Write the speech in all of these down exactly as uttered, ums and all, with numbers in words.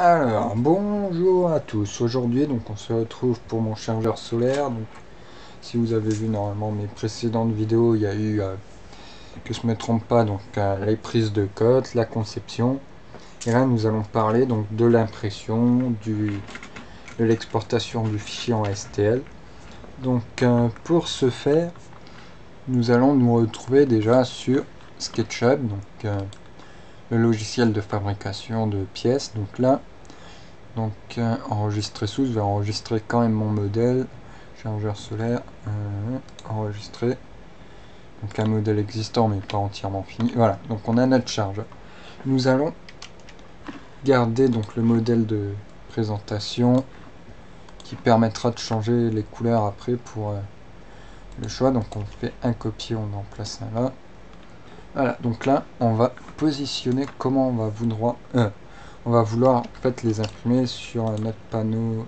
Alors, bonjour à tous. Aujourd'hui, donc, on se retrouve pour mon chargeur solaire. Donc, si vous avez vu normalement mes précédentes vidéos, il y a eu, euh, que je me trompe pas, donc euh, les prises de cote, la conception. Et là, nous allons parler donc de l'impression, du de l'exportation du fichier en S T L. Donc, euh, pour ce faire, nous allons nous retrouver déjà sur SketchUp, donc euh, le logiciel de fabrication de pièces. Donc là. Donc euh, enregistrer sous, je vais enregistrer quand même mon modèle, chargeur solaire, euh, enregistrer, donc un modèle existant mais pas entièrement fini, voilà, donc on a notre chargeur. Nous allons garder donc le modèle de présentation qui permettra de changer les couleurs après pour euh, le choix, donc on fait un copier, on en place un là. Voilà, donc là on va positionner comment on va vouloir, euh, on va vouloir en fait les imprimer sur notre panneau,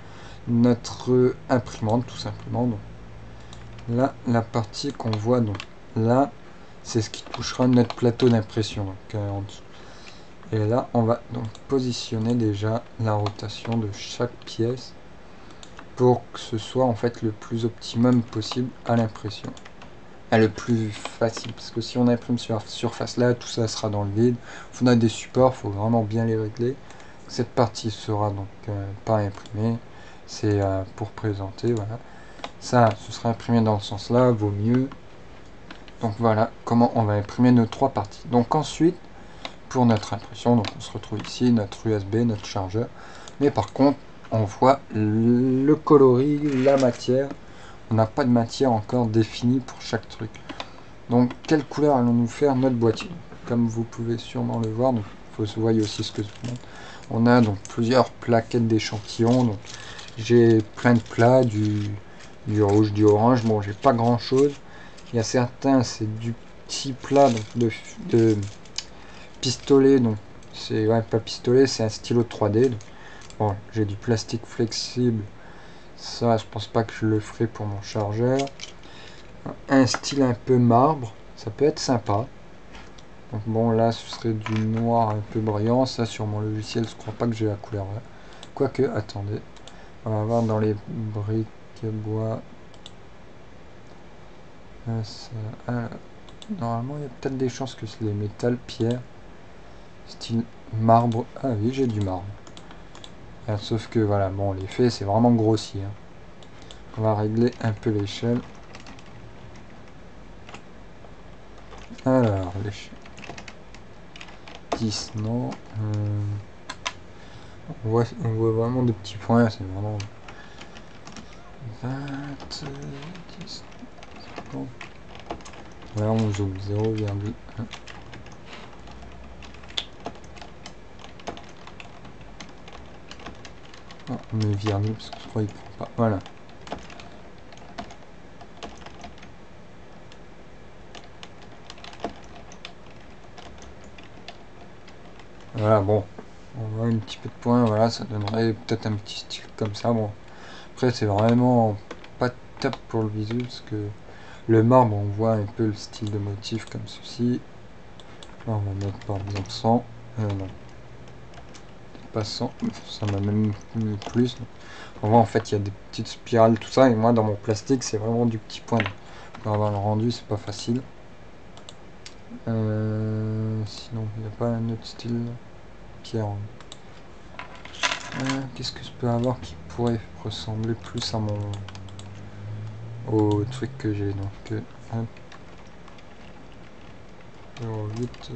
notre imprimante tout simplement. Donc là, la partie qu'on voit donc là, c'est ce qui touchera notre plateau d'impression, donc euh, en dessous. Et là, on va donc positionner déjà la rotation de chaque pièce pour que ce soit en fait le plus optimum possible à l'impression, et le plus facile, parce que si on imprime sur la surface là, tout ça sera dans le vide. On a des supports, faut vraiment bien les régler. Cette partie sera donc euh, pas imprimée, c'est euh, pour présenter, voilà. Ça, ce sera imprimé dans ce sens là, vaut mieux. Donc voilà comment on va imprimer nos trois parties. Donc ensuite, pour notre impression, donc on se retrouve ici, notre U S B, notre chargeur. Mais par contre, on voit le coloris, la matière. On n'a pas de matière encore définie pour chaque truc. Donc quelle couleur allons-nous faire notre boîtier? Comme vous pouvez sûrement le voir, donc il faut se voir aussi ce que je vous montre. On a donc plusieurs plaquettes d'échantillons. Donc j'ai plein de plats, du, du rouge, du orange. Bon, j'ai pas grand chose. Il y a certains, c'est du petit plat donc de, de pistolet. Donc c'est ouais, pas pistolet, c'est un stylo trois D. Donc, bon, j'ai du plastique flexible. Ça, je pense pas que je le ferai pour mon chargeur. Un style un peu marbre, ça peut être sympa. Donc bon, là ce serait du noir un peu brillant. Ça, sur mon logiciel, je crois pas que j'ai la couleur là. Quoique, attendez, on va voir dans les briques bois. Ah, ça, ah, normalement, il y a peut-être des chances que c'est les métal pierre style marbre. Ah oui, j'ai du marbre. Ah, sauf que voilà, bon, l'effet c'est vraiment grossier. Hein. On va régler un peu l'échelle. Alors, l'échelle dix, non. Euh, on, voit, on voit vraiment des petits points, c'est vraiment vingt, dix, cinquante. Là, on zoome zéro virgule un. Oh, on met virgule parce que je crois qu'il prend pas. Voilà. Voilà, bon. On voit un petit peu de points, voilà, ça donnerait peut-être un petit style comme ça. Bon. Après, c'est vraiment pas top pour le visuel parce que le marbre, on voit un peu le style de motif comme ceci. Là, on va mettre par exemple cent. Euh, non. Pas cent. Ça m'a même mis plus. On voit en fait, il y a des petites spirales, tout ça. Et moi, dans mon plastique, c'est vraiment du petit point. Pour avoir le rendu, c'est pas facile. Euh, sinon, il n'y a pas un autre style qui est rendu. Euh, Qu'est-ce que je peux avoir qui pourrait ressembler plus à mon au truc que j'ai, donc euh, hop, zéro virgule huit.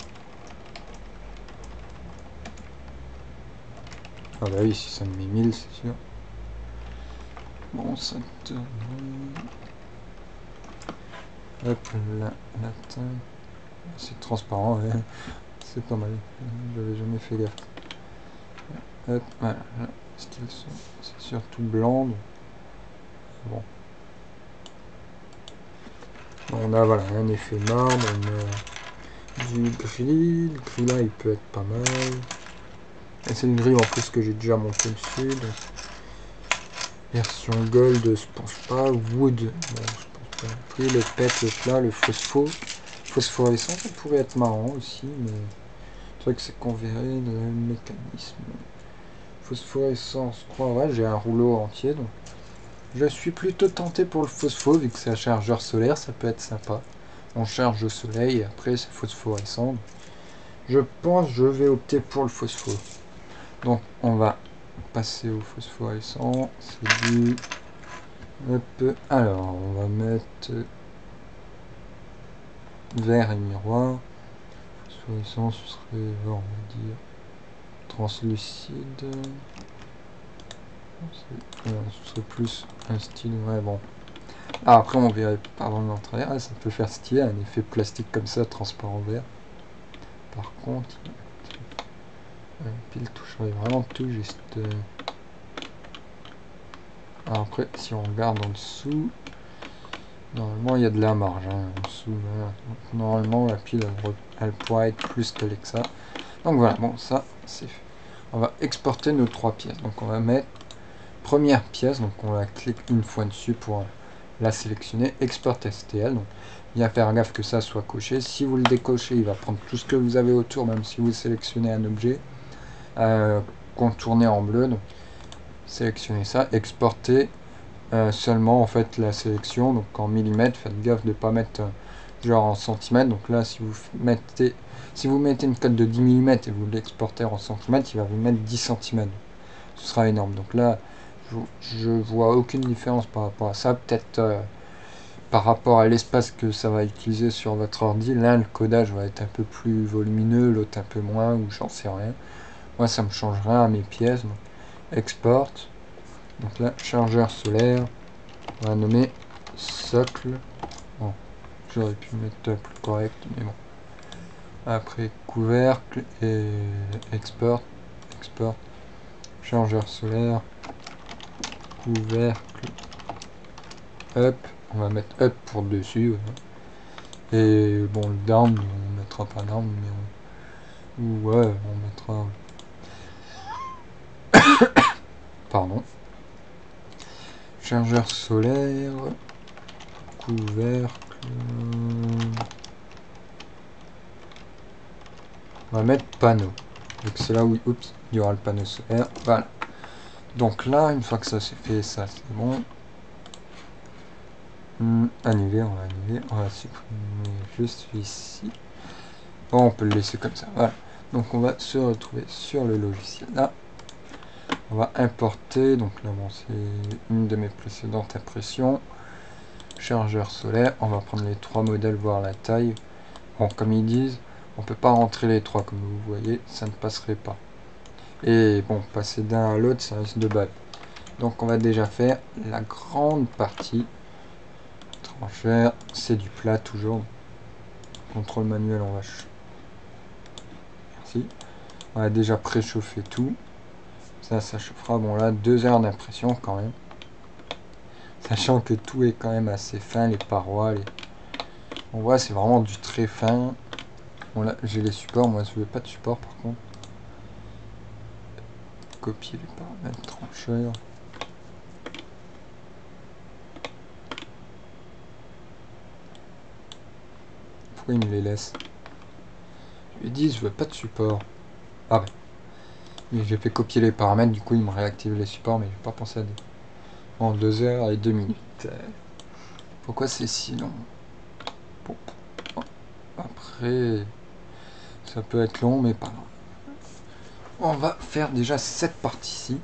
Ah bah oui, si ça me met mille, c'est sûr. Bon, ça tourne. Hop, la, la taille. C'est transparent, ouais. C'est pas mal. J'avais jamais fait gaffe. Hop, voilà. Là, style son. C'est surtout blanc. Donc... Bon. On a voilà, un effet marbre, on a du gris. Le gris là, il peut être pas mal. Et c'est une grille en plus que j'ai déjà monté dessus. Donc... Version gold, je pense pas. Wood, bon, je pense pas. Puis le pet, le plat, le phospho. Phosphorescent, ça pourrait être marrant aussi, mais truc, c'est qu'on verrait le mécanisme. Phosphorescence, je crois, ouais, j'ai un rouleau entier, donc je suis plutôt tenté pour le phospho, vu que c'est un chargeur solaire, ça peut être sympa. On charge au soleil et après c'est phosphorescent. Je pense que je vais opter pour le phospho. Donc on va passer au phosphorescent. C'est du... Hop. Alors on va mettre vert et miroir. Phosphorescent, ce serait, on va dire, translucide. Euh, ce serait plus un style, ouais bon. Ah, après on verrait par l'entrée, ah, ça peut faire stylé, un effet plastique comme ça, transparent vert. Par contre, euh, pile toucherait vraiment tout juste. Euh... Alors après, si on regarde en dessous, normalement il y a de la marge hein, en dessous. Voilà. Donc, normalement la pile elle, elle pourrait être plus calée que ça. Donc voilà, bon ça c'est fait. On va exporter nos trois pièces. Donc on va mettre première pièce, donc on va cliquer une fois dessus pour la sélectionner, export S T L. Donc bien faire gaffe que ça soit coché. Si vous le décochez, il va prendre tout ce que vous avez autour, même si vous sélectionnez un objet. Euh, contourner en bleu, donc sélectionnez ça, exporter euh, seulement en fait la sélection, donc en millimètres, faites gaffe de ne pas mettre euh, genre en centimètres. Donc là si vous mettez si vous mettez une cote de dix millimètres et vous l'exportez en centimètres, il va vous mettre dix centimètres, ce sera énorme. Donc là je, je vois aucune différence par rapport à ça, peut-être euh, par rapport à l'espace que ça va utiliser sur votre ordi. L'un le codage va être un peu plus volumineux, l'autre un peu moins, ou j'en sais rien. Moi ça me change rien à mes pièces. Donc, export. Donc là, chargeur solaire. On va nommer socle. Bon, j'aurais pu mettre plus correct, mais bon. Après couvercle et export. Export. Chargeur solaire. Couvercle. Up. On va mettre up pour dessus. Ouais. Et bon, le down, on mettra pas down, mais on. Ou ouais, on mettra. Pardon. Chargeur solaire, couvercle. On va mettre panneau. Donc c'est là où oups, il y aura le panneau solaire. Voilà. Donc là, une fois que ça c'est fait, ça c'est bon. Hum, annuler, on va annuler. On va supprimer juste ici. Bon, on peut le laisser comme ça. Voilà. Donc on va se retrouver sur le logiciel là. On va importer. Donc là, bon, c'est une de mes précédentes impressions. Chargeur solaire, on va prendre les trois modèles, voir la taille. Bon, comme ils disent, on peut pas rentrer les trois, comme vous voyez, ça ne passerait pas. Et bon, passer d'un à l'autre, ça risque de battre. Donc on va déjà faire la grande partie. Transfert, c'est du plat toujours. Contrôle manuel, on va... Merci. On va déjà préchauffer tout. Ça, ça chauffera, bon là, deux heures d'impression quand même. Sachant que tout est quand même assez fin, les parois, les... On voit, c'est vraiment du très fin. Bon là, j'ai les supports, moi je veux pas de support par contre. Copier les paramètres, trancheur. Pourquoi il me les laisse? Je lui ai dit, je veux pas de support. Ah ouais. Mais j'ai fait copier les paramètres, du coup il me réactive les supports, mais j'ai pas pensé à dire. En deux heures et deux minutes. Pourquoi c'est si long? Bon. Après, ça peut être long, mais pas long. On va faire déjà cette partie-ci.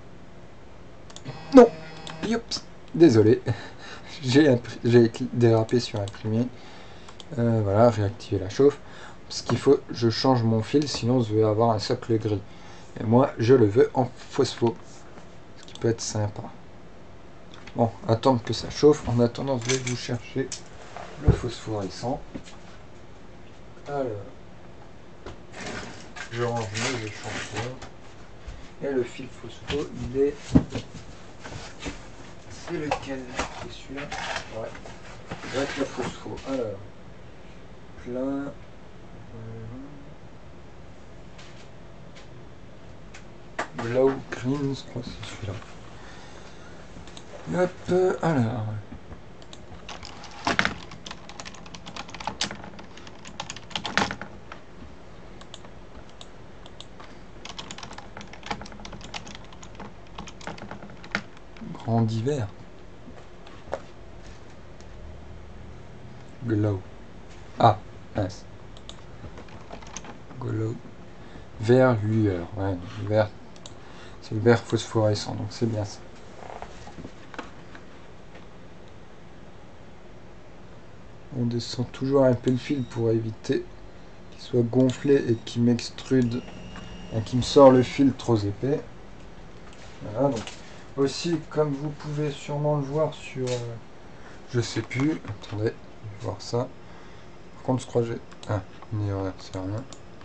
Non! Youps! Désolé. J'ai dérapé sur imprimer. Euh, voilà, réactiver la chauffe. Ce qu'il faut, je change mon fil, sinon je vais avoir un socle gris. Et moi, je le veux en phospho. Ce qui peut être sympa. Bon, attendre que ça chauffe. En attendant, je vais vous chercher le phosphorescent. Alors, je range mes échantillons. Et le fil phospho, il est... C'est lequel? C'est celui-là? Ouais. Avec le phospho. Alors, plein... Glow Green, je crois que c'est celui-là. Hop, alors... en divers. Glow. Ah, mince. Glow. Vert lueur. Ouais, vert. C'est le vert phosphorescent, donc c'est bien ça. On descend toujours un peu le fil pour éviter qu'il soit gonflé et qu'il m'extrude et qu'il me sort le fil trop épais. Voilà, donc aussi, comme vous pouvez sûrement le voir sur... Euh, je sais plus. Attendez, je vais voir ça. Par contre, je crois que j'ai... Ah, une erreur, c'est rien.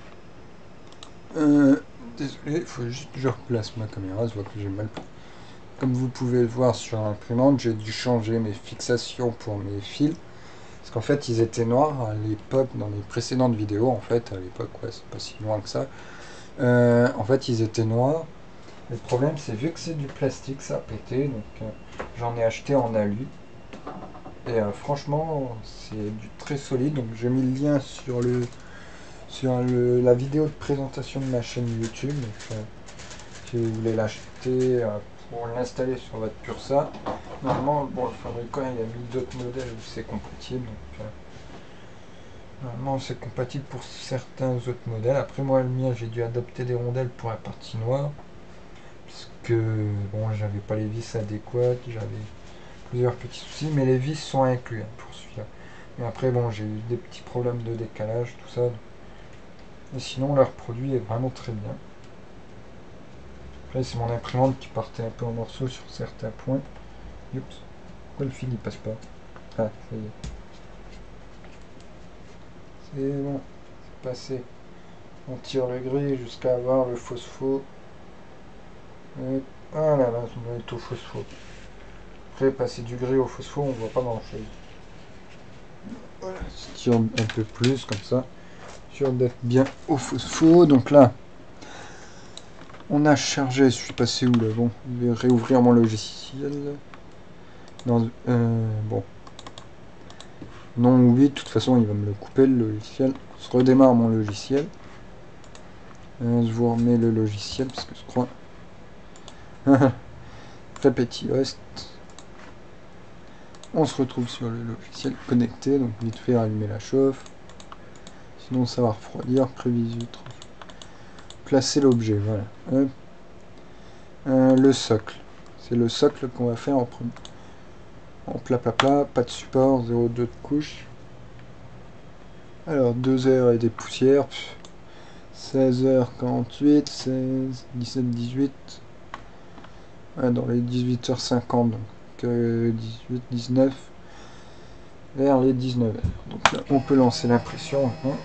Euh, désolé, il faut juste que je replace ma caméra, je vois que j'ai mal. Comme vous pouvez le voir sur l'imprimante, j'ai dû changer mes fixations pour mes fils. Parce qu'en fait, ils étaient noirs à l'époque, dans les précédentes vidéos, en fait, à l'époque, ouais, c'est pas si loin que ça. Euh, en fait, ils étaient noirs. Le problème, c'est vu que c'est du plastique, ça a pété, donc euh, j'en ai acheté en alu. Et euh, franchement, c'est du très solide, donc j'ai mis le lien sur le sur le, la vidéo de présentation de ma chaîne YouTube. Donc, euh, si vous voulez l'acheter euh, pour l'installer sur votre Pursa, normalement, bon, le fabricant il a mis d'autres modèles où c'est compatible. Donc, euh, normalement, c'est compatible pour certains autres modèles. Après, moi, le mien, j'ai dû adapter des rondelles pour la partie noire. Parce que, bon, j'avais pas les vis adéquates, j'avais plusieurs petits soucis, mais les vis sont inclus hein, pour celui-là. Mais après, bon, j'ai eu des petits problèmes de décalage, tout ça. Et sinon, leur produit est vraiment très bien. Après, c'est mon imprimante qui partait un peu en morceaux sur certains points. Oups, pourquoi le fil il passe pas? Ah, ça y est. C'est bon, c'est passé. On tire le gris jusqu'à avoir le phospho. Et... Ah là là, on est au phospho. Après, passer du gris au phospho, on voit pas grand chose. Voilà, je tire un peu plus comme ça. Sûr d'être bien au phospho. Donc là, on a chargé. Je suis passé où là? Bon, je vais réouvrir mon logiciel. Dans, euh, bon. Non, oui, de toute façon, il va me le couper le logiciel. Je redémarre mon logiciel. Euh, je vous remets le logiciel parce que je crois. Répéti host. On se retrouve sur le logiciel connecté. Donc, vite fait allumer la chauffe. Sinon, ça va refroidir. Prévisu. Placer l'objet. Voilà. Hop. Euh, le socle. C'est le socle qu'on va faire en premier. En plat plat plat, pas de support, zéro virgule deux de couche. Alors deux heures et des poussières. seize heures quarante-huit, seize, dix-sept, dix-huit. Ouais, dans les dix-huit heures cinquante, donc euh, dix-huit, dix-neuf. Vers les dix-neuf heures. Donc là, on peut lancer l'impression maintenant.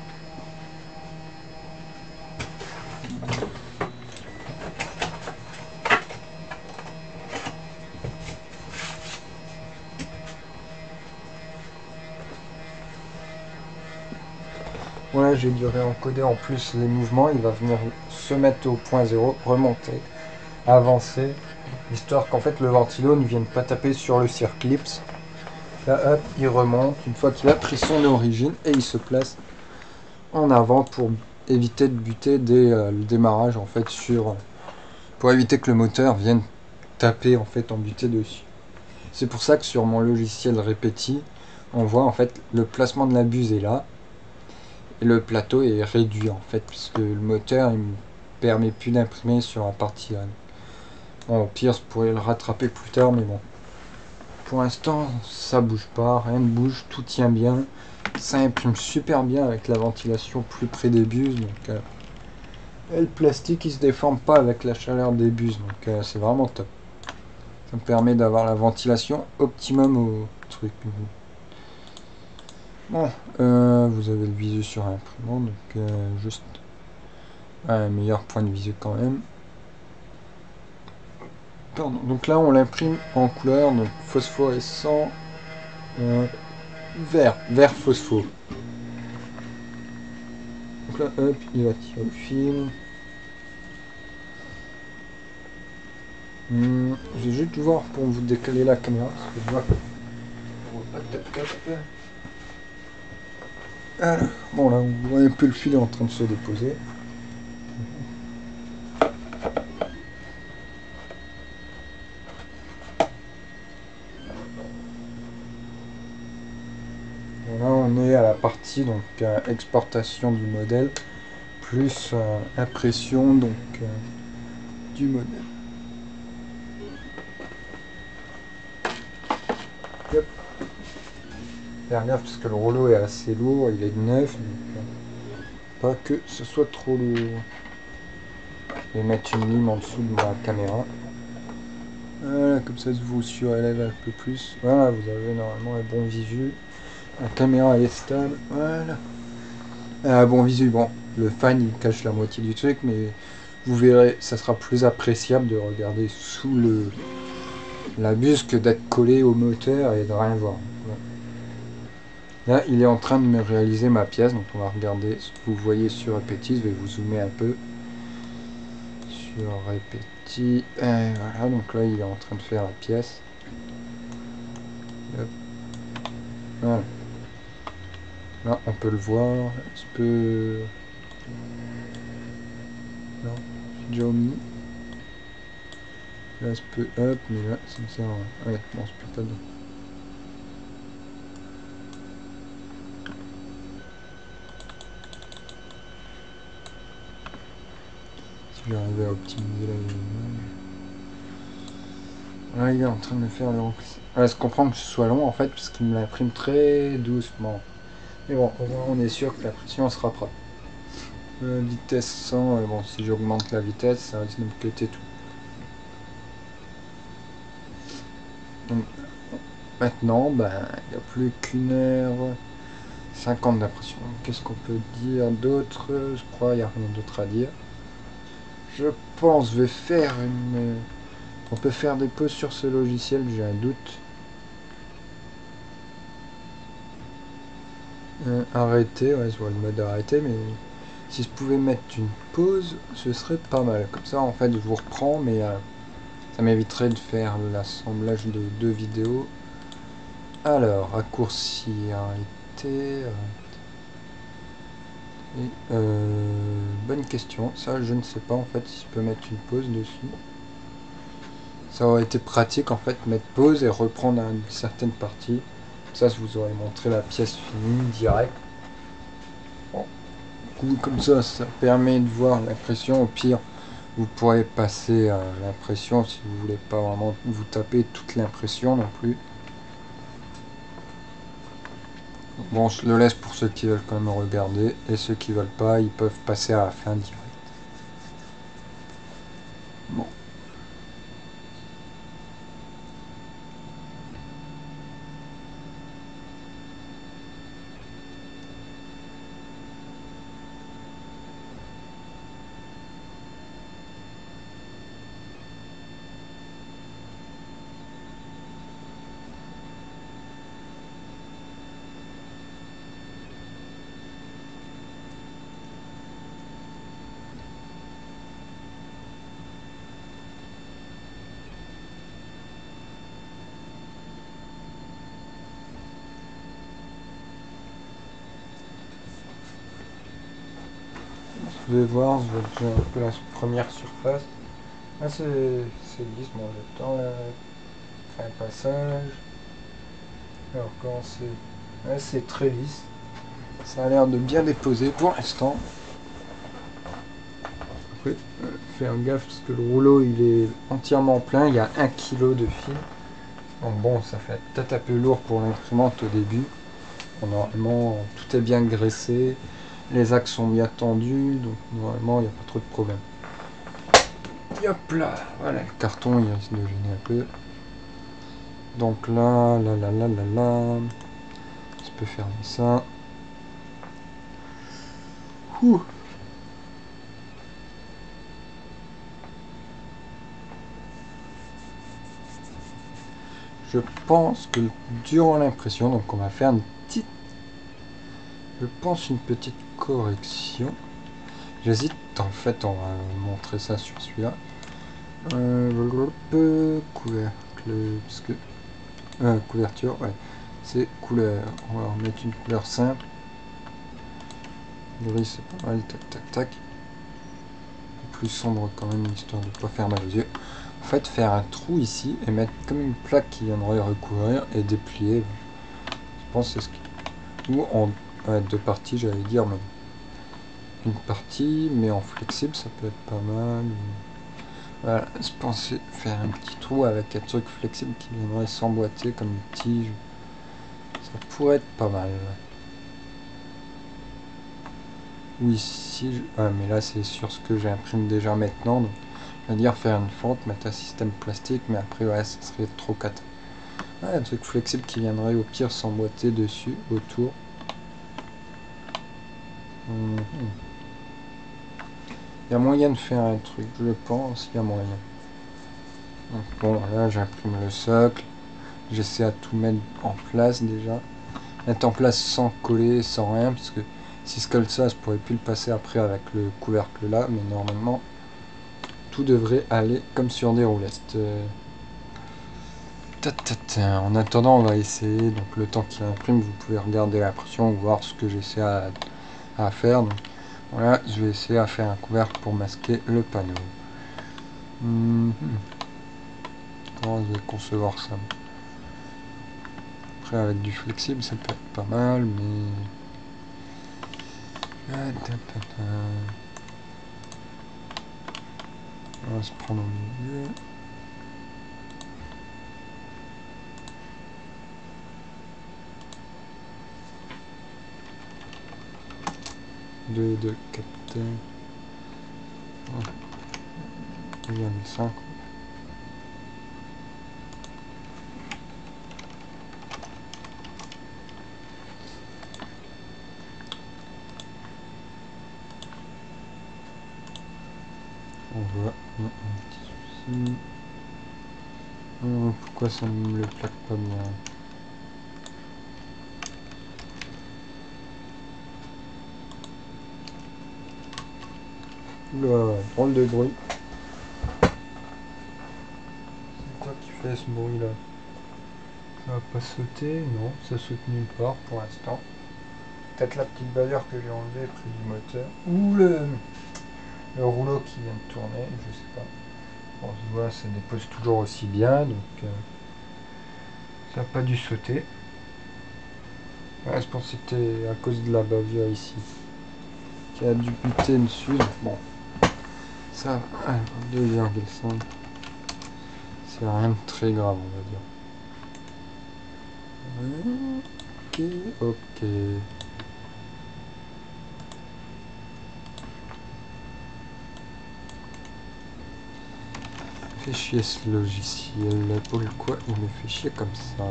Voilà, j'ai dû réencoder en plus les mouvements. Il va venir se mettre au point zéro, remonter, avancer, histoire qu'en fait le ventilo ne vienne pas taper sur le circlips. Là, hop, il remonte une fois qu'il a pris son origine et il se place en avant pour éviter de buter dès euh, le démarrage en fait sur pour éviter que le moteur vienne taper en fait en buter dessus. C'est pour ça que sur mon logiciel Répéti, on voit en fait le placement de la buse est là et le plateau est réduit en fait puisque le moteur il me permet plus d'imprimer sur la partie A. Bon, au pire, je pourrais le rattraper plus tard, mais bon. Pour l'instant, ça bouge pas, rien ne bouge, tout tient bien. Ça imprime super bien avec la ventilation plus près des buses. Donc, euh, et le plastique il se déforme pas avec la chaleur des buses, donc euh, c'est vraiment top. Ça me permet d'avoir la ventilation optimum au truc. Bon, euh, vous avez le visu sur l'imprimante, donc euh, juste un meilleur point de visu quand même. Pardon. Donc là on l'imprime en couleur, donc phosphorescent, euh, vert, vert phospho. Donc là hop, il va tirer le film. Hum, je vais juste voir pour vous décaler la caméra, parce que je vois on voit pas top top. Alors, bon là vous voyez un peu le fil est en train de se déposer. partie, donc euh, exportation du modèle, plus euh, impression donc euh, du modèle. Yep. Faire gaffe parce que le rouleau est assez lourd, il est neuf, donc euh, pas que ce soit trop lourd. Je vais mettre une lime en dessous de ma caméra. Voilà, comme ça vous surélève un peu plus. Voilà, vous avez normalement un bon visu. La caméra elle est stable. Voilà. Un bon visu, bon, le fan il cache la moitié du truc, mais vous verrez, ça sera plus appréciable de regarder sous le la buse que d'être collé au moteur et de rien voir. Là, il est en train de me réaliser ma pièce, donc on va regarder ce que vous voyez sur Repeti. Je vais vous zoomer un peu sur Repeti. Et voilà, donc là, il est en train de faire la pièce. Hop. Voilà. Là, on peut le voir. Je peux... Non, j'ai déjà omis. Là, je peux... Hop, mais là, ça me sert à... Ouais, bon, je peux pas... De... Si j'arrivais à optimiser la... Là, il est en train de me faire le... Ouais, je comprends que ce soit long, en fait, parce qu'il me l'imprime très doucement. Mais bon, au moins, on est sûr que la pression sera propre. Euh, vitesse cent, euh, bon, si j'augmente la vitesse, ça risque de me péter tout. Donc, maintenant, ben, il n'y a plus qu'une heure cinquante d'impression. Qu'est-ce qu'on peut dire d'autre? Je crois qu'il n'y a rien d'autre à dire. Je pense, je vais faire une... On peut faire des pauses sur ce logiciel, j'ai un doute. Euh, arrêter, ouais, je vois le mode arrêter, mais si je pouvais mettre une pause, ce serait pas mal. Comme ça, en fait, je vous reprends, mais euh, ça m'éviterait de faire l'assemblage de deux vidéos. Alors, raccourci arrêté. Et, euh, bonne question. Ça, je ne sais pas en fait si je peux mettre une pause dessus. Ça aurait été pratique en fait, mettre pause et reprendre une certaine partie. Ça, je vous aurais montré la pièce finie direct. Bon. Du coup, comme ça, ça permet de voir l'impression. Au pire, vous pourrez passer à l'impression si vous voulez pas vraiment vous taper toute l'impression non plus. Bon, je le laisse pour ceux qui veulent quand même regarder, et ceux qui veulent pas, ils peuvent passer à la fin direct. Bon. Vous pouvez voir, je vais faire un peu la première surface. Là, c'est lisse, bon, le temps là, fait un passage. Alors, quand c'est. Là, c'est très lisse. Ça a l'air de bien déposer pour l'instant. Après, euh, faire gaffe parce que le rouleau il est entièrement plein, il y a un kilo de fil. Donc, bon, ça fait peut-être un peu lourd pour l'imprimante au début. Bon, normalement, tout est bien graissé. Les axes sont bien tendus, donc normalement il n'y a pas trop de problème. Et hop là, voilà, le carton il risque de gêner un peu. Donc là, là, là, là, là, là, je peux fermer ça. Ouh. Je pense que durant l'impression, donc on va faire une petite, je pense une petite correction. J'hésite, en fait, on va montrer ça sur celui-là. Euh, couvercle, parce que euh, couverture, ouais, c'est couleur. On va remettre une couleur simple. Gris, c'est pas mal. Tac, tac, tac. Plus sombre quand même, histoire de ne pas faire mal aux yeux. En fait, faire un trou ici et mettre comme une plaque qui viendrait recouvrir et déplier. Je pense que c'est ce qui... Ou en Ouais, deux parties, j'allais dire, mais une partie, mais en flexible, ça peut être pas mal. Voilà, je pensais faire un petit trou avec un truc flexible qui viendrait s'emboîter comme une tige. Ça pourrait être pas mal. Oui, si je... Ah, mais là c'est sur ce que j'imprime déjà maintenant. Donc, je vais dire faire une fente, mettre un système plastique, mais après ouais, ça serait trop cata. Ouais, un truc flexible qui viendrait au pire s'emboîter dessus, autour. Mmh. Il y a moyen de faire un truc, je pense, il y a moyen. Donc bon, là j'imprime le socle. J'essaie à tout mettre en place déjà. Mettre en place sans coller, sans rien, parce que si je colle ça, je pourrais plus le passer après avec le couvercle là, mais normalement tout devrait aller comme sur des roulettes. Euh... En attendant, on va essayer. Donc le temps qu'il imprime, vous pouvez regarder l'impression ou voir ce que j'essaie à, à faire. Donc, voilà, je vais essayer à faire un couvercle pour masquer le panneau. Mmh. Comment je vais concevoir ça? Après, avec du flexible, ça peut être pas mal, mais... On va se prendre au milieu. deux, deux, quatre, deux virgule cinq. On voit un petit souci. Pourquoi ça ne me le plaque pas bien? Oula, drôle de bruit. C'est quoi qui fait ce bruit là? Ça va pas sauter? Non, ça saute nulle part pour l'instant. Peut-être la petite bailleur que j'ai enlevée près du moteur. Ou le, le rouleau qui vient de tourner, je sais pas. Bon, tu vois, ça dépose toujours aussi bien, donc euh, ça n'a pas dû sauter. Ouais, je pense que c'était à cause de la bavure ici qui a dû buter dessus. Bon, ça, deux virgule cinq. C'est rien de très grave, on va dire. Ok, ok. Fait chier ce logiciel. Pourquoi il me fait chier comme ça?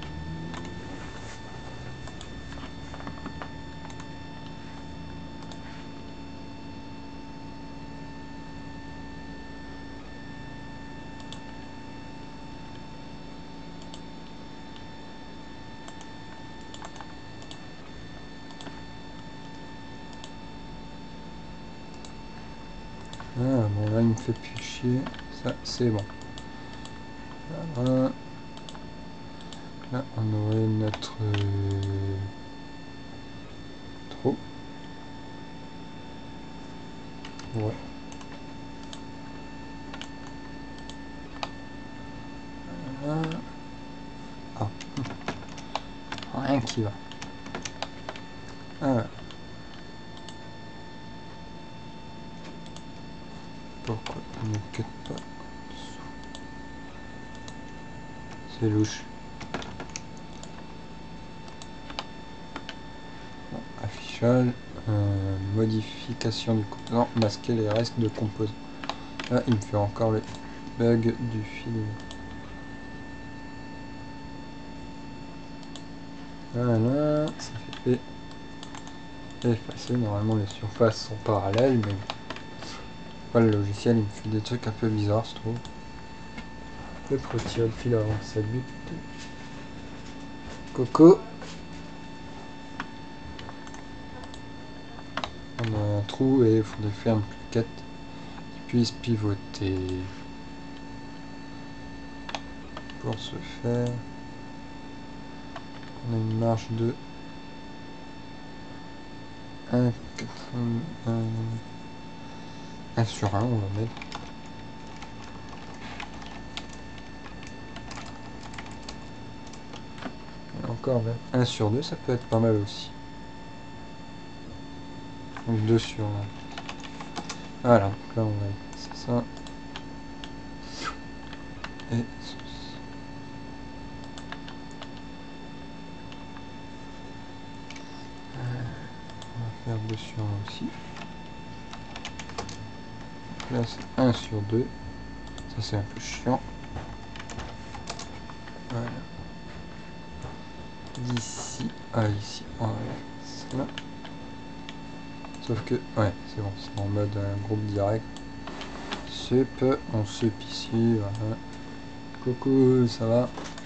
Ah bon, là il me fait plus chier. Ça c'est bon. Voilà. Là on aurait notre euh, trou. Ouais. Voilà. Ah. Rien qui va. Ah. Pourquoi il ne cut pas? C'est louche. Bon, affichage. Euh, modification du composant. Masquer les restes de composants. Là il me fait encore le bug du film. Voilà, ça fait effacer. Normalement les surfaces sont parallèles, mais voilà, le logiciel il me fait des trucs un peu bizarres, je trouve. Peut-être retirer le fil avant que ça bute. Coco. On a un trou et il faudrait faire une plaquette qui puisse pivoter. Pour ce faire, on a une marge de un sur un, on va mettre. Et encore même un sur deux, ça peut être pas mal aussi. Donc deux sur un. Voilà, donc là on va c'est ça. Et ceci. Euh, on va faire deux sur un aussi. Donc là c'est un sur deux. Ça c'est un peu chiant. Voilà. D'ici à ici, on va mettre ça. Sauf que, ouais, c'est bon, c'est en mode euh, groupe direct. Sup, on sup ici, voilà. Coucou, ça va?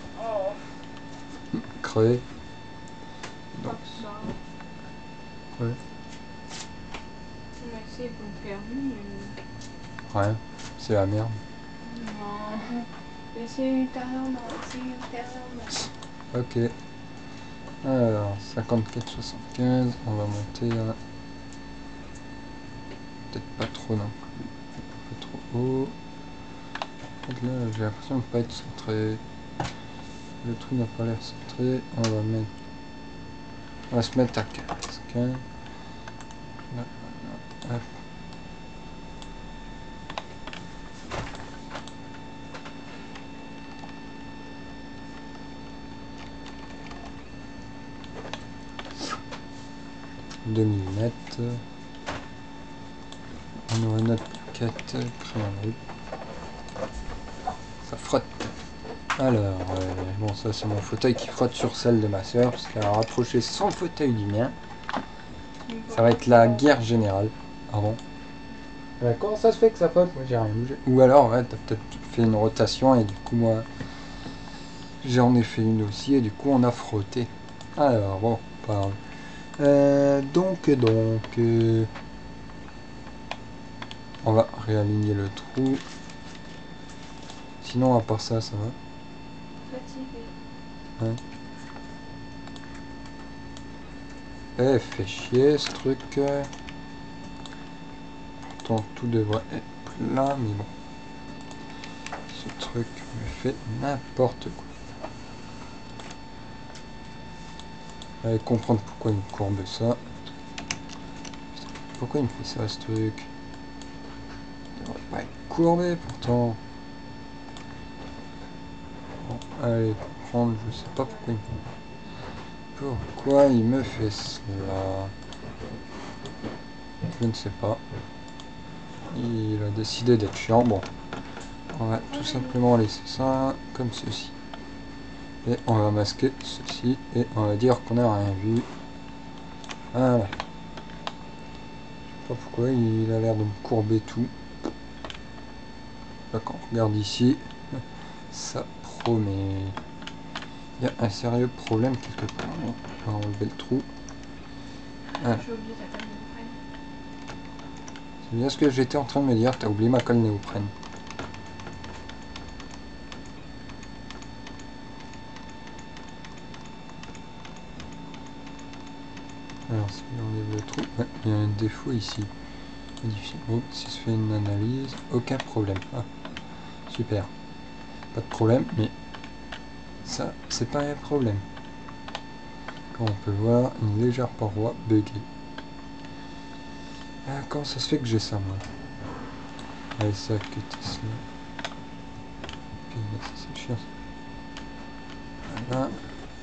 Creux. Donc, ouais. C'est pour me faire mais... Rien, c'est la merde. Non. Laissez ultérieurement, laissez ultérieurement. Ok. Alors, cinquante-quatre soixante-quinze, on va monter à... Peut-être pas trop non plus. Un peu trop haut. En fait, là, j'ai l'impression de pas être centré. Le truc n'a pas l'air centré. On va mettre... On va se mettre à quinze. quinze. Là, là, hop. deux millimètres. On aura notre plaquette, crayon rouge. Ça frotte. Alors, euh, bon, ça c'est mon fauteuil qui frotte sur celle de ma soeur, parce qu'elle a rapproché son fauteuil du mien. Ça va être la guerre générale. Ah bon? Euh, comment ça se fait que ça frotte? Moi j'ai rien bougé. Ou alors, ouais, t'as peut-être fait une rotation et du coup, moi, j'en ai fait une aussi et du coup, on a frotté. Alors, bon, pas grave. Euh, donc, donc, euh, on va réaligner le trou. Sinon, à part ça, ça va. Fatigué. Ouais. Eh, fait chier ce truc. Pourtant, tout devrait être là, mais bon. Ce truc me fait n'importe quoi. Allez comprendre pourquoi il me courbe ça. Pourquoi il me fait ça, ce truc? Il devrait pas être courbé, pourtant. Bon, allez comprendre, je sais pas pourquoi il me... Pourquoi il me fait cela? Je ne sais pas. Il a décidé d'être chiant. Bon, on va tout simplement laisser ça comme ceci. Et on va masquer ceci et on va dire qu'on n'a rien vu. Voilà. Je sais pas pourquoi il a l'air de me courber tout. Là quand on regarde ici, ça promet. Il y a un sérieux problème quelque part. Bon, on va enlever le trou. Voilà. J'ai oublié ta colle néoprène. C'est bien ce que j'étais en train de me dire, t'as oublié ma colle néoprène. Alors, si on enlève le trou, ouais, il y a un défaut ici. Modifier. Bon, si se fait une analyse, aucun problème. Ah, super. Pas de problème, mais ça, c'est pas un problème. Comme on peut voir, une légère paroi buggée. Ah, comment ça se fait que j'ai ça, moi? Allez, ça, cutter ça. C'est chiant. Voilà.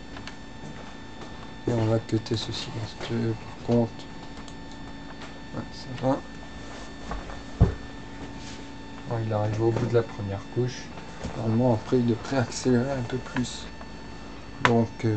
Et on va cutter ceci parce que par contre, ouais, ça va. Bon, il arrive au bout de la première couche. Normalement, après, il devrait accélérer un peu plus. Donc euh,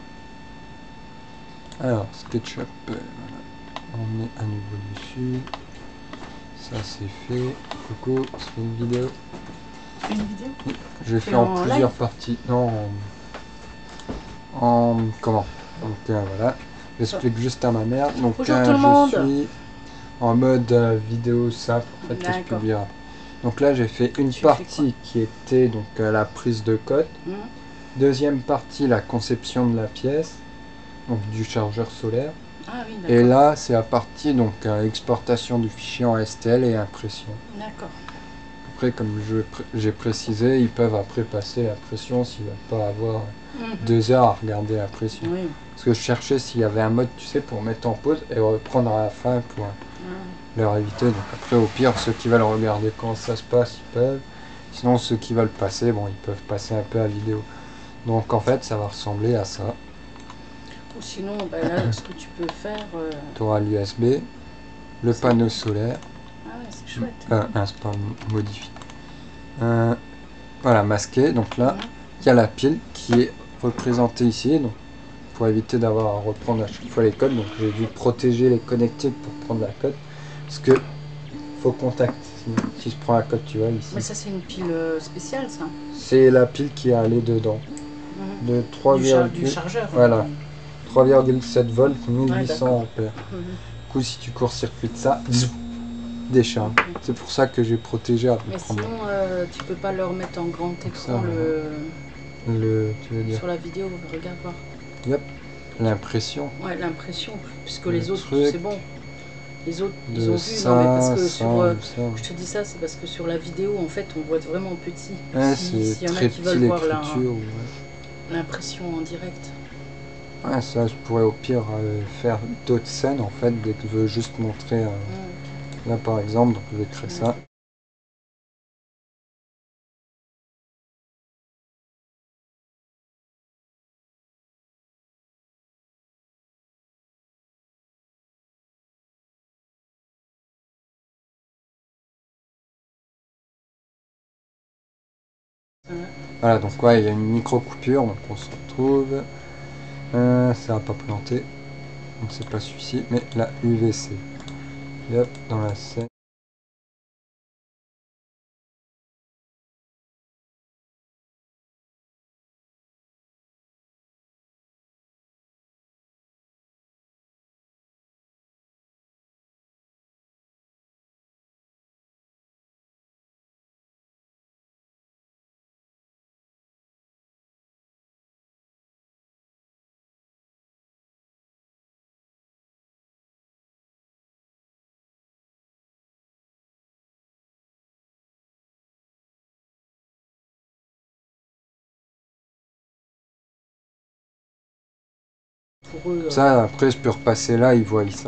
voilà. Alors, SketchUp, euh, voilà. On met à nouveau dessus. Ça c'est fait. Coco, c'est fait une vidéo. Une vidéo? J'ai fait en, en plusieurs live parties. Non, en, en comment? Donc euh, voilà. J'explique juste à ma mère. Donc bonjour euh, tout le je monde. suis en mode euh, vidéo simple en fait que je publierai. Donc là j'ai fait une tu partie qui était donc euh, la prise de code. Mmh. Deuxième partie la conception de la pièce, donc du chargeur solaire. Ah, oui, et là c'est la partie donc euh, exportation du fichier en S T L et impression. D'accord. après, comme je j'ai précisé, ils peuvent après passer la pression s'ils ne veulent pas avoir mmh. deux heures à regarder la pression. Oui. Parce que je cherchais s'il y avait un mode, tu sais, pour mettre en pause et reprendre à la fin pour mmh. leur éviter. Donc après, au pire, ceux qui veulent regarder quand ça se passe, ils peuvent. Sinon, ceux qui veulent passer, bon, ils peuvent passer un peu à la vidéo. Donc en fait, ça va ressembler à ça. Ou sinon, bah là, ce que tu peux faire... Euh... Tu auras l'U S B, le panneau solaire. Ah ouais, c'est chouette. Euh, un, c'est pas modifié. Euh, voilà, masqué. Donc là, il mmh. y a la pile qui est représentée ici. Donc, pour éviter d'avoir à reprendre à chaque fois les codes. Donc j'ai dû protéger les connectiques pour prendre la cote. Parce que faut contact. Si je prends la cote, tu vois, ici. Mais ça, c'est une pile spéciale, ça. C'est la pile qui est allée dedans. Mmh. De trois du, char du chargeur. Voilà. Hein. trois virgule sept volts, mille huit cents ampères. Mmh. Du coup, si tu court-circuites ça, décharge. Mmh. C'est pour ça que j'ai protégé à Mais sinon, euh, tu peux pas leur mettre en grand écran ça, le... le... Tu veux dire sur la vidéo, regarde voir. Yep. L'impression. Ouais, l'impression, puisque le les autres, c'est bon. Les autres, ils ont ça, vu. Non, mais parce que ça, sur... Euh, ça. Je te dis ça, c'est parce que sur la vidéo, en fait, on voit vraiment petit. Ouais, si, c'est si y en très a qui veulent voir l'impression ouais. en direct. Ouais, ça, je pourrais au pire euh, faire d'autres scènes, en fait, dès que je veux juste montrer... Euh, mmh. Là, par exemple, donc je vais créer mmh. ça. Voilà, donc ouais, il y a une micro coupure, donc on se retrouve. Euh, ça va pas planter, donc c'est pas celui-ci, mais la U V C. Et hop, dans la scène. Pour eux, ça, après, je peux repasser là, ils voient ça.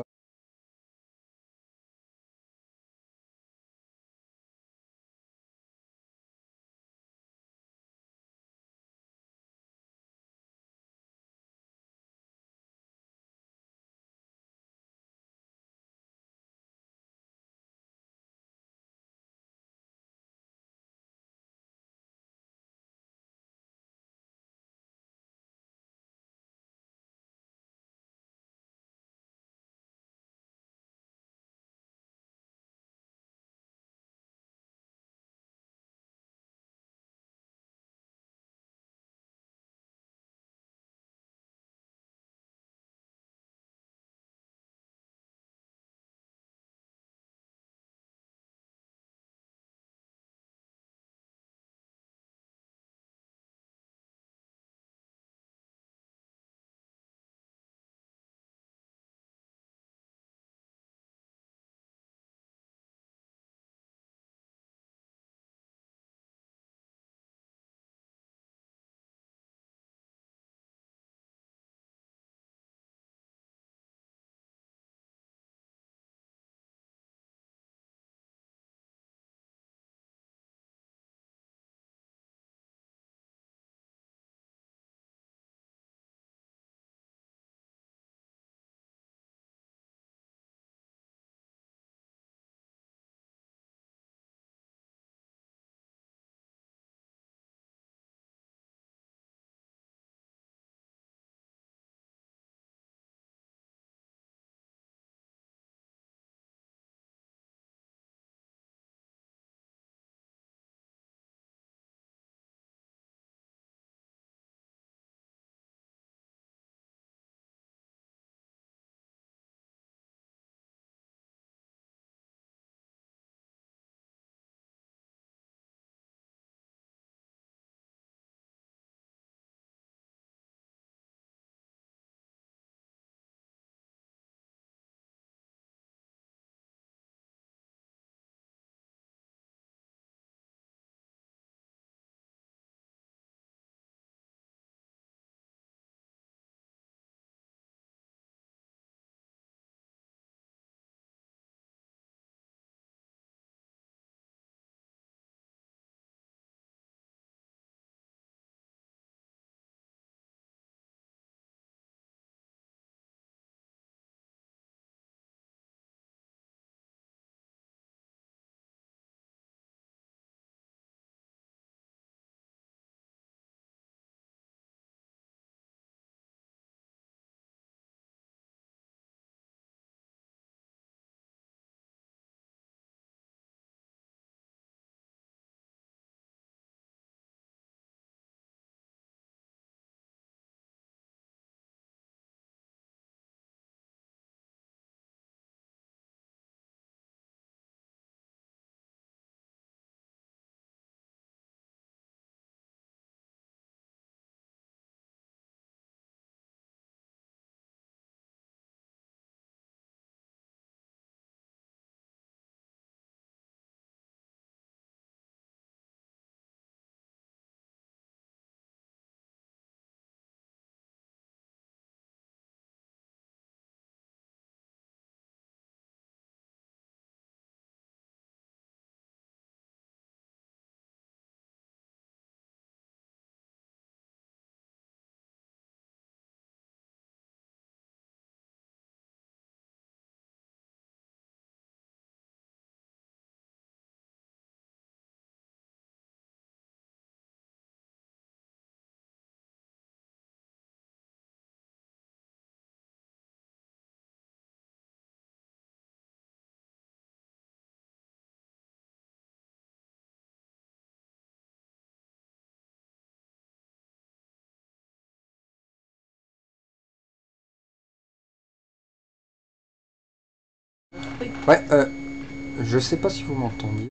Oui. Ouais, euh, je sais pas si vous m'entendiez.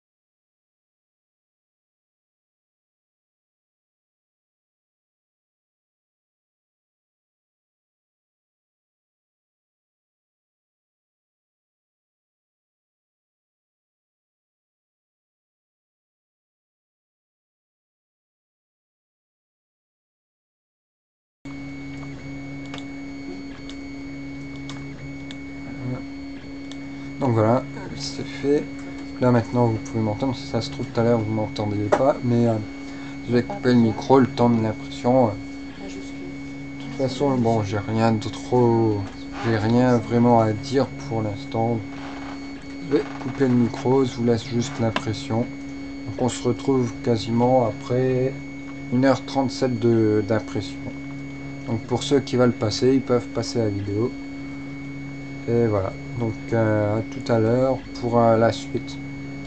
Donc voilà, c'est fait. Là maintenant vous pouvez m'entendre, si ça se trouve tout à l'heure vous m'entendiez pas, mais euh, je vais couper le micro le temps de l'impression. De toute façon, bon, j'ai rien de trop, j'ai rien vraiment à dire pour l'instant. Je vais couper le micro, je vous laisse juste l'impression. Donc on se retrouve quasiment après une heure trente-sept de d'impression. Donc pour ceux qui veulent passer, ils peuvent passer la vidéo. Et voilà, donc euh, à tout à l'heure pour euh, la suite.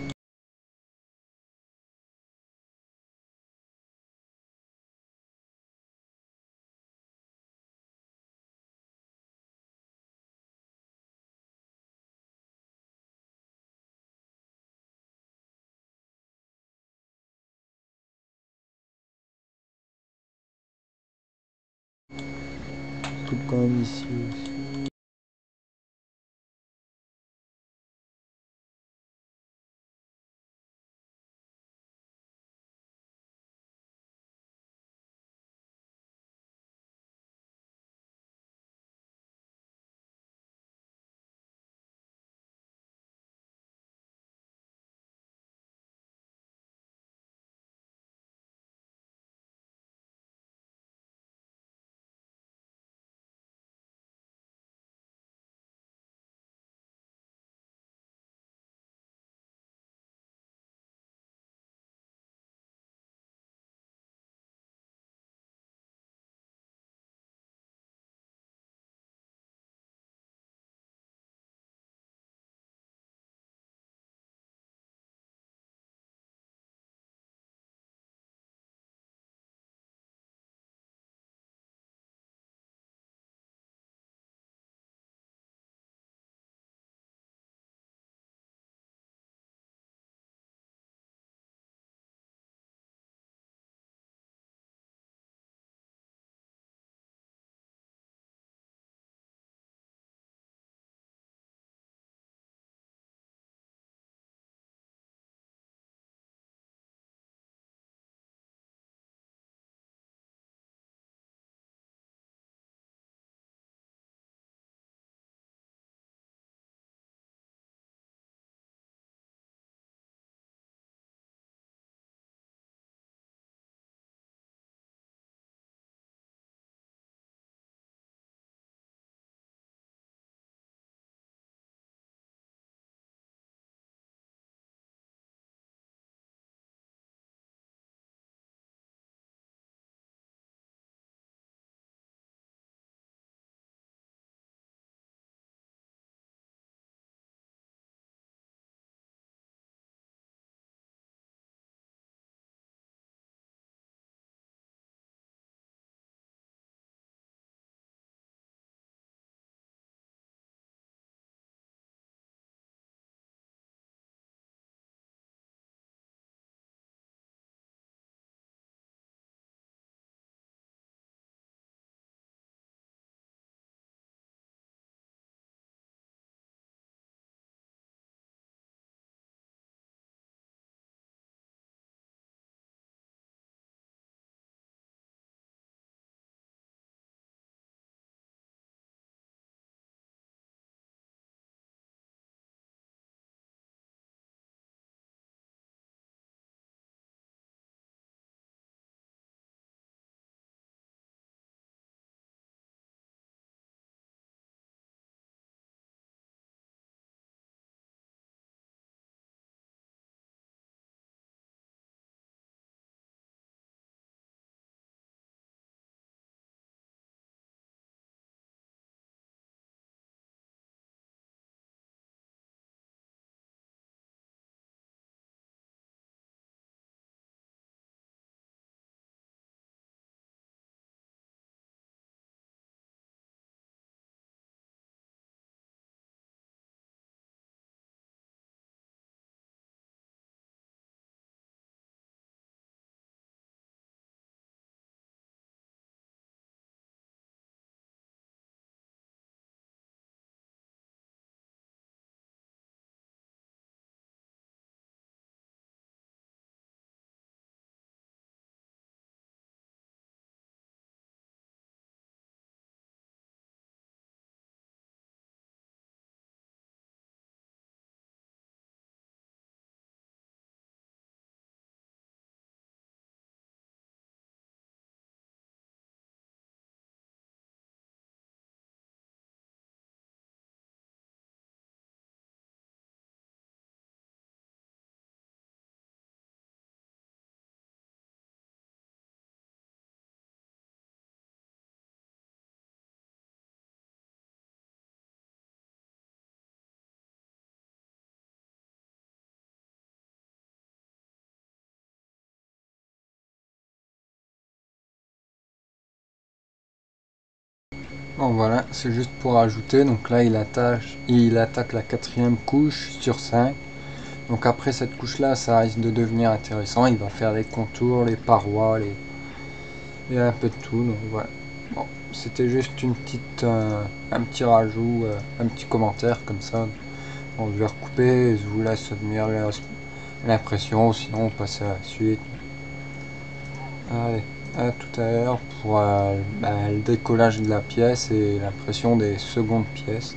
Tout quand même ici aussi. Bon voilà, c'est juste pour ajouter. Donc là il attache, il attaque la quatrième couche sur cinq. Donc après cette couche là, ça risque de devenir intéressant. Il va faire les contours, les parois, les... et un peu de tout. Donc voilà. Bon, c'était juste une petite, euh, un petit rajout, euh, un petit commentaire comme ça. On je vais recouper. Je vous laisse admirer l'impression. Sinon on passe à la suite. Allez, à tout à l'heure pour euh, bah, le décollage de la pièce et l'impression des secondes pièces.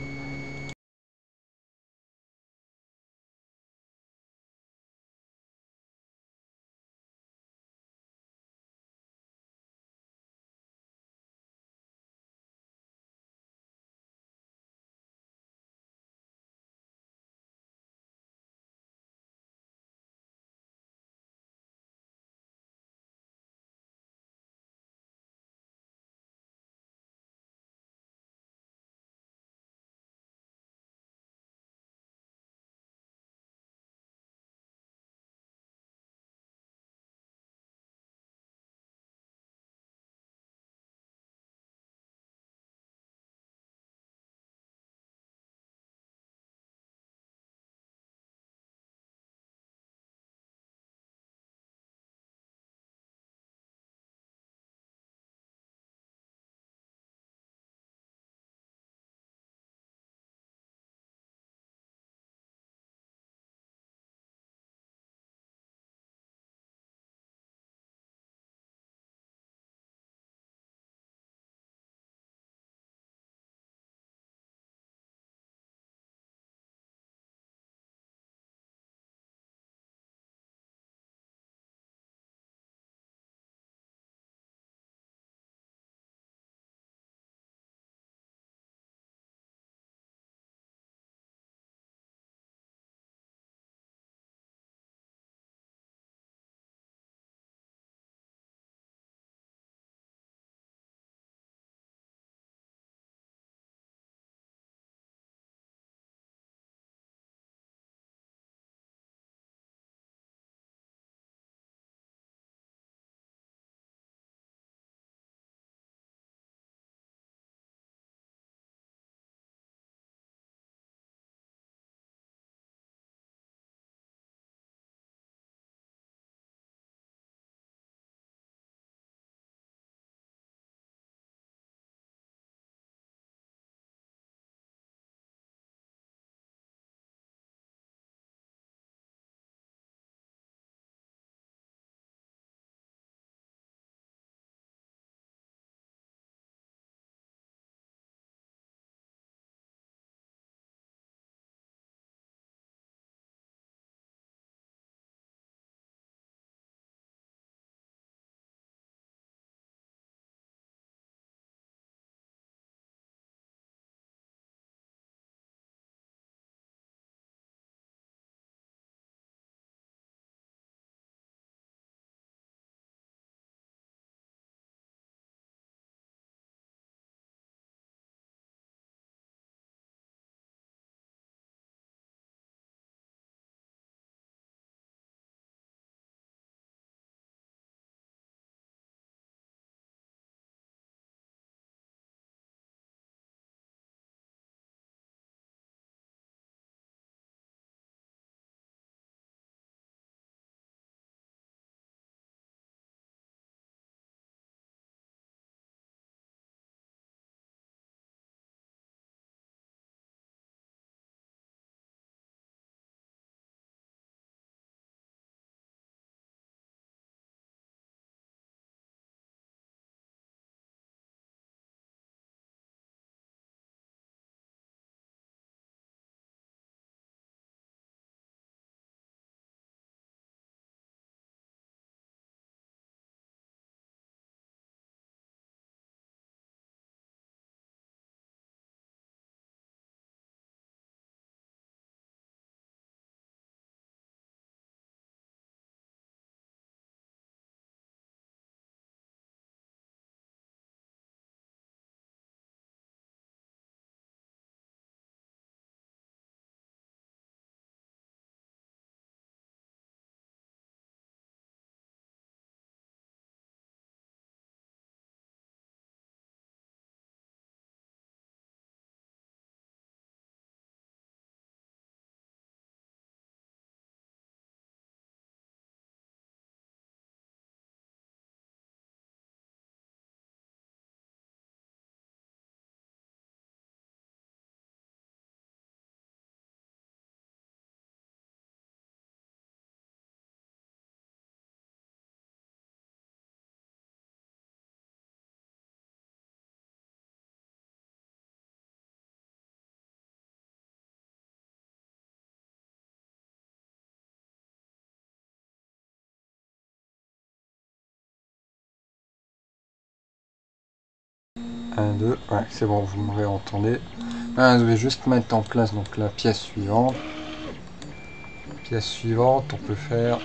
un, deux, ouais, c'est bon, vous me réentendez. Ah, je vais juste mettre en place donc la pièce suivante. Pièce suivante, on peut faire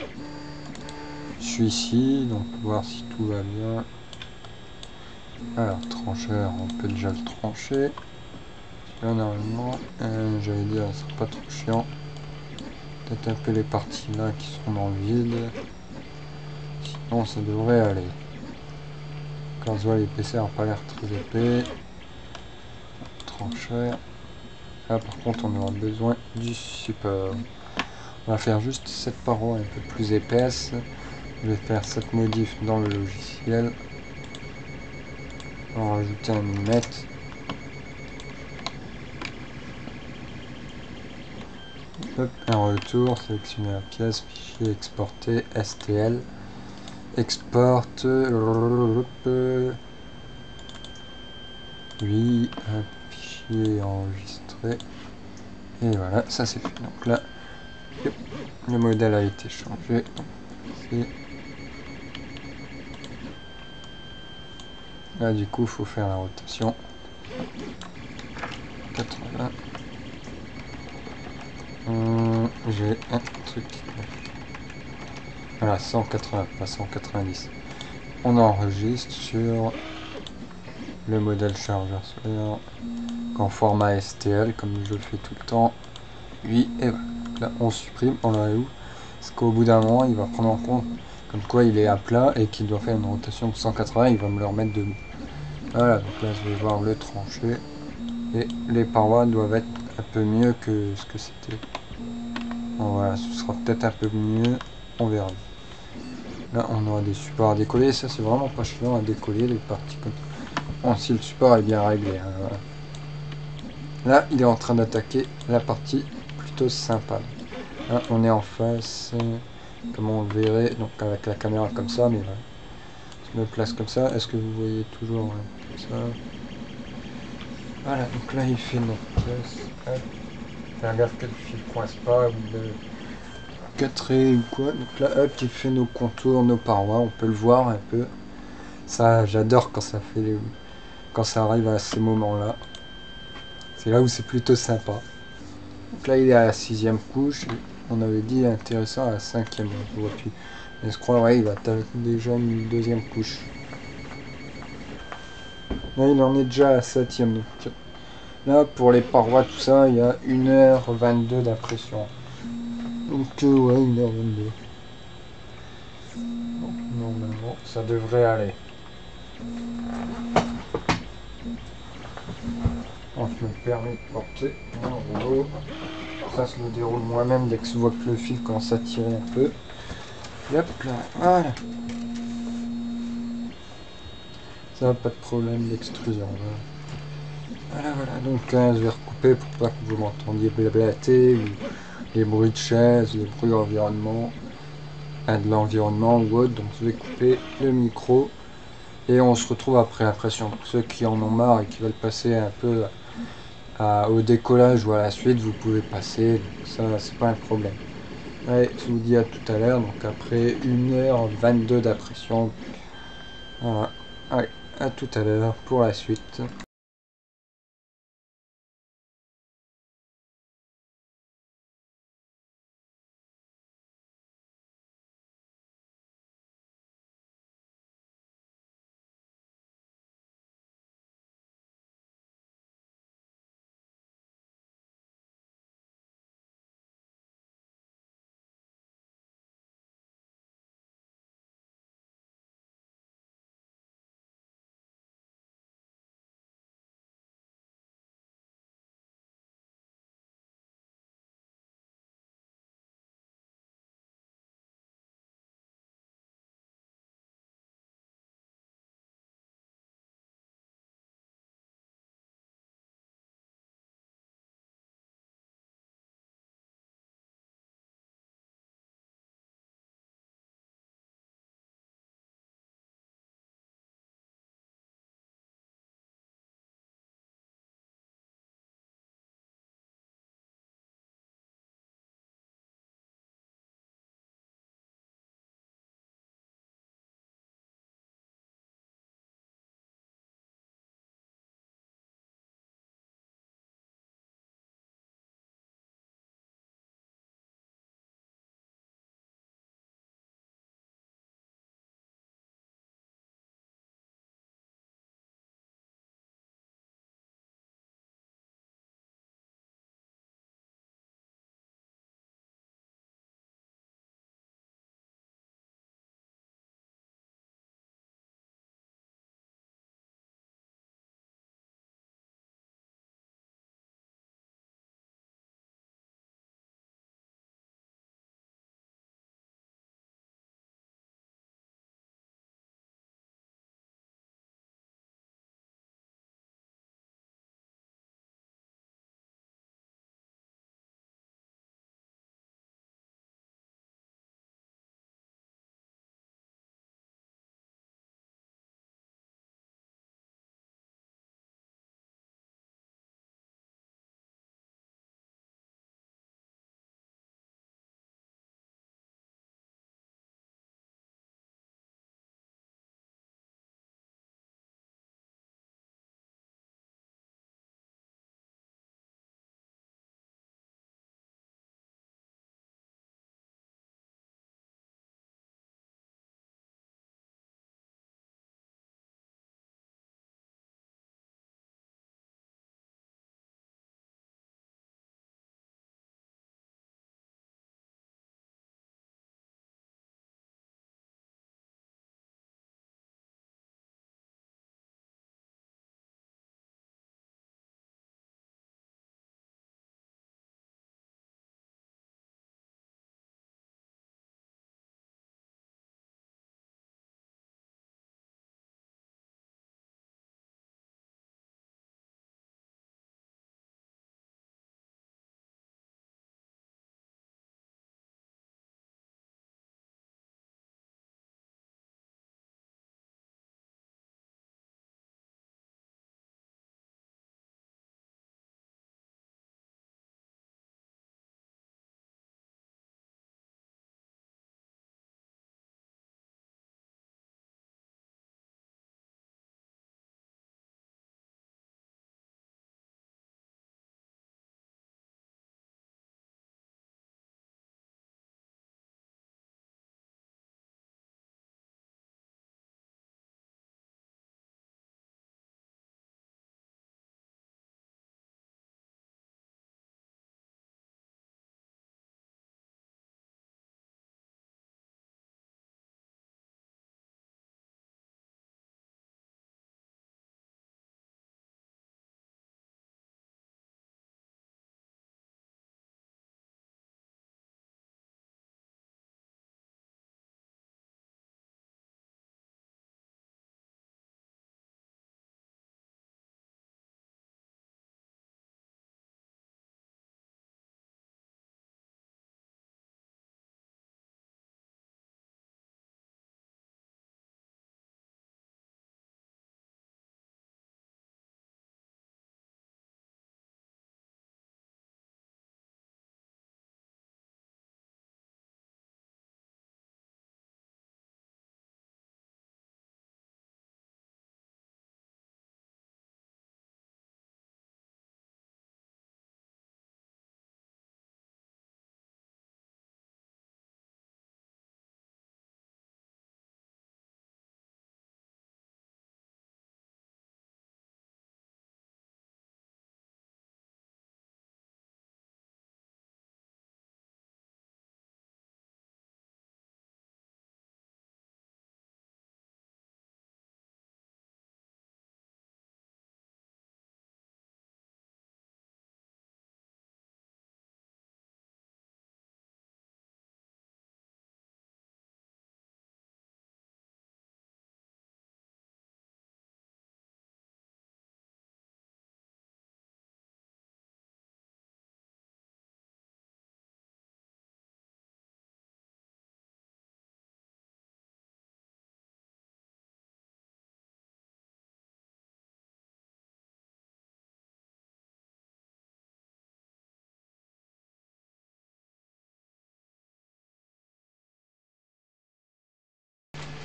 celui-ci, donc voir si tout va bien. Alors, trancheur, on peut déjà le trancher. Là, normalement, euh, j'allais dire, ce sera pas trop chiant. Peut-être un peu les parties là qui sont dans le vide. Sinon, ça devrait aller. Quand je vois l'épaisseur n'a pas l'air très épais. Trancheur. Là, par contre, on aura besoin du support. On va faire juste cette paroi un peu plus épaisse. Je vais faire cette modif dans le logiciel. On va rajouter un millimètre. Hop, un retour, sélectionner la pièce, fichier exporté, S T L. Exporte. Oui, un fichier enregistré. Et voilà, ça c'est fait. Donc là, le modèle a été changé. Là, du coup, il faut faire la rotation. quatre-vingts. Hum, J'ai un truc. Voilà, cent quatre-vingts, pas cent quatre-vingt-dix. On enregistre sur le modèle chargeur solaire en format S T L, comme je le fais tout le temps. Oui, et voilà. Là, on supprime, on l'a où? Parce qu'au bout d'un moment, il va prendre en compte comme quoi il est à plat et qu'il doit faire une rotation de cent quatre-vingts, il va me le remettre debout. Voilà, donc là, je vais voir le trancher. Et les parois doivent être un peu mieux que ce que c'était. Bon, voilà, ce sera peut-être un peu mieux, on verra. Là, on aura des supports à décoller. Ça, c'est vraiment pas chiant à décoller, les parties comme ça. Bon, si le support est bien réglé. Hein, voilà. Là, il est en train d'attaquer la partie plutôt sympa. Là, on est en face, comme on le verrait, donc avec la caméra comme ça, mais voilà. Je me place comme ça. Est-ce que vous voyez toujours hein, comme ça? Voilà, donc là, il fait notre pièce. Hop. Faire gaffe que le fil coince pas ou le quatré ou quoi. Donc là, hop, il fait nos contours, nos parois. On peut le voir un peu. Ça, j'adore quand ça fait les... quand ça arrive à ces moments-là. C'est là où c'est plutôt sympa. Donc là, il est à la sixième couche. On avait dit intéressant à la cinquième. Je vois plus. Mais je crois, ouais, il va déjà une deuxième couche. Là, il en est déjà à la septième. Donc là, pour les parois, tout ça, il y a une heure vingt-deux d'impression. Donc, euh, ouais, une heure vingt-deux. Donc, normalement, ça devrait aller. Donc, je me permets de porter mon rouleau. Ça, je le déroule moi-même dès que je vois que le fil commence à tirer un peu. Et hop là, voilà. Ça, pas de problème d'extrusion. Voilà, voilà. Donc, hein, je vais recouper pour pas que vous m'entendiez blablater, ou les bruits de chaise, les bruits d'environnement, hein, de l'environnement ou autre. Donc, je vais couper le micro. Et on se retrouve après l'impression. Donc, ceux qui en ont marre et qui veulent passer un peu à, au décollage ou à la suite, vous pouvez passer. Donc, ça, c'est pas un problème. Allez, je vous dis à tout à l'heure. Donc, après une heure vingt-deux d'impression. Voilà. Allez, à tout à l'heure pour la suite.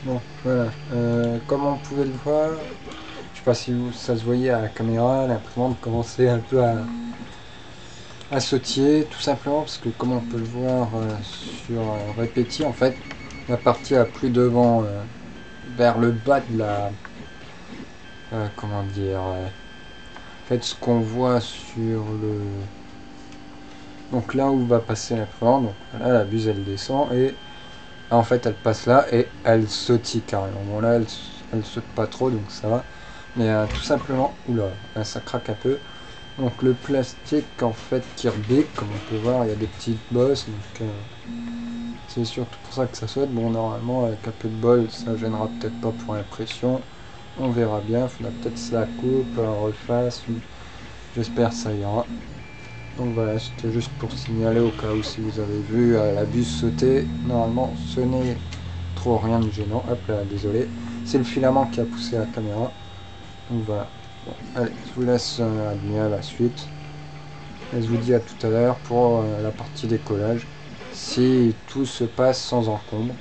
Bon, voilà. Euh, comme on pouvait le voir, je sais pas si vous- ça se voyait à la caméra, l'imprimante commençait un peu à, à sautiller, tout simplement parce que comme on peut le voir euh, sur euh, Répéti, en fait, la partie a plus devant euh, vers le bas de la... euh, comment dire... euh, en fait, ce qu'on voit sur le... Donc là où va passer l'imprimante, donc voilà, la buse elle descend et en fait elle passe là et elle sautille carrément. Bon là elle, elle saute pas trop donc ça va. Mais euh, tout simplement, oula, là, ça craque un peu. Donc le plastique en fait qui rebique, comme on peut voir, il y a des petites bosses, donc euh, c'est surtout pour ça que ça saute. Bon normalement avec un peu de bol ça gênera peut-être pas pour l'impression. On verra bien, il faudra peut-être que ça coupe, refasse, j'espère que ça ira. Donc voilà, c'était juste pour signaler au cas où si vous avez vu euh, la buse sauter, normalement ce n'est trop rien de gênant. Hop là, désolé. C'est le filament qui a poussé la caméra. Donc voilà. Bon, allez, je vous laisse euh, admirer la suite. Et je vous dis à tout à l'heure pour euh, la partie décollage. Si tout se passe sans encombre.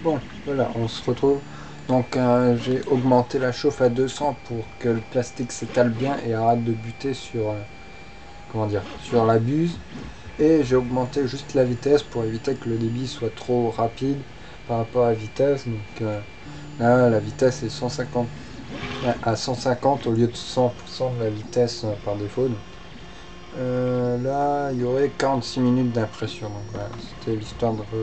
Bon, voilà, on se retrouve. Donc euh, j'ai augmenté la chauffe à deux cents pour que le plastique s'étale bien et arrête de buter sur, euh, comment dire, sur la buse. Et j'ai augmenté juste la vitesse pour éviter que le débit soit trop rapide par rapport à la vitesse. Donc euh, là, la vitesse est cent cinquante, à cent cinquante au lieu de cent pour cent de la vitesse euh, par défaut. Donc, euh, là, il y aurait quarante-six minutes d'impression. Donc voilà, c'était l'histoire de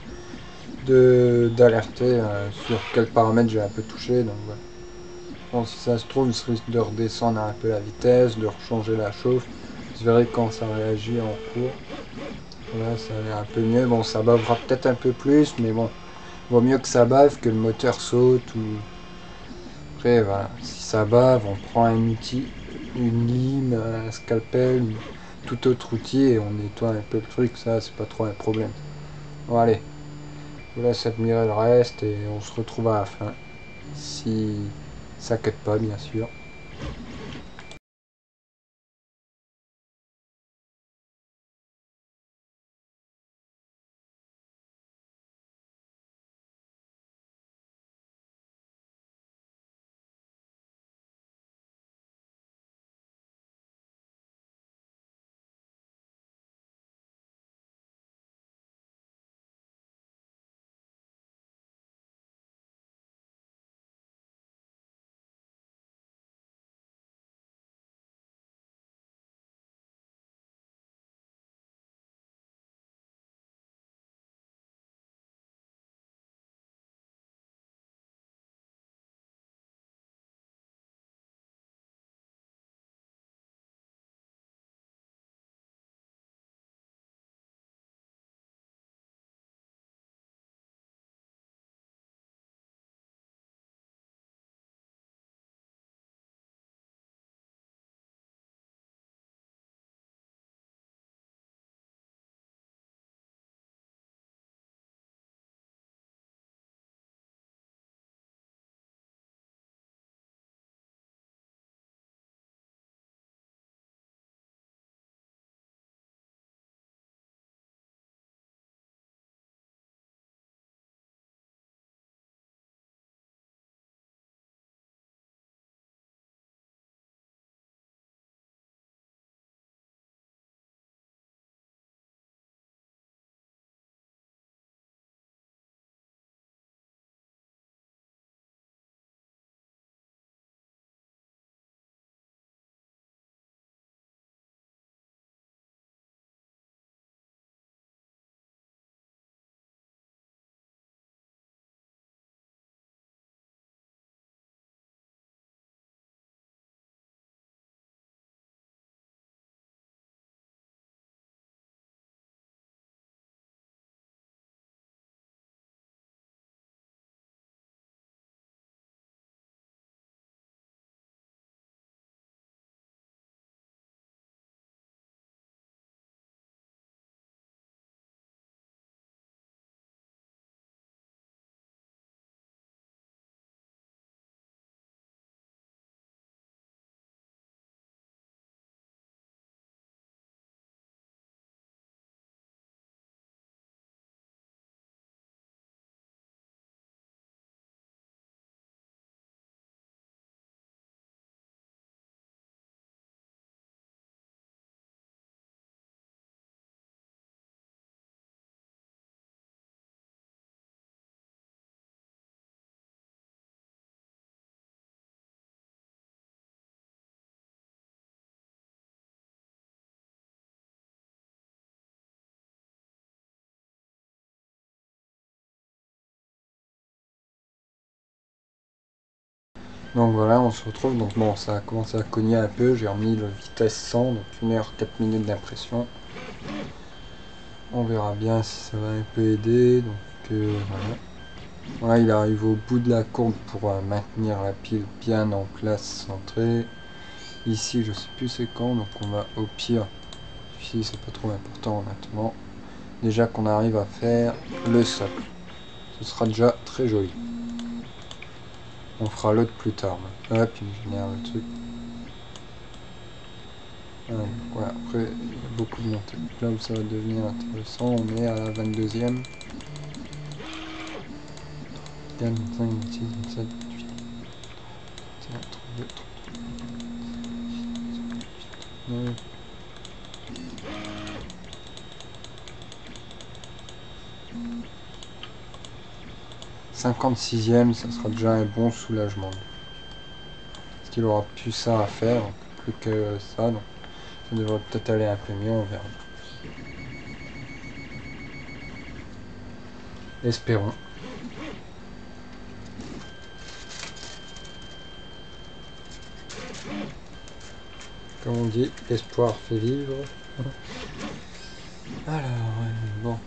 de d'alerter euh, sur quels paramètres j'ai un peu touché. Donc voilà. Bon, si ça se trouve, je risque de redescendre un peu la vitesse, de changer la chauffe. Je verrai quand ça réagit en cours. Là, ça a l'air un peu mieux. Bon, ça bavera peut-être un peu plus, mais bon, vaut mieux que ça bave que le moteur saute ou. Après, voilà, si ça bave, on prend un outil, une lime, un scalpel, tout autre outil et on nettoie un peu le truc. Ça, c'est pas trop un problème. Bon, allez. Je vous laisse admirer le reste et on se retrouve à la fin. Si ça cut pas, bien sûr. Donc voilà, on se retrouve. Donc bon, ça a commencé à cogner un peu. J'ai remis le vitesse cent, donc une heure quatre minutes d'impression. On verra bien si ça va un peu aider. Donc euh, voilà. Voilà, il arrive au bout de la courbe pour euh, maintenir la pile bien en place, centrée. Ici, je sais plus c'est quand, donc on va au pire. Ici, c'est pas trop important honnêtement. Déjà qu'on arrive à faire le socle. Ce sera déjà très joli. On fera l'autre plus tard. Hop, il me génère le truc. Ouais, ouais, après, il y a beaucoup de montées. Donc là où ça va devenir intéressant, on est à la vingt-deuxième. vingt-quatre, vingt-cinq, vingt-six, vingt-sept, vingt-huit, trente-et un, trente-deux, trente-neuf. cinquante-sixième, ça sera déjà un bon soulagement. Parce qu'il aura plus ça à faire, plus que ça, donc ça devrait peut-être aller un peu mieux, on verra. Espérons. Comme on dit, l'espoir fait vivre. Alors, euh, bon.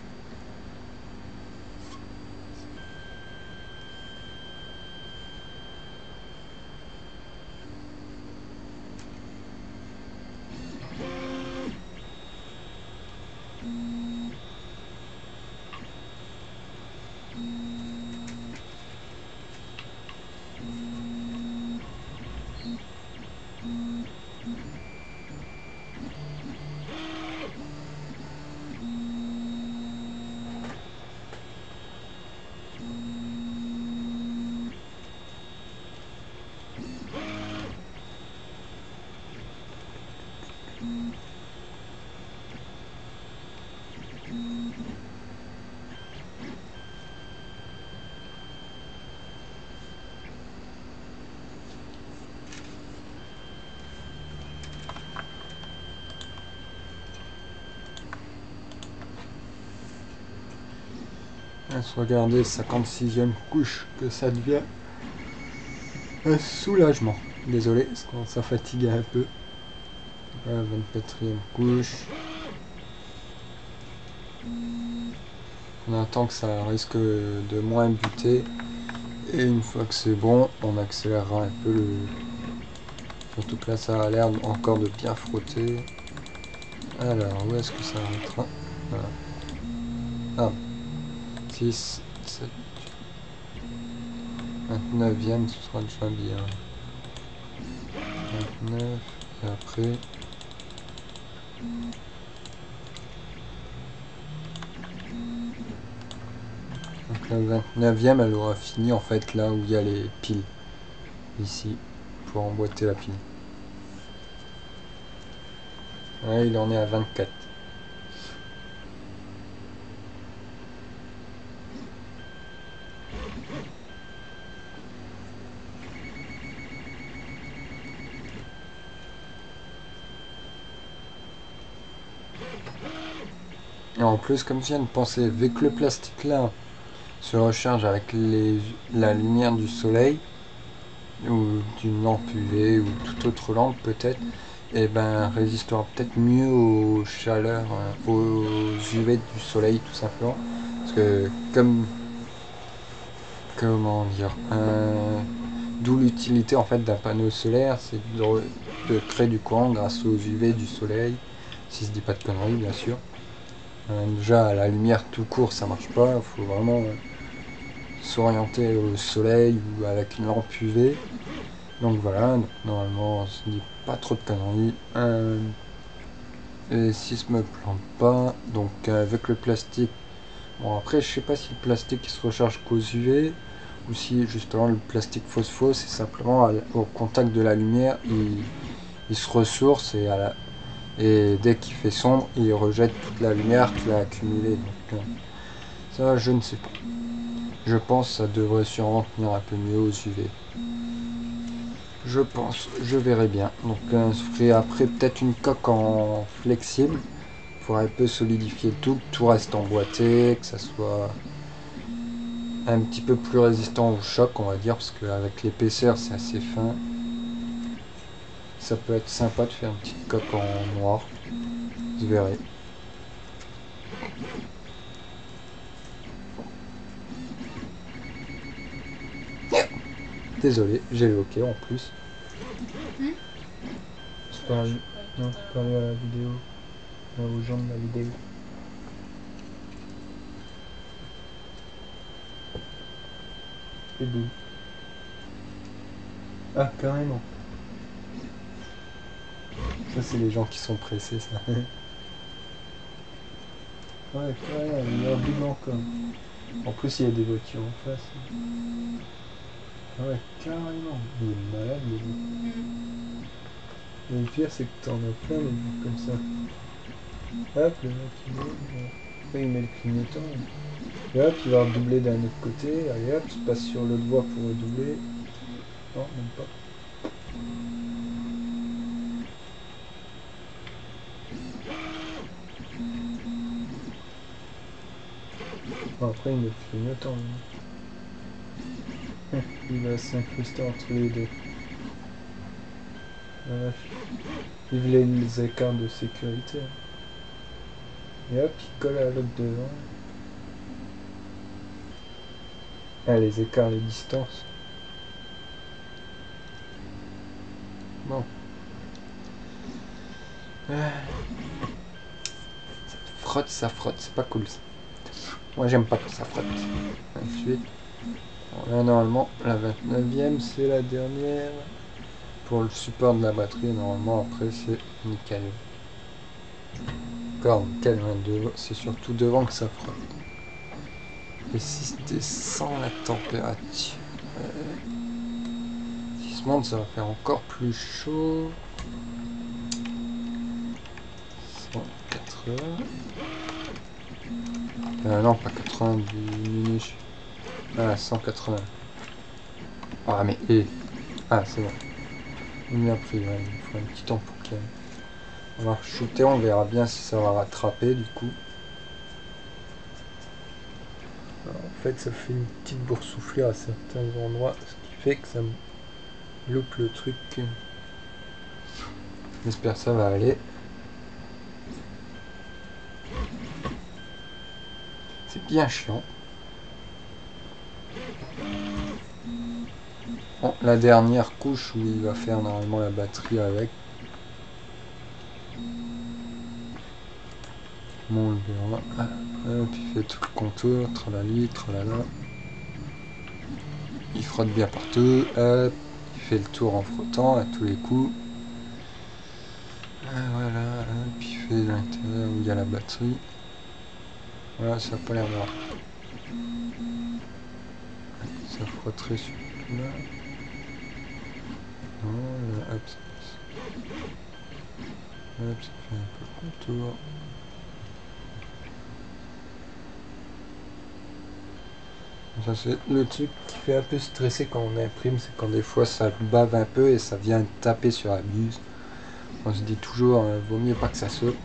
Regardez, cinquante-sixième couche que ça devient. Un soulagement. Désolé, ça fatigue un peu. Voilà, vingt-quatrième couche. On attend que ça risque de moins buter. Et une fois que c'est bon, on accélérera un peu le... Surtout que là, ça a l'air encore de bien frotter. Alors, où est-ce que ça rentre? Voilà. Ah. six, sept, vingt-neuvième, ce sera déjà bien. vingt-neuf, et après... Donc la vingt-neuvième, elle aura fini en fait là où il y a les piles. Ici, pour emboîter la pile. Ouais, il en est à vingt-quatre. Et en plus, comme je viens de penser, vu que le plastique là se recharge avec les, la lumière du soleil, ou d'une lampe U V, ou toute autre lampe peut-être, et ben résistera peut-être mieux aux chaleurs, euh, aux U V du soleil tout simplement. Parce que comme... Comment dire euh, D'où l'utilité en fait d'un panneau solaire, c'est de, de créer du courant grâce aux U V du soleil, si je dis pas de conneries bien sûr. Euh, déjà à la lumière tout court ça marche pas, il faut vraiment euh, s'orienter au soleil ou avec une lampe U V. Donc voilà, donc, normalement ça ne dit pas trop de conneries. Euh, et si je me plante pas, donc euh, avec le plastique, bon après je sais pas si le plastique il se recharge qu'aux U V, ou si justement le plastique phospho c'est simplement à, au contact de la lumière, il, il se ressource et, à la, et dès qu'il fait sombre, il rejette toute la lumière qu'il a accumulée. Donc euh, ça je ne sais pas. Je pense que ça devrait sûrement tenir un peu mieux aux U V. Je pense, je verrai bien. Donc euh, je ferai après peut-être une coque en flexible pour un peu solidifier tout, que tout reste emboîté, que ça soit un petit peu plus résistant au choc on va dire, parce qu'avec l'épaisseur c'est assez fin. Ça peut être sympa de faire une petite coque en noir. Vous verrez. Désolé, j'ai le hockey en plus. Hmm Je parle... Non, je parlais à la vidéo. Aux gens de la vidéo. C'est beau. Ah, carrément. Ça, c'est les gens qui sont pressés, ça. Ouais, carrément, il y a un bout encore. En plus, il y a des voitures en face. Ah ouais, carrément. Il est malade, le gars. Et le pire, c'est que t'en as plein des gens comme ça. Hop, le mec il est. Après, il met le clignotant. Et hop, il va redoubler d'un autre côté. Allez hop, il passe sur l'autre voie pour redoubler. Non, même pas. Bon, après, il met le clignotant. Lui. Il va s'incruster entre les deux. Voilà. Vive les, les écarts de sécurité. Et hop, il colle à l'autre devant. Ah, les écarts, les distances. Bon. Ah. Ça frotte, ça frotte, c'est pas cool ça. Moi j'aime pas que ça frotte. Ensuite, bon, là normalement, la vingt-neuvième c'est la dernière. Pour le support de la batterie, normalement après c'est nickel. Encore nickel, c'est surtout devant que ça frotte. Et si c'était sans la température, euh, si se monte, ça va faire encore plus chaud. cent quatre-vingts. Euh, non, pas quatre-vingts, diminue. Ah, cent quatre-vingts. Ah, mais et. Ah, c'est bon. Il m'a pris, ouais, il faut un petit temps pour qu'il. On va shooter, on verra bien si ça va rattraper du coup. Alors, en fait, ça fait une petite boursouflure à certains endroits, ce qui fait que ça me loupe le truc. J'espère que ça va aller. C'est bien chiant. Bon, la dernière couche où il va faire normalement la batterie avec. Bon, on le verra. Hop, il fait tout le contour, tralali, tralala. Il frotte bien partout. Hop, il fait le tour en frottant à tous les coups. Ah, voilà, hop, il fait l'intérieur où il y a la batterie. Voilà, ça n'a pas l'air noir. Ça frotterait sur là. Non, là, hop, ça passe. Hop, ça fait un peu le contour. Ça c'est le truc qui fait un peu stresser quand on imprime, c'est quand des fois ça bave un peu et ça vient taper sur la buse. On se dit toujours, euh, vaut mieux pas que ça saute.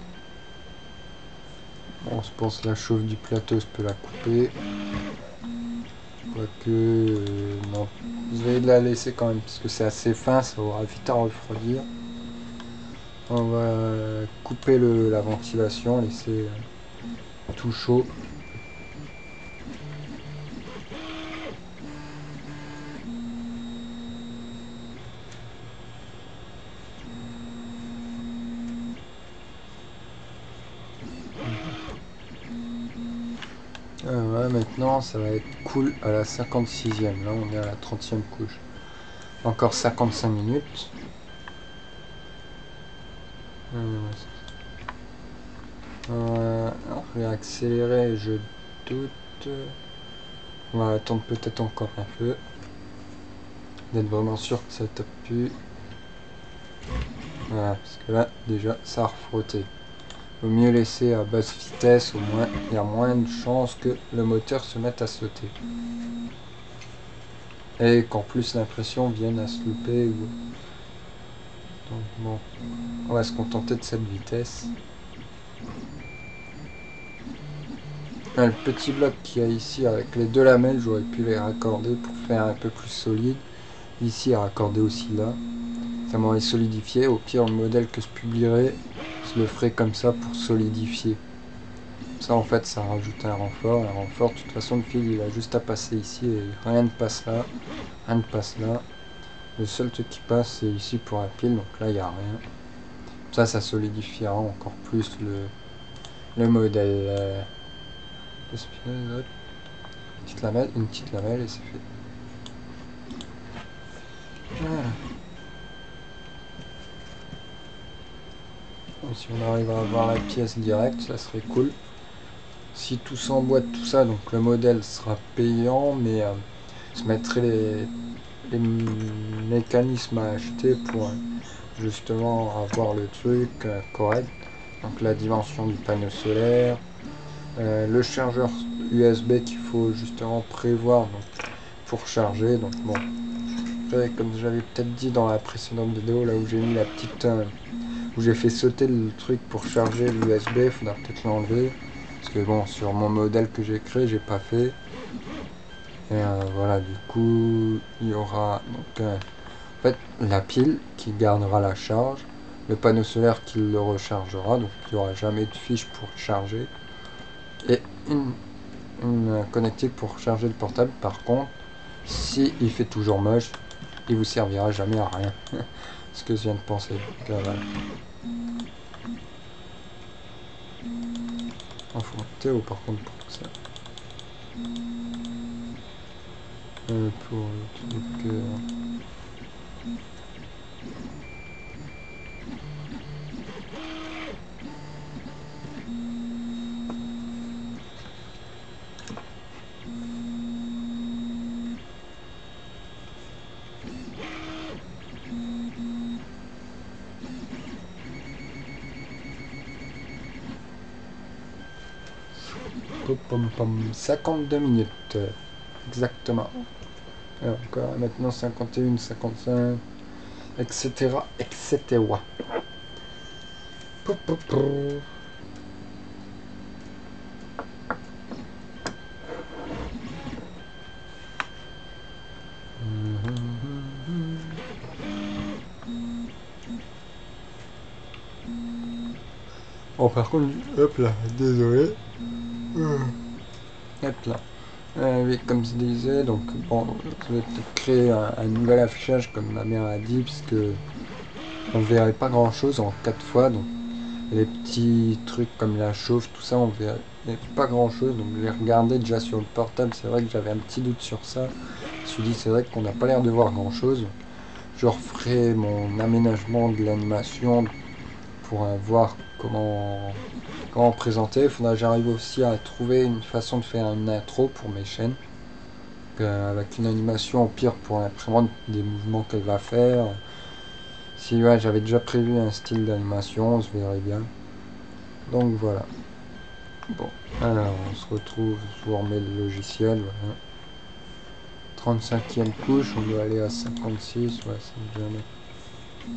Bon, je pense que la chauffe du plateau, je peux la couper. Quoique, euh, non, je vais la laisser quand même, puisque c'est assez fin, ça aura vite à refroidir. On va couper le, la ventilation, laisser euh, tout chaud. Euh, ouais, maintenant ça va être cool à la cinquante-sixième, là on est à la trentième couche. Encore cinquante-cinq minutes. Euh, euh, alors, je vais accélérer, je doute. On va attendre peut-être encore un peu. D'être vraiment sûr que ça tape plus. Voilà, parce que là déjà ça a refrotté. Vaut mieux laisser à basse vitesse, au moins il y a moins de chances que le moteur se mette à sauter. Et qu'en plus l'impression vienne à se louper. Ou... Donc bon, on va se contenter de cette vitesse. Ah, le petit bloc qu'il y a ici avec les deux lamelles, j'aurais pu les raccorder pour faire un peu plus solide. Ici, à raccorder aussi là. Ça m'aurait solidifié. Au pire, le modèle que je publierai, je le ferai comme ça pour solidifier. Ça, en fait, ça rajoute un renfort. Un renfort, de toute façon, le fil, il a juste à passer ici et rien ne passe là. Rien ne passe là. Le seul truc qui passe, c'est ici pour la pile. Donc là, il n'y a rien. Ça, ça solidifiera encore plus le, le modèle. Euh, une petite lamelle, une petite lamelle et c'est fait. Voilà. Si on arrive à avoir la pièce directe, ça serait cool. si tout s'emboîte, tout ça, donc le modèle sera payant, mais euh, je mettrai les, les mécanismes à acheter pour euh, justement avoir le truc euh, correct. Donc la dimension du panneau solaire, euh, le chargeur U S B qu'il faut justement prévoir donc, pour charger. Donc bon, après, comme j'avais peut-être dit dans la précédente vidéo, là où j'ai mis la petite, euh, où j'ai fait sauter le truc pour charger l'U S B, il faudra peut-être l'enlever. Parce que bon, sur mon modèle que j'ai créé, j'ai pas fait. Et euh, voilà, du coup, il y aura donc euh, en fait la pile qui gardera la charge, le panneau solaire qui le rechargera, donc il n'y aura jamais de fiche pour charger, et une, une connectique pour charger le portable. Par contre, si il fait toujours moche, il vous servira jamais à rien. Ce que je viens de penser. Donc, euh, voilà. Il faut un Théo par contre pour tout ça. Euh, pour le truc. Euh... Pom, pom, pom. cinquante-deux minutes. Exactement. Et encore maintenant cinquante et une, cinquante-cinq, et cetera et cetera. Pou, pou, pou. Bon, par contre, hop là, désolé. Hop là. Euh, oui, comme je disais, donc bon, je vais peut-être créer un, un nouvel affichage comme ma mère a dit, puisque on verrait pas grand chose en quatre fois, donc les petits trucs comme la chauffe, tout ça, on verrait pas grand chose, donc j'ai regardé déjà sur le portable, c'est vrai que j'avais un petit doute sur ça, je me suis dit c'est vrai qu'on n'a pas l'air de voir grand chose, je referai mon aménagement de l'animation pour euh, voir comment, comment présenter. Il faudra que j'arrive aussi à trouver une façon de faire une intro pour mes chaînes. Euh, avec une animation au pire pour l'imprimante des mouvements qu'elle va faire. Si ouais, j'avais déjà prévu un style d'animation, on se verrait bien. Donc voilà. Bon, alors on se retrouve, je vous remets le logiciel. Voilà. trente-cinquième couche, on doit aller à cinquante-six, ouais, c'est déjà bien.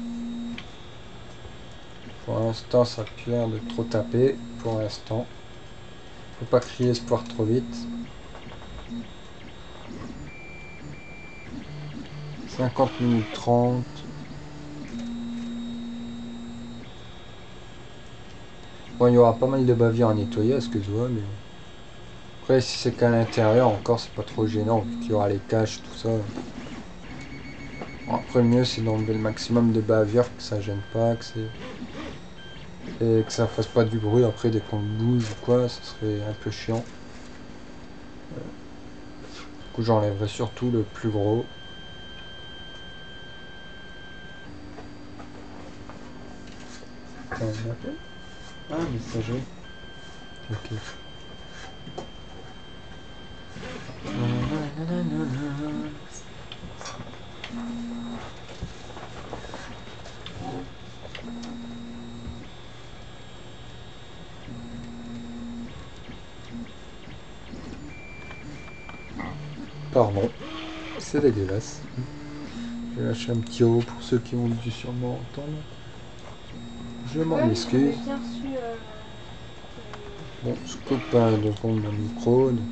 Pour l'instant, ça a plus l'air de trop taper. Pour l'instant. Faut pas crier espoir trop vite. cinquante minutes trente. Bon, il y aura pas mal de bavures à nettoyer à ce que je vois, mais... Après, si c'est qu'à l'intérieur, encore, c'est pas trop gênant, vu qu'il y aura les caches, tout ça. Bon, après, le mieux, c'est d'enlever le maximum de bavures, que ça gêne pas, que c'est... Et que ça fasse pas du bruit après dès qu'on bouge ou quoi, ça serait un peu chiant. Du coup, j'enlèverai surtout le plus gros. Ah, messager. Ok. Pardon, c'est dégueulasse. Je vais lâcher un petit haut pour ceux qui ont dû sûrement entendre. Je m'en Ouais, excuse. j'avais bien reçu, euh, Bon, je coupe pas de compte mon micro. Donc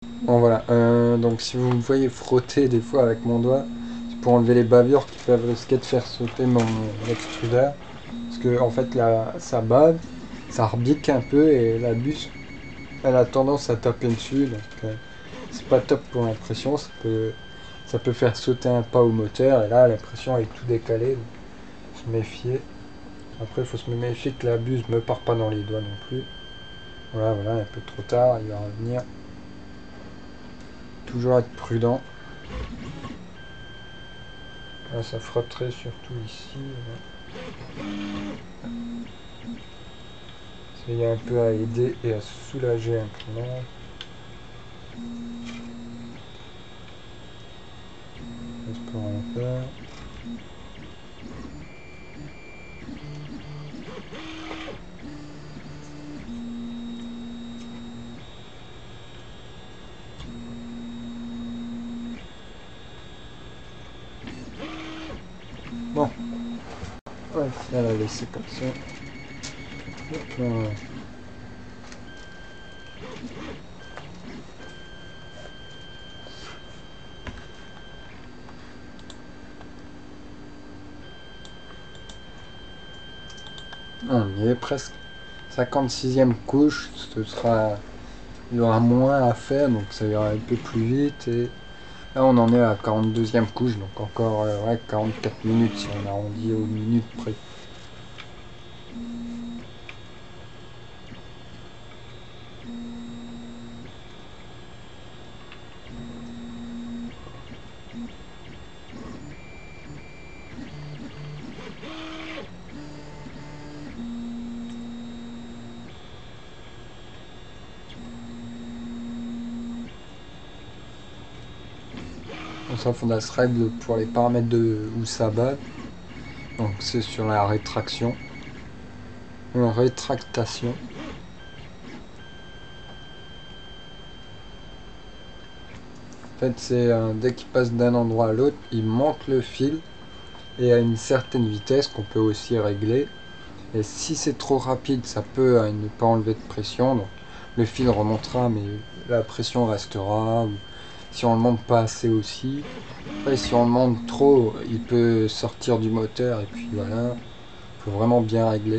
Bon voilà, euh, donc si vous me voyez frotter des fois avec mon doigt, c'est pour enlever les bavures qui peuvent risquer de faire sauter mon extrudeur. Parce que en fait là, ça bave, ça rebique un peu et la buse elle a tendance à taper dessus. Donc euh, c'est pas top pour l'impression, ça peut, ça peut faire sauter un pas au moteur et là l'impression est tout décalée. Donc faut se méfier. Après il faut se méfier que la buse me part pas dans les doigts non plus. Voilà, voilà, un peu trop tard, il va revenir. Toujours être prudent. Là, ça frotterait surtout ici. Essayer un peu à aider et à soulager l'imprimante. Je peux rien faire. Bon. Ouais, elle a laissé comme ça. Hop là. On y est presque. cinquante-sixième couche, ce sera, il y aura moins à faire, donc ça ira un peu plus vite. Et là, on en est à quarante-deuxième couche, donc encore euh, ouais, quarante-quatre minutes si on arrondit aux minutes près. Donc ça, faudra se règle pour les paramètres de où ça bat. Donc c'est sur la rétraction. Une rétractation. En fait, c'est euh, dès qu'il passe d'un endroit à l'autre, il monte le fil et à une certaine vitesse qu'on peut aussi régler. Et si c'est trop rapide, ça peut euh, ne pas enlever de pression. Donc le fil remontera, mais la pression restera. Ou si on le monte pas assez aussi. Après, si on le monte trop, il peut sortir du moteur et puis voilà. Il faut vraiment bien régler.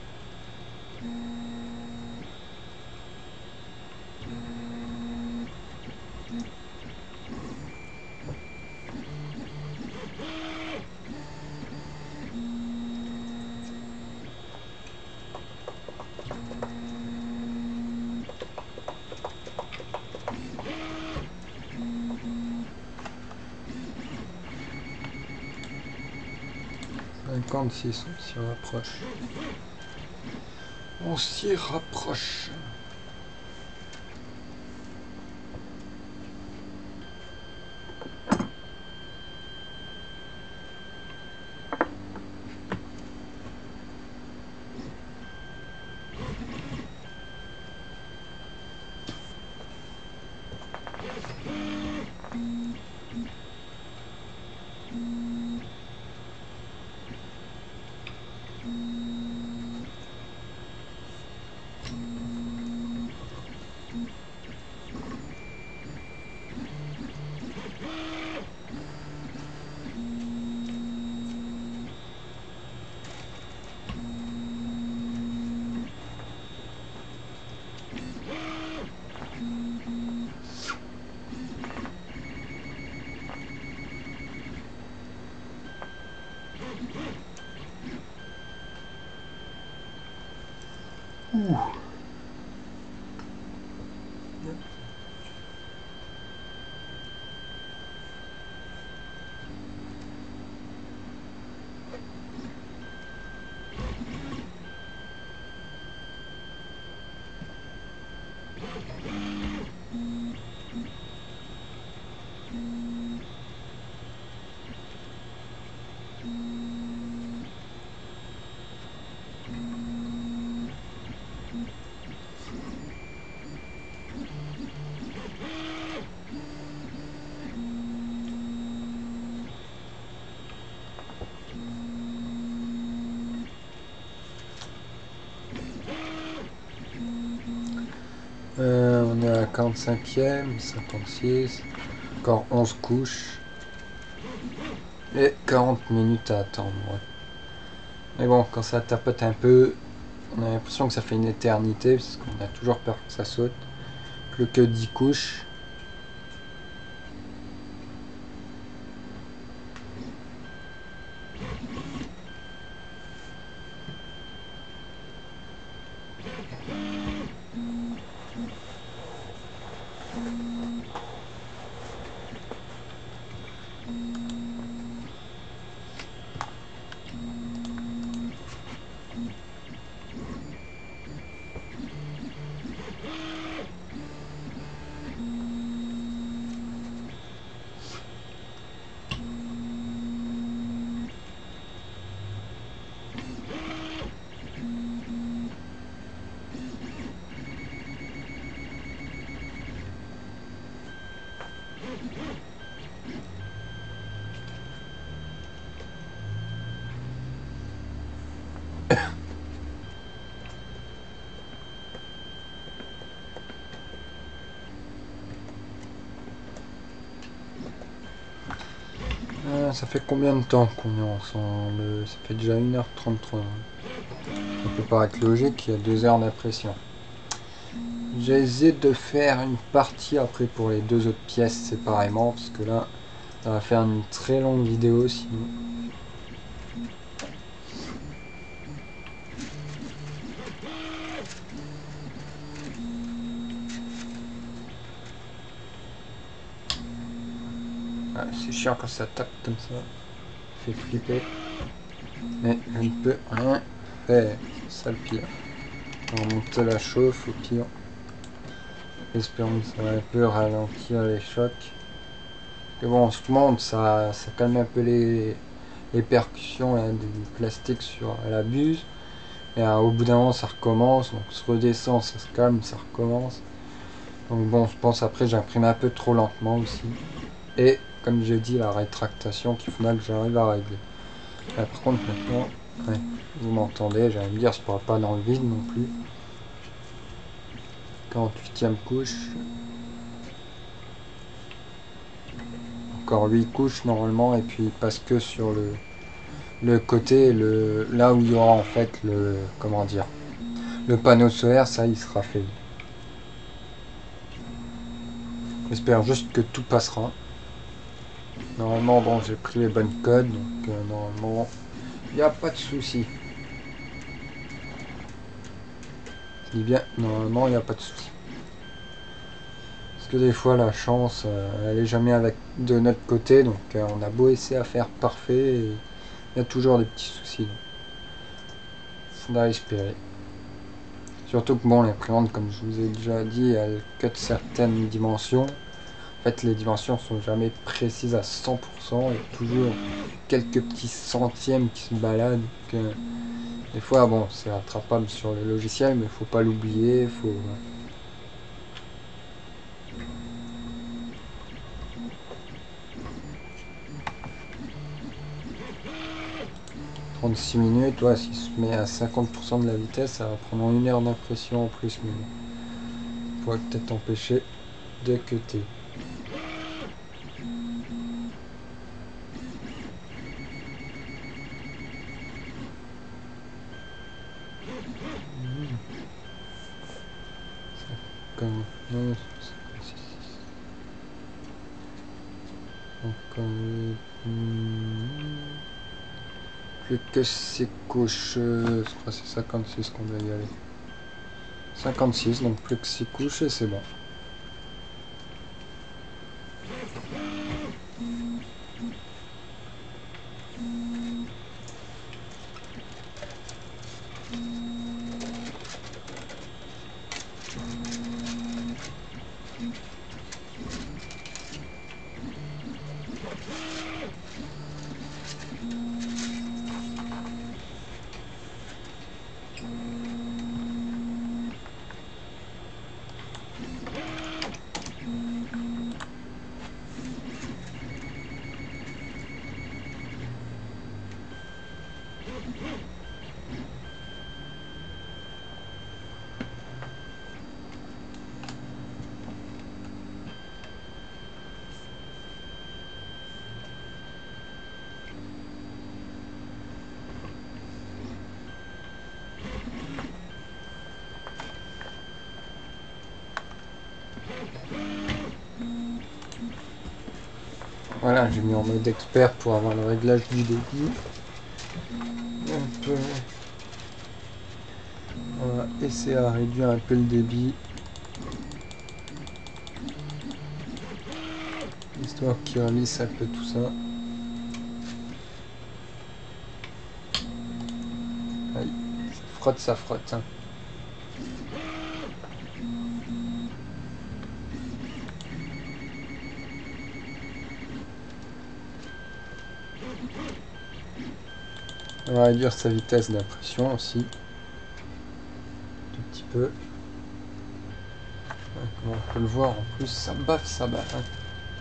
cinquante-six, on s'y rapproche. On s'y rapproche. Ouh. Euh, on est à la quarante-cinquième, cinquante-six, encore onze couches. Et quarante minutes à attendre. Ouais. Mais bon, quand ça tapote un peu, on a l'impression que ça fait une éternité, parce qu'on a toujours peur que ça saute. Plus que dix couches. Ah, ça fait combien de temps qu'on est ensemble? Ça fait déjà une heure trente-trois. Ça peut paraître logique, il y a deux heures d'impression. J'hésite de faire une partie après pour les deux autres pièces séparément, parce que là, ça va faire une très longue vidéo sinon. Ah, c'est chiant quand ça tape comme ça. Ça fait flipper. Mais je ne peux rien faire. C'est ça le pire. On va remonter la chauffe au pire. Espérons que ça va un peu ralentir les chocs. Et bon, en ce moment, ça, ça calme un peu les, les percussions hein, du plastique sur la buse. Et euh, au bout d'un moment, ça recommence. Donc, ça redescend, ça se calme, ça recommence. Donc, bon, je pense après, j'imprime un peu trop lentement aussi. Et, comme j'ai dit, la rétractation qu'il faudra que j'arrive à régler. Là, par contre, maintenant, ouais, vous m'entendez, j'allais me dire, je parle pas dans le vide non plus. quarante-huitième couche. Encore huit couches normalement, et puis parce que sur le, le côté, le, là où il y aura en fait le, comment dire, le panneau solaire, ça il sera fait. J'espère juste que tout passera. Normalement, bon, j'ai pris les bonnes codes, donc euh, normalement, il n'y a pas de souci. Je dis bien, normalement, il n'y a pas de souci. Parce que des fois, la chance, euh, elle est jamais avec de notre côté, donc euh, on a beau essayer à faire parfait, il y a toujours des petits soucis. Faudra espérer. Surtout que bon, l'imprimante, comme je vous ai déjà dit, elle cut certaines dimensions. En fait, les dimensions sont jamais précises à cent pour cent. Il y a toujours quelques petits centièmes qui se baladent. Donc, euh, des fois, bon, c'est attrapable sur le logiciel, mais il faut pas l'oublier. Faut trente-six minutes, ouais, si se met à cinquante pour cent de la vitesse, ça va prendre une heure d'impression en plus, mais bon. On pourrait peut-être empêcher de cutter. Non, encore plus que six couches, je crois que c'est cinquante-six qu'on doit y aller. cinquante-six, donc plus que six couches et c'est bon. Voilà, j'ai mis en mode expert pour avoir le réglage du débit. Un peu. On va essayer à réduire un peu le débit. Histoire qu'il relisse un peu tout ça. Aïe, ça frotte, ça frotte. Hein. On va réduire sa vitesse d'impression aussi. Tout petit peu. Comme on peut le voir, en plus, ça baffe, ça baffe. Hein.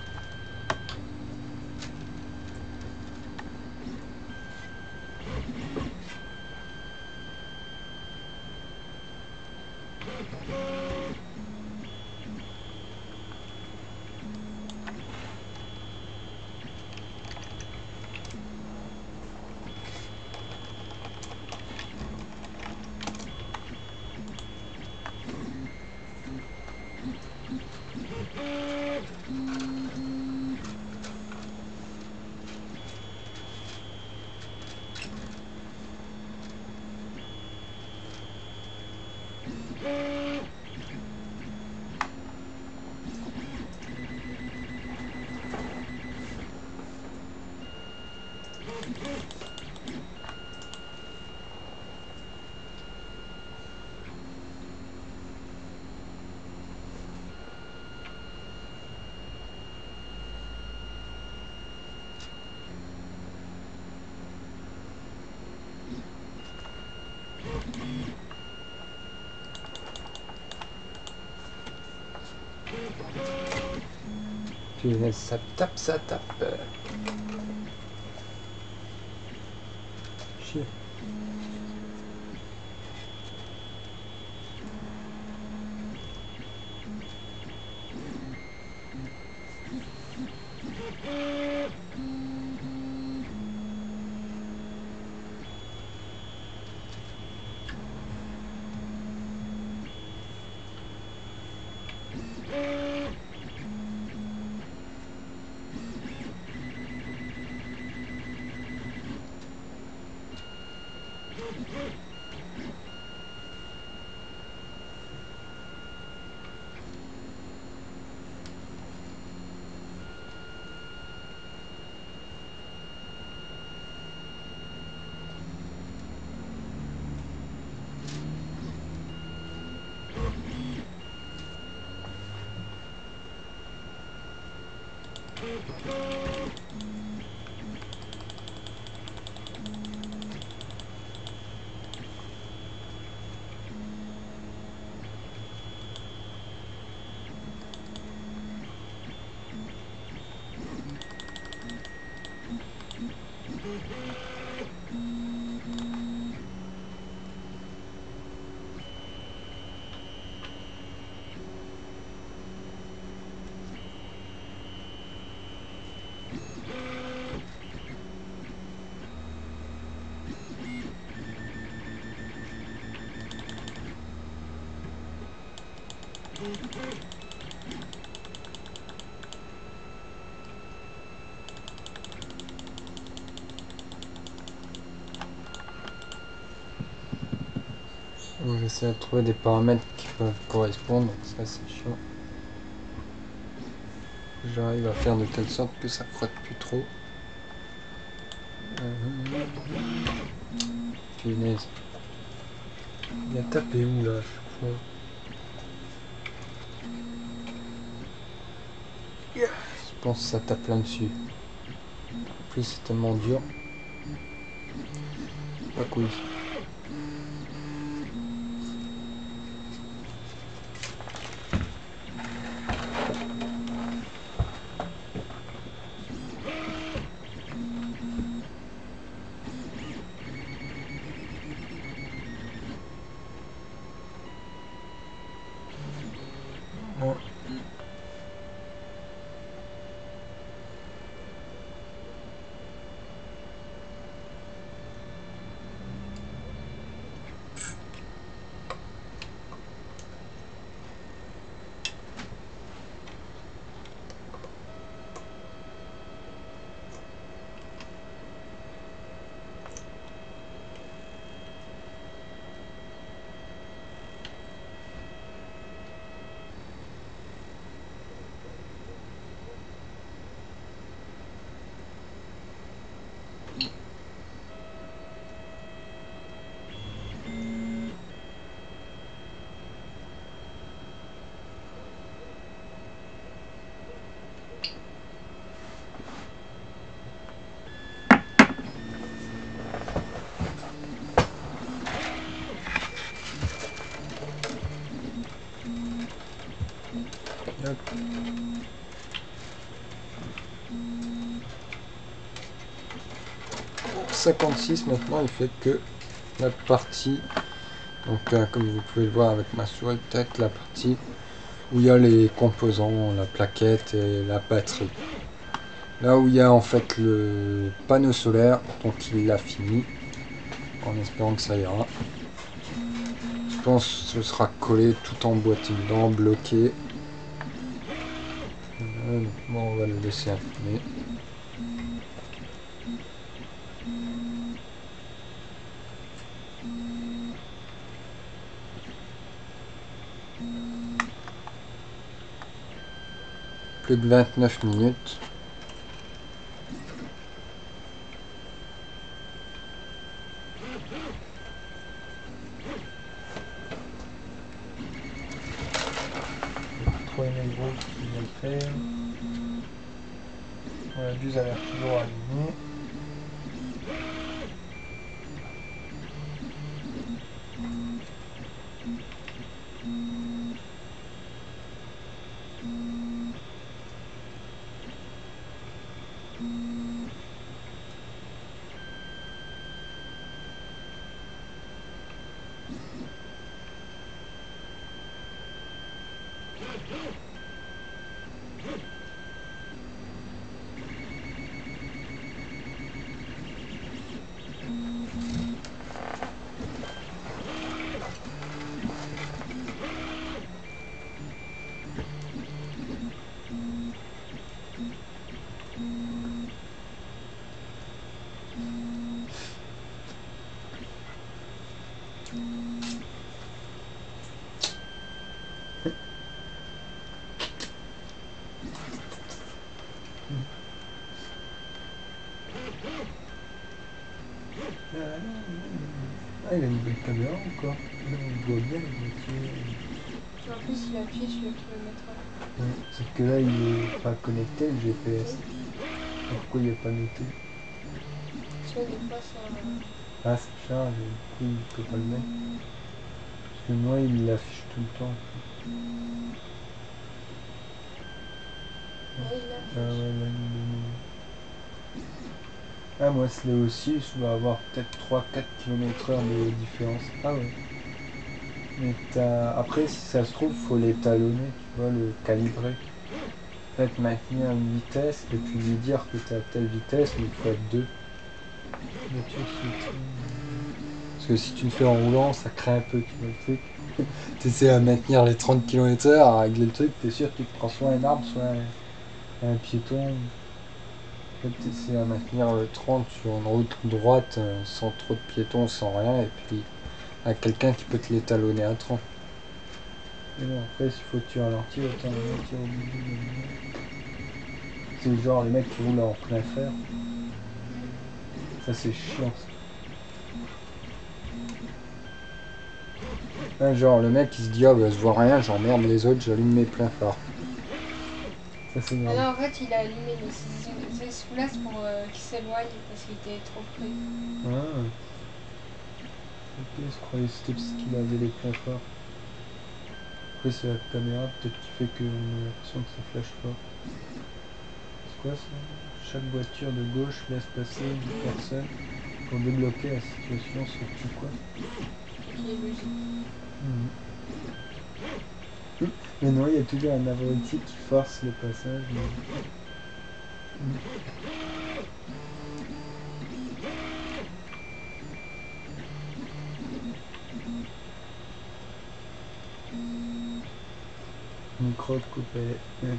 Puis ça tape, ça tape. Chier. Donc j'essaie de trouver des paramètres qui peuvent correspondre, donc ça c'est chiant. J'arrive à faire de telle sorte que ça frotte plus trop. Punaise. Il a tapé où là, je crois. Je pense que ça tape là-dessus. En plus c'est tellement dur. Pas cool. Bon. cinquante-six maintenant, il fait que la partie, donc euh, comme vous pouvez le voir avec ma souris, peut-être la partie où il y a les composants, la plaquette et la batterie. Là où il y a en fait le panneau solaire, donc il l'a fini, en espérant que ça ira. Je pense que ce sera collé tout emboîté dedans, bloqué. Voilà, donc bon, on va le laisser imprimer. Plus de vingt-neuf minutes. Trop aimé le groupe qui vient le faire. On a dû avoir toujours aligné. Ah, il a une belle caméra encore. Là, on voit bien les voitures. En plus, il appuie sur le kilomètre. Ouais, sauf que là, il n'est pas connecté le G P S. Pourquoi il n'est pas noté? Tu vois, des fois, ça. Ah, ça charge, et du coup, il ne peut pas le mettre. Parce que moi, il l'affiche tout le temps. Ouais, il Ah affiche. ouais, là, il est... Ah, moi, c'est aussi, je dois avoir peut-être trois quatre kilomètres heure de différence. Ah ouais. Mais t'as... Après, si ça se trouve, faut l'étalonner, tu vois, le calibrer. En fait, maintenir une vitesse et puis lui dire que tu as telle vitesse, mais il faut être deux. Parce que si tu le fais en roulant, ça craint un peu, tu vois le truc. Tu essaies à maintenir les trente kilomètres heure, à régler le truc, t'es sûr que tu prends soit un arbre, soit un, un piéton. En fait, tu essaies à maintenir le trente sur une route droite, euh, sans trop de piétons, sans rien, et puis à quelqu'un qui peut te l'étalonner à trente. Mais bon, après, s'il faut que tu ralentis, autant ralentir au bout. C'est genre les mecs qui roulent en plein fer. Ça, c'est chiant. Ah, genre le mec il se dit ah bah je vois rien, j'emmerde les autres, j'allume mes pleins phares. Ça c'est Ah grave. non, en fait, il a allumé les ces sous-là pour euh, qu'il s'éloigne parce qu'il était trop près. Ah. Ok, je croyais que c'était parce qu'il avait les pleins phares. Après c'est la caméra peut-être qui fait qu'on a l'impression que ça flash pas. C'est quoi ça? Chaque voiture de gauche laisse passer une personne pour débloquer la situation sur tout quoi. Qui est logique. Mmh. Mais non, il y a toujours un abruti qui force le passage. Mais... Mmh. Micro coupé.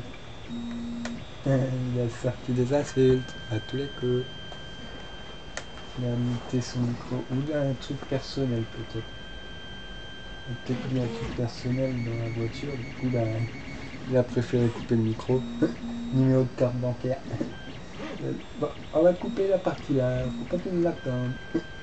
Il a sorti des insultes à tous les coups. Il a muté son micro. Ou un truc personnel peut-être. Il a peut-être mis un truc personnel dans la voiture. Du coup, bah, il a préféré couper le micro. Numéro de carte bancaire. Bon, on va couper la partie là. Faut pas qu'il l'attende.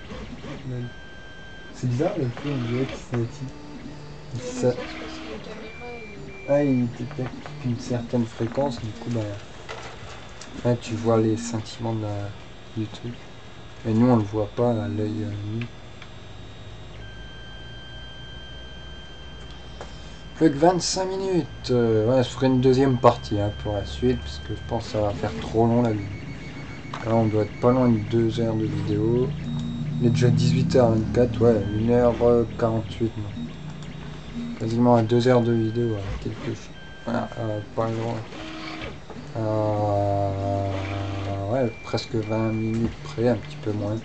C'est bizarre le coup, on dirait qu'il s'est dit. Ça... Ah, il détecte une certaine fréquence, du coup, bah, là, tu vois les sentiments de la... du truc. Et nous, on le voit pas à l'œil nu. Plus que vingt-cinq minutes. Euh, ouais, je ferai une deuxième partie hein, pour la suite, parce que je pense que ça va faire trop long la vidéo. Là, on doit être pas loin de deux heures de vidéo. Il est déjà dix-huit heures vingt-quatre, ouais, une heure quarante-huit. Non. Quasiment à deux heures de vidéo, ouais, quelque chose. Voilà, euh, pas loin. Euh, ouais, presque vingt minutes près, un petit peu moins.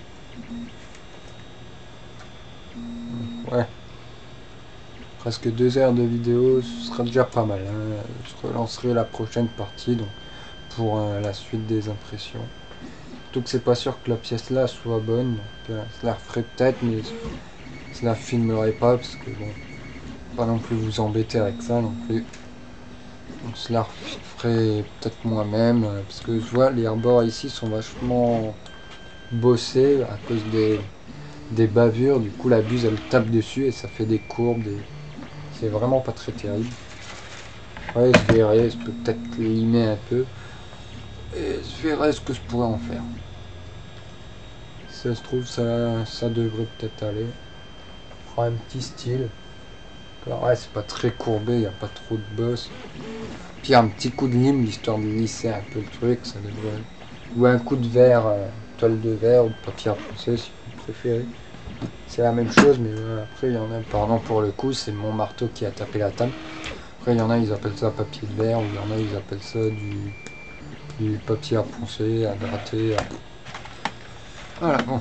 Ouais. Presque deux heures de vidéo, ce sera déjà pas mal. Hein. Je relancerai la prochaine partie donc, pour euh, la suite des impressions. Surtout que c'est pas sûr que la pièce là soit bonne. Donc, euh, je la referai peut-être, mais je la filmerai pas parce que bon, pas non plus vous embêter avec ça non plus. Donc je la referai peut-être moi-même euh, parce que je vois les rebords ici sont vachement bossés à cause des, des bavures. Du coup la buse elle tape dessus et ça fait des courbes. Des... C'est vraiment pas très terrible. Ouais, je verrai, je peux peut-être limer un peu. Et je verrai ce que je pourrais en faire. Si ça se trouve, ça, ça devrait peut-être aller. On fera un petit style. Alors, ouais, c'est pas très courbé, il n'y a pas trop de boss. Puis un petit coup de lime, histoire de lisser un peu le truc, ça devrait. Ou un coup de verre, euh, toile de verre ou de papier à poncer si vous préférez. C'est la même chose, mais voilà. Après, il y en a, pardon pour le coup, c'est mon marteau qui a tapé la table. Après, il y en a, ils appellent ça papier de verre, ou il y en a, ils appellent ça du, du papier à poncer, à gratter. À... Voilà, bon.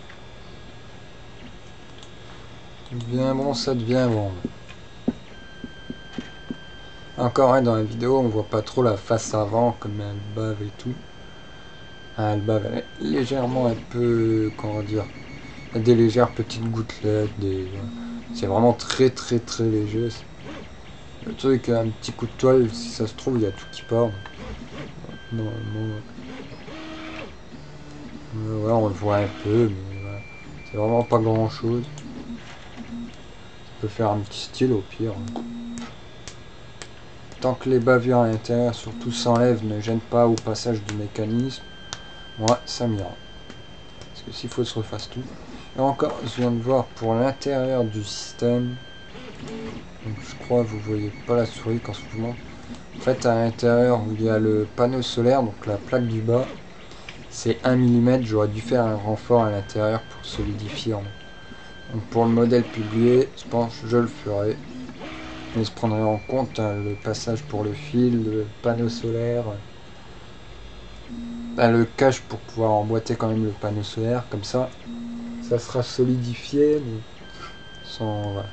Ça devient bon, ça devient bon. Encore, hein, dans la vidéo, on voit pas trop la face avant, comme elle bave et tout. Ah, elle bave, elle est légèrement un peu, comment dire, il y a des légères petites gouttelettes, des... c'est vraiment très très très léger. Le truc, un petit coup de toile, si ça se trouve, il y a tout qui part. Normalement, euh, ouais, on le voit un peu, mais voilà. C'est vraiment pas grand chose. On peut faire un petit style au pire. Tant que les bavures à l'intérieur surtout s'enlèvent, ne gênent pas au passage du mécanisme, moi ça m'ira. Parce que s'il faut se refasse tout. Et encore, je viens de voir pour l'intérieur du système. Donc je crois que vous voyez pas la souris quand je vous montre. En fait à l'intérieur où il y a le panneau solaire, donc la plaque du bas, c'est un millimètre, j'aurais dû faire un renfort à l'intérieur pour solidifier. Donc pour le modèle publié, je pense que je le ferai. Mais je prendrai en compte hein, le passage pour le fil, le panneau solaire, ben, le cache pour pouvoir emboîter quand même le panneau solaire, comme ça, ça sera solidifié, mais sans... Voilà.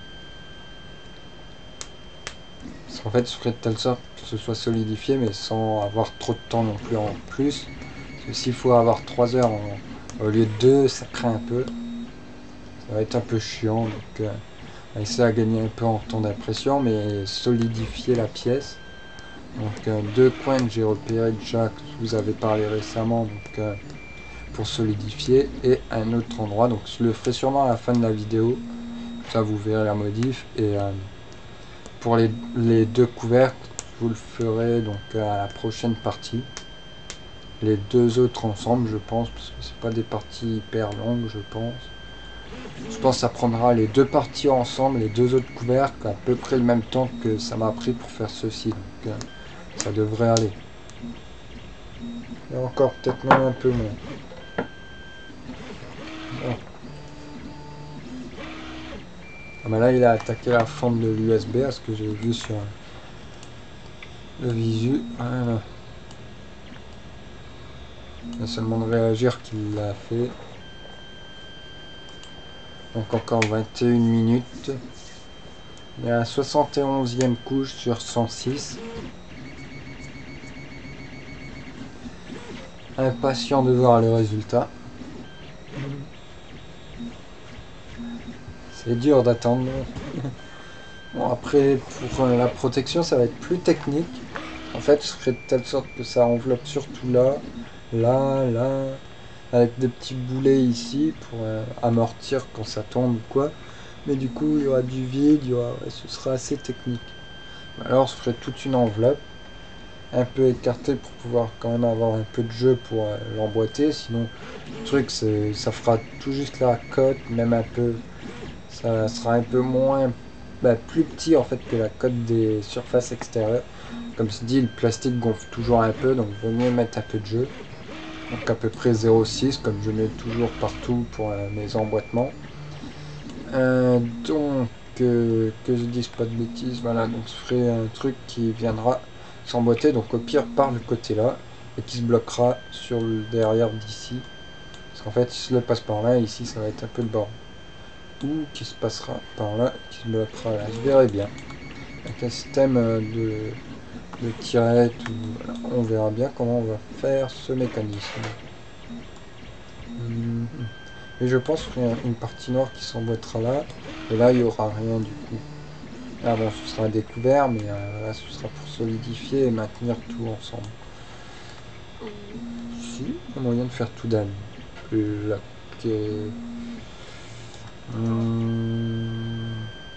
Parce qu'en fait, je ferai de telle sorte que ce soit solidifié, mais sans avoir trop de temps non plus en plus. Parce que s'il faut avoir trois heures en, au lieu de deux, ça craint un peu. Ça va être un peu chiant, donc... Euh, essayer à gagner un peu en temps d'impression, mais solidifier la pièce. Donc euh, deux coins que j'ai repérés déjà, que je vous avais parlé récemment, donc euh, pour solidifier, et un autre endroit. Donc je le ferai sûrement à la fin de la vidéo, ça vous verrez la modif. Et euh, pour les, les deux couvercles, je vous le ferai donc à la prochaine partie. Les deux autres ensemble, je pense, parce que c'est pas des parties hyper longues, je pense. Je pense que ça prendra les deux parties ensemble, les deux autres couvercles, à peu près le même temps que ça m'a pris pour faire ceci. Donc euh, ça devrait aller. Et encore peut-être même un peu moins. Bon. Ah bah là il a attaqué la fente de l'U S B, à ce que j'ai vu sur le visu. Voilà. Il y a seulement de réagir qu'il l'a fait. Donc encore vingt et une minutes. Il y a la soixante et onzième couche sur cent six. Impatient de voir le résultat. C'est dur d'attendre. Bon après pour la protection ça va être plus technique. En fait je ferai de telle sorte que ça enveloppe surtout là, là, là, avec des petits boulets ici pour euh, amortir quand ça tombe ou quoi. Mais du coup il y aura du vide, il y aura, ouais, ce sera assez technique. Alors je ferai toute une enveloppe, un peu écartée pour pouvoir quand même avoir un peu de jeu pour euh, l'emboîter. Sinon le truc c'est ça fera tout juste la cote, même un peu, ça sera un peu moins bah, plus petit en fait que la cote des surfaces extérieures. Comme je dis, le plastique gonfle toujours un peu, donc il vaut mieux mettre un peu de jeu. Donc à peu près zéro virgule six, comme je mets toujours partout pour euh, mes emboîtements. Euh, donc, euh, que je dise pas de bêtises, voilà, donc je ferai un truc qui viendra s'emboîter, donc au pire par le côté là, et qui se bloquera sur le derrière d'ici. Parce qu'en fait, si je le passe par là, ici ça va être un peu le bord. Ou qui se passera par là, qui se bloquera là, je verrai bien. Avec un système de, de tirette, voilà, on verra bien comment on va faire ce mécanisme. Hum. Et je pense qu'il y a une partie noire qui s'emboîtera là, et là il n'y aura rien du coup. Ah bon, ce sera découvert, mais euh, là ce sera pour solidifier et maintenir tout ensemble. Si, il y a moyen de faire tout d'un bloc. Euh... Hum...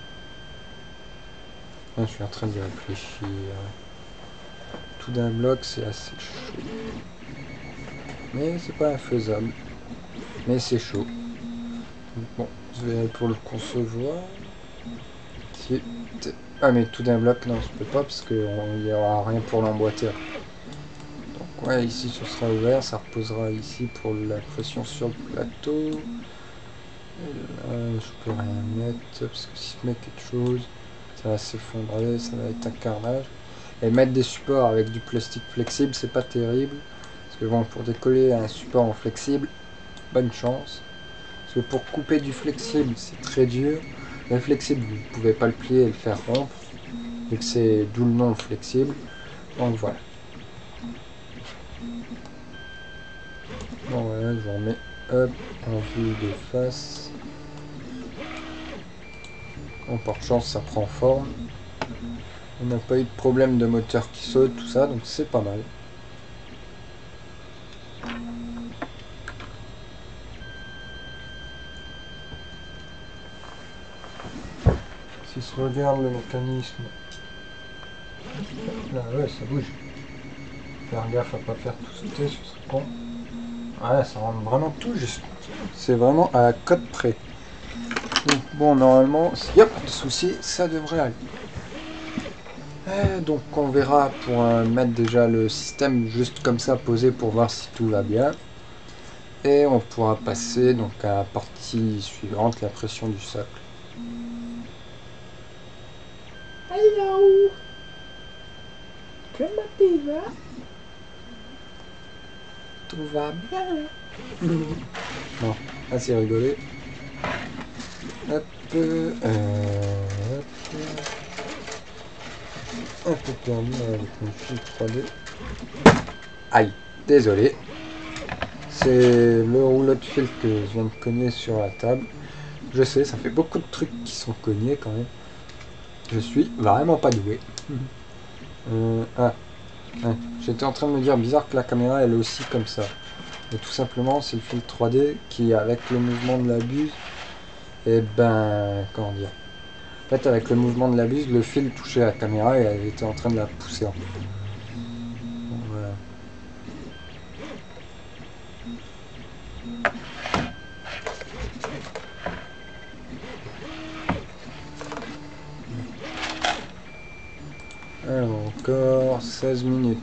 Ah, je suis en train de réfléchir. Tout d'un bloc, c'est assez chaud. Mais c'est pas infaisable. Mais c'est chaud. Donc, bon, je vais pour le concevoir. Si... Ah mais tout d'un bloc, non, je peux pas parce qu'il n'y aura rien pour l'emboîter. Donc ouais, ici ce sera ouvert, ça reposera ici pour la pression sur le plateau. Et là, je peux rien mettre parce que si je mets quelque chose, ça va s'effondrer, ça va être un carnage. Et mettre des supports avec du plastique flexible, c'est pas terrible. Parce que bon, pour décoller un support en flexible, bonne chance. Parce que pour couper du flexible, c'est très dur. Le flexible, vous ne pouvez pas le plier et le faire rompre. Vu que c'est d'où le nom flexible. Donc voilà. Bon voilà, je vous remets hop, en vue de face. Bon, par chance, ça prend forme. On n'a pas eu de problème de moteur qui saute, tout ça, donc c'est pas mal. Si je regarde le mécanisme, là ouais ça bouge. Faire gaffe à pas faire tout sauter, ce serait con. Ouais, ça rentre vraiment tout juste. C'est vraiment à la cote près. Donc bon, normalement, s'il n'y a pas de souci, ça devrait aller. Et donc on verra pour euh, mettre déjà le système juste comme ça posé pour voir si tout va bien. Et on pourra passer donc à la partie suivante, la pression du socle. Hello. Comment tu vas? Tout va bien. Bon, assez rigolé. Hop, euh, hop. Un peu perdu avec mon fil trois D. Aïe, désolé. C'est le rouleau de fil que je viens de cogner sur la table. Je sais, ça fait beaucoup de trucs qui sont cognés quand même. Je suis vraiment pas doué. euh, ah, ouais. J'étais en train de me dire, bizarre que la caméra elle est aussi comme ça. Et tout simplement, c'est le fil trois D qui, avec le mouvement de la buse, et ben, comment dire. En fait, avec le mouvement de la buse, le fil touchait la caméra et elle était en train de la pousser en fait. Donc, voilà. Alors, encore seize minutes.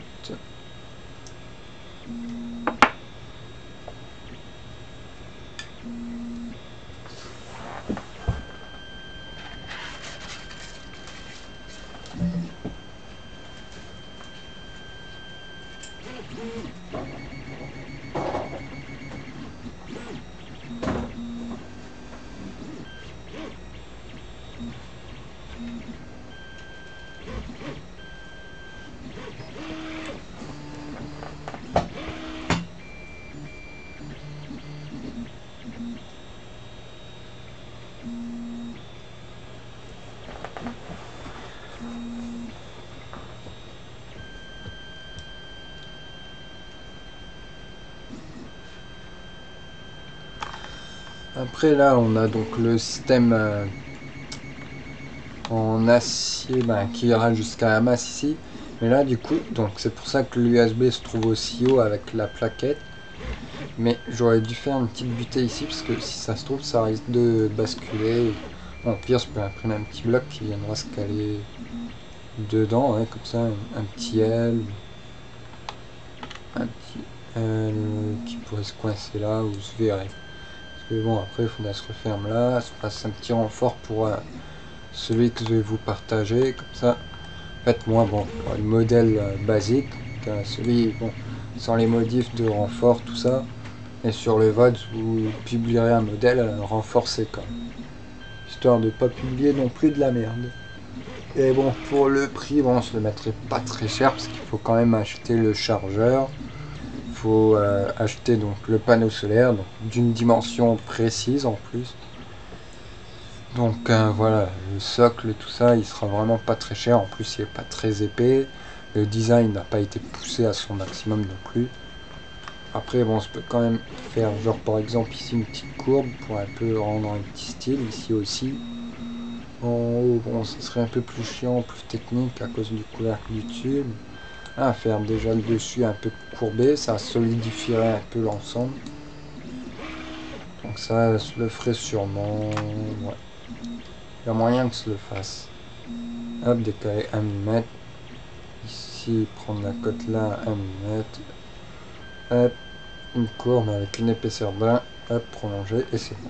Après là on a donc le système euh, en acier ben, qui ira jusqu'à la masse ici. Mais là du coup, donc c'est pour ça que l'U S B se trouve aussi haut avec la plaquette. Mais j'aurais dû faire une petite butée ici parce que si ça se trouve ça risque de basculer. Bon, au pire, je peux imprimer un petit bloc qui viendra se caler dedans, hein, comme ça, un, un petit L, un petit L qui pourrait se coincer là, ou se verrait. Parce que bon, après, il faudra se referme là, se passe un petit renfort pour euh, celui que je vais vous partager, comme ça. En fait, moi, bon, le modèle euh, basique, donc, euh, celui, bon, sans les modifs de renfort, tout ça. Et sur le V O D, vous publierez un modèle euh, renforcé, quoi. Histoire de pas publier non plus de la merde. Et bon, pour le prix, bon, je le mettrai pas très cher, parce qu'il faut quand même acheter le chargeur. Il faut euh, acheter donc le panneau solaire, donc d'une dimension précise en plus. Donc euh, voilà, le socle, tout ça, il sera vraiment pas très cher. En plus, il est pas très épais. Le design n'a pas été poussé à son maximum non plus. Après, bon, je peux quand même faire, genre par exemple ici, une petite courbe pour un peu rendre un petit style. Ici aussi. En haut, bon, ça serait un peu plus chiant, plus technique à cause du couvercle du tube. Ah, faire déjà le dessus un peu courbé, ça solidifierait un peu l'ensemble. Donc ça, je le ferai sûrement. Ouais. Il y a moyen que je le fasse. Hop, décaler un millimètre. Ici, prendre la cote là, un millimètre. Hop, une courbe avec une épaisseur d'un. Hop, prolonger, et c'est bon.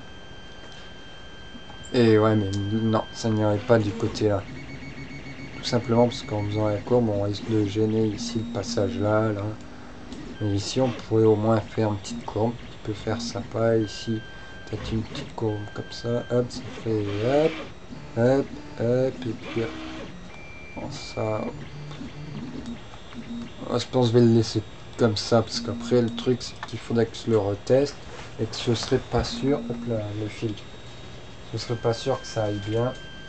Et ouais, mais non, ça n'irait pas du côté là. Tout simplement parce qu'en faisant la courbe, on risque de gêner ici le passage là, là. Mais ici, on pourrait au moins faire une petite courbe qui peut faire sympa. Ici, peut-être une petite courbe comme ça. Hop, ça fait hop, hop, hop, et puis bon, ça. Je pense que je vais le laisser comme ça parce qu'après, le truc, c'est qu'il faudrait que je le reteste et que je serais pas sûr. Hop là, le fil. Je serais pas sûr que ça aille bien.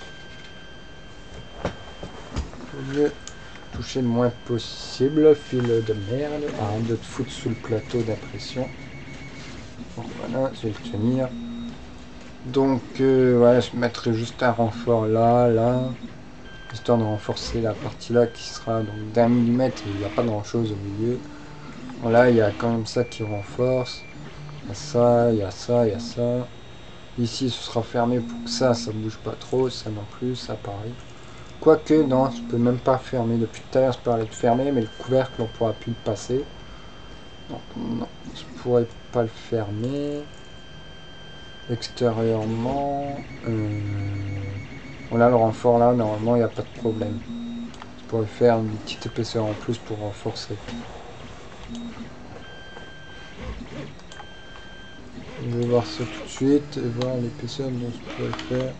Faut mieux toucher le moins possible. Fil de merde. Arrête de te foutre sous le plateau d'impression. Bon, voilà, je vais le tenir. Donc, euh, ouais, je mettrai juste un renfort là, là, histoire de renforcer la partie là qui sera donc d'un millimètre. Il n'y a pas grand chose au milieu. Bon, là, il y a quand même ça qui renforce. Il y a ça, il y a ça, il y a ça. Ici, ce sera fermé pour que ça, ça bouge pas trop. Ça non plus, ça pareil. Quoique, non, je peux même pas fermer. Depuis tout à l'heure, je parlais de fermer, mais le couvercle, on pourra plus le passer. Donc, non, je pourrais pas le fermer. Extérieurement, euh... voilà, le renfort là, normalement, il n'y a pas de problème. Je pourrais faire une petite épaisseur en plus pour renforcer. Je vais voir ça tout de suite et voir l'épaisseur dont je pourrais faire.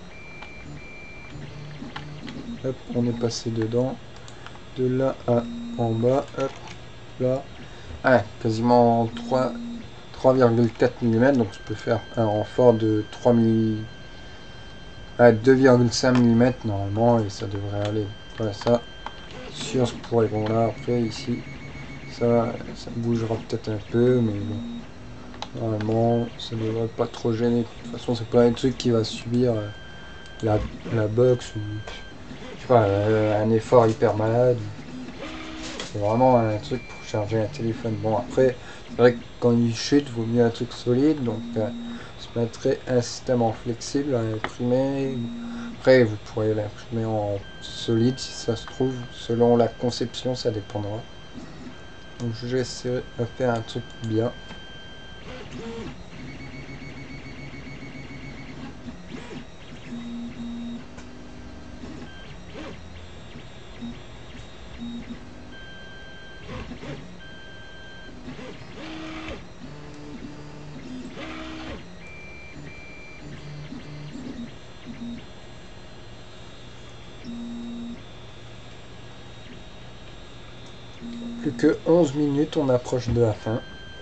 Hop, on est passé dedans. De là à en bas, hop, là. Ah, quasiment trois virgule quatre millimètres, donc je peux faire un renfort de trois millimètres à deux virgule cinq millimètres normalement, et ça devrait aller. Voilà, ça, sûr, je pourrais. Bon, là, après, ici, ça, ça bougera peut-être un peu, mais bon, normalement, ça devrait pas trop gêner. De toute façon, c'est pas un truc qui va subir euh, la, la box ou, je sais pas, euh, un effort hyper malade. C'est vraiment un truc pour charger un téléphone. Bon, après, c'est vrai que quand il chute, il vaut mieux un truc solide, donc euh, je mettrai un système en flexible à imprimer. Après, vous pourrez l'imprimer en solide si ça se trouve, selon la conception, ça dépendra. Donc j'essaierai de faire un truc bien. Plus que onze minutes, on approche de la fin.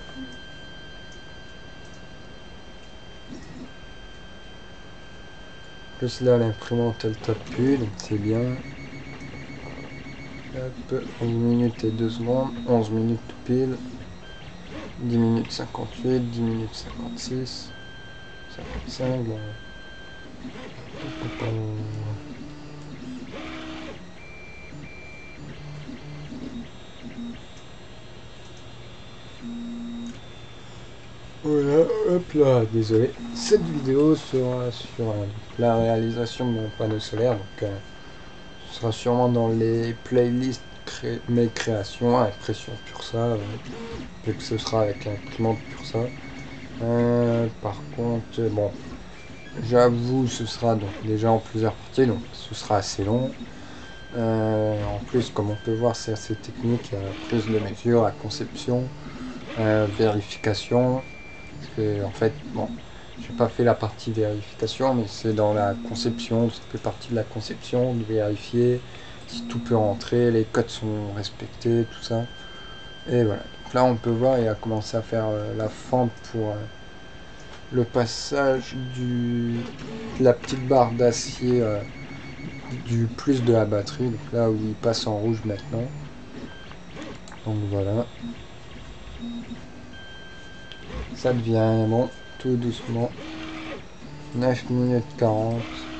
Plus là, l'imprimante elle tape plus, donc c'est bien. Hop, onze minutes et deux secondes, onze minutes tout pile. dix minutes cinquante-huit, dix minutes cinquante-six, cinquante-cinq. Bon. Voilà, hop là, désolé. Cette vidéo sera sur euh, la réalisation de mon panneau solaire, donc euh, ce sera sûrement dans les playlists cré mes créations, impression pur ça, euh, vu que ce sera avec l'imprimante pur ça. Euh, par contre, euh, bon, j'avoue, ce sera donc déjà en plusieurs parties, donc ce sera assez long. Euh, en plus, comme on peut voir, c'est assez technique, la prise de mesure, la conception, euh, vérification. Parce que, en fait, bon, j'ai pas fait la partie vérification, mais c'est dans la conception, ça fait partie de la conception, de vérifier si tout peut rentrer, les codes sont respectés, tout ça. Et voilà. Donc là, on peut voir, il a commencé à faire euh, la fente pour euh, le passage du, de la petite barre d'acier euh, du plus de la batterie, donc là où il passe en rouge maintenant. Donc voilà. Ça devient bon, tout doucement. neuf minutes quarante.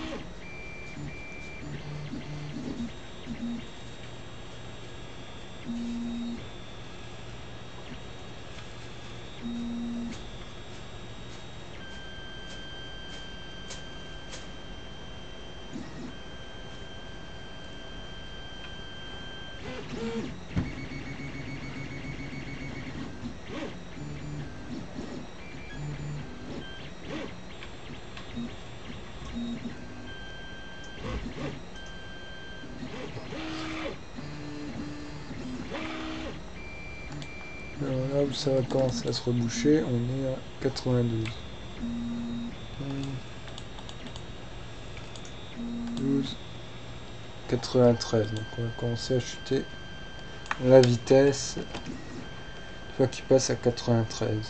Alors là où ça va commencer à se reboucher, on est à quatre-vingt-douze. douze, quatre-vingt-treize. Donc on va commencer à chuter la vitesse une fois qu'il passe à quatre-vingt-treize.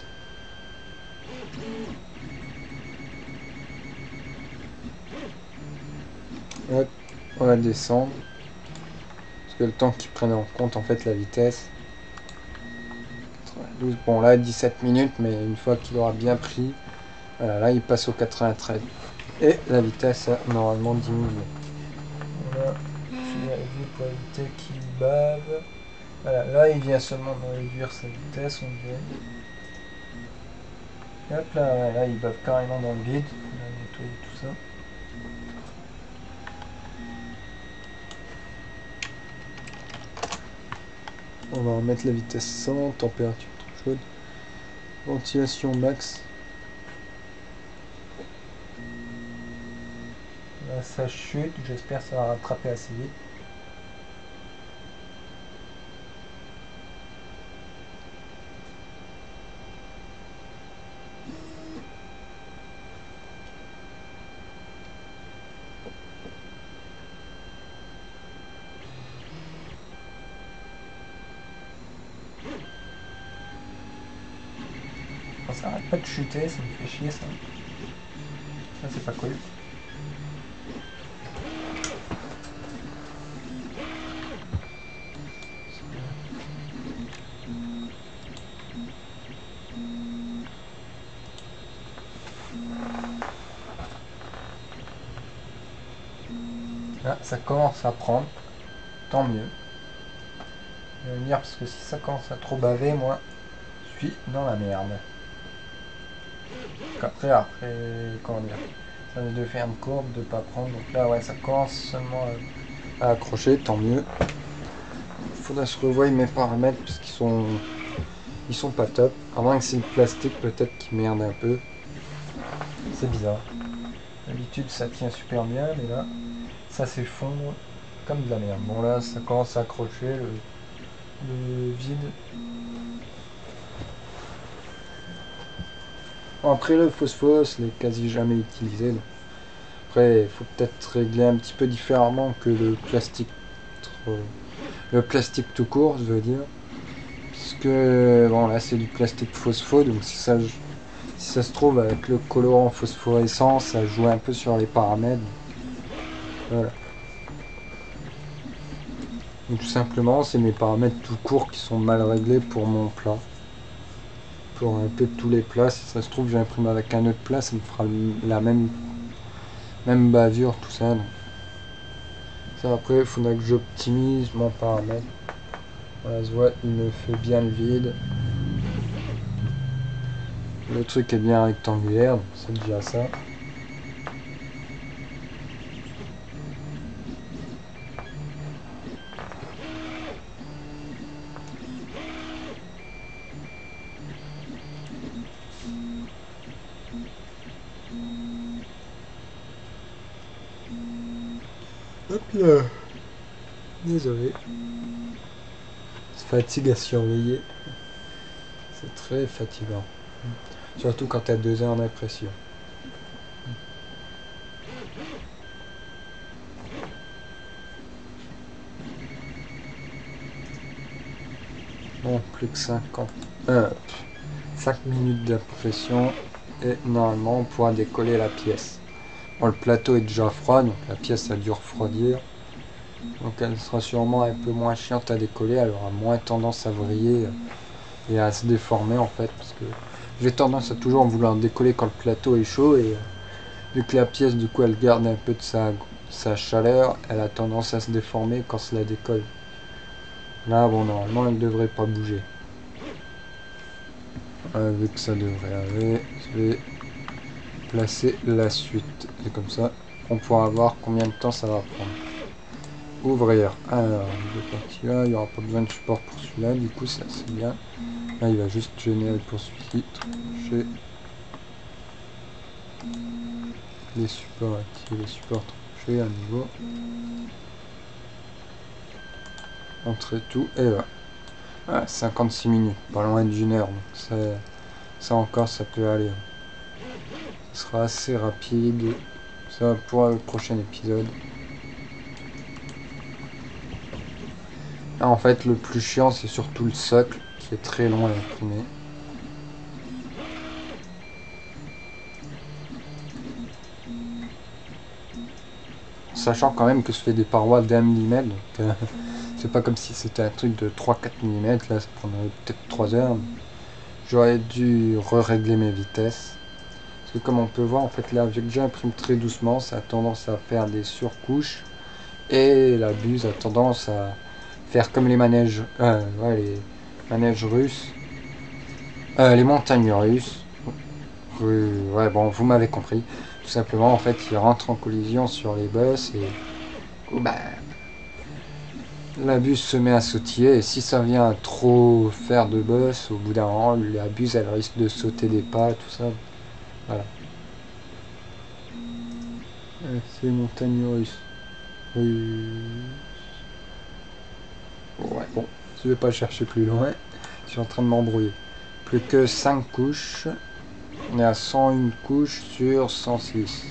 Hop, on va descendre. Parce que le temps qu'il prenne en compte en fait la vitesse. quatre-vingt-douze, bon là dix-sept minutes, mais une fois qu'il aura bien pris, voilà, là il passe au quatre-vingt-treize. Et la vitesse a normalement diminué. Voilà, je vérifie pour éviter qu'il bave. Voilà, là il vient seulement de réduire sa vitesse, on dirait. Et hop là, ouais, là il bave carrément dans le vide. On a nettoyé tout ça. On va remettre la vitesse cent, température trop chaude. Ventilation max. Là ça chute, j'espère que ça va rattraper assez vite. Ça arrête pas de chuter, ça me fait chier ça. Ça c'est pas cool. Là ça commence à prendre, tant mieux. Je vais me dire parce que si ça commence à trop baver, moi je suis dans la merde. Après, après, comment dire, ça risque de faire une courbe, de pas prendre. Donc là, ouais, ça commence seulement à, à accrocher, tant mieux. Il faudra se revoir mes paramètres parce qu'ils sont, ils sont pas top. À moins que c'est le plastique peut-être qui merde un peu. C'est bizarre. D'habitude, ça tient super bien, mais là, ça s'effondre comme de la merde. Bon là, ça commence à accrocher le, le vide. Après le phosphore, il est quasi jamais utilisé. Donc. Après, il faut peut-être régler un petit peu différemment que le plastique. Le plastique tout court, je veux dire. Puisque, bon là c'est du plastique phosphore, donc si ça, si ça se trouve avec le colorant phosphorescent, ça joue un peu sur les paramètres. Voilà. Donc tout simplement, c'est mes paramètres tout court qui sont mal réglés pour mon plat. Pour un peu tous les plats, si ça se trouve j'imprime avec un autre plat, ça me fera la même même bavure, tout ça. Donc. Ça après il faudra que j'optimise mon paramètre. Voilà, je vois, il me fait bien le vide. Le truc est bien rectangulaire, donc c'est déjà ça. Hop là. Désolé. Fatigue à surveiller. C'est très fatigant. Surtout quand tu as deux heures d'impression. Bon, plus que cinquante. Euh, cinq minutes d'impression. Et normalement on pourra décoller la pièce. Bon, le plateau est déjà froid, donc la pièce a dû refroidir. Donc elle sera sûrement un peu moins chiante à décoller, elle aura moins tendance à vriller et à se déformer en fait. Parce que j'ai tendance à toujours vouloir décoller quand le plateau est chaud et vu que la pièce du coup elle garde un peu de sa, sa chaleur, elle a tendance à se déformer quand je la décolle. Là bon normalement elle ne devrait pas bouger. Euh, vu que ça devrait aller, je vais placer la suite. Et comme ça on pourra voir combien de temps ça va prendre. Ouvrir. Alors, deux parties là, il n'y aura pas besoin de support pour celui-là, du coup ça c'est bien. Là il va juste générer pour celui-ci. J'ai les supports actifs, les supports tranchés à nouveau. Entrer tout et là. Ah, cinquante-six minutes, pas loin d'une heure, donc ça, ça encore ça peut aller. Ce sera assez rapide. Ça pour le prochain épisode. Là, en fait le plus chiant c'est surtout le socle qui est très long à imprimer. Sachant quand même que je fais des parois d'un millimètre, donc euh, c'est pas comme si c'était un truc de trois quatre millimètres, là ça prendrait peut-être trois heures. J'aurais dû re-régler mes vitesses. Parce que comme on peut voir, en fait là, vu que j'imprime très doucement, ça a tendance à faire des surcouches. Et la buse a tendance à faire comme les manèges, euh, ouais, les manèges russes. Euh, les montagnes russes. Euh, ouais, bon, vous m'avez compris. Tout simplement, en fait, ils rentrent en collision sur les bosses et... Bah, la buse se met à sautiller et si ça vient trop faire de boss, au bout d'un moment, la buse elle risque de sauter des pas, tout ça. Voilà. C'est montagne russe. Oui. Ouais, bon, je vais pas chercher plus loin. Je suis en train de m'embrouiller. Plus que cinq couches. On est à cent un couches sur cent six.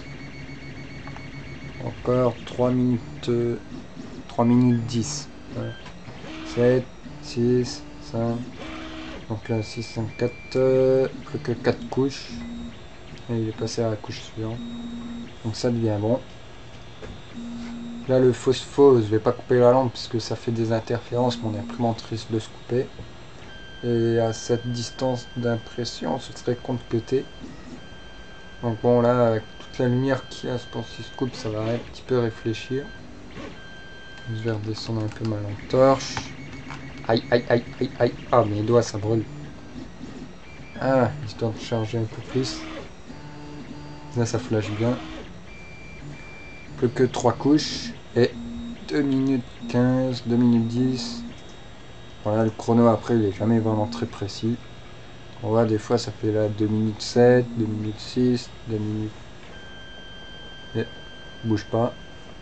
Encore trois minutes. trois minutes dix. Ouais. sept, six, cinq. Donc là, six, cinq, quatre. Euh, plus que quatre couches. Et il est passé à la couche suivante. Donc ça devient bon. Là, le phospho, je vais pas couper la lampe puisque ça fait des interférences. Mon imprimante risque de se couper. Et à cette distance d'impression, ce serait contre-pété. Donc bon, là, avec toute la lumière qu'il y a pour ce coupe, ça va un petit peu réfléchir. Je vais redescendre un peu ma lampe torche. Aïe, aïe, aïe, aïe, aïe. Ah, mes doigts, ça brûle. Ah, histoire de charger un peu plus. Là, ça flash bien. Plus que trois couches. Et deux minutes quinze, deux minutes dix. Voilà, le chrono après, il est jamais vraiment très précis. On voit, des fois, ça fait là deux minutes sept, deux minutes six, deux minutes... Et, bouge pas.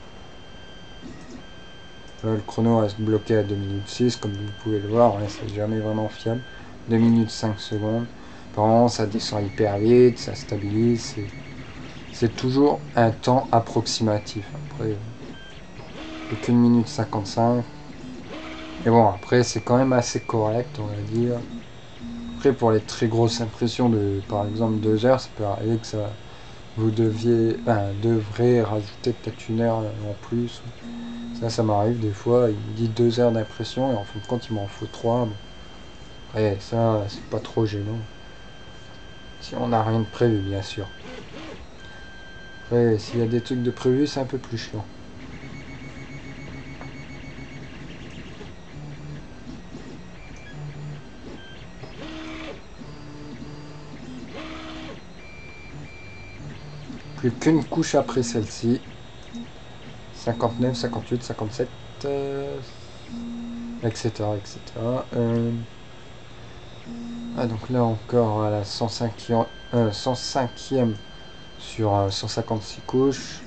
Là, le chrono reste bloqué à deux minutes six, comme vous pouvez le voir, hein, c'est jamais vraiment fiable. deux minutes cinq secondes. Apparemment, ça descend hyper vite, ça stabilise. C'est toujours un temps approximatif. Après, euh, qu'une minute cinquante-cinq. Et bon, après, c'est quand même assez correct, on va dire. Après, pour les très grosses impressions de, par exemple, deux heures, ça peut arriver que ça, vous deviez, enfin, devrez rajouter peut-être une heure en plus. Ça, ça m'arrive des fois. Il me dit deux heures d'impression et en fin de compte, il m'en faut trois. Bon. Ouais, ça, c'est pas trop gênant. Si on n'a rien de prévu, bien sûr. Après, s'il y a des trucs de prévu, c'est un peu plus chiant. Plus qu'une couche après celle-ci. cinquante-neuf, cinquante-huit, cinquante-sept, euh, et cetera et cetera. Euh, ah, donc là encore à la cent cinquième, euh, cent cinquième sur euh, cent cinquante-six couches.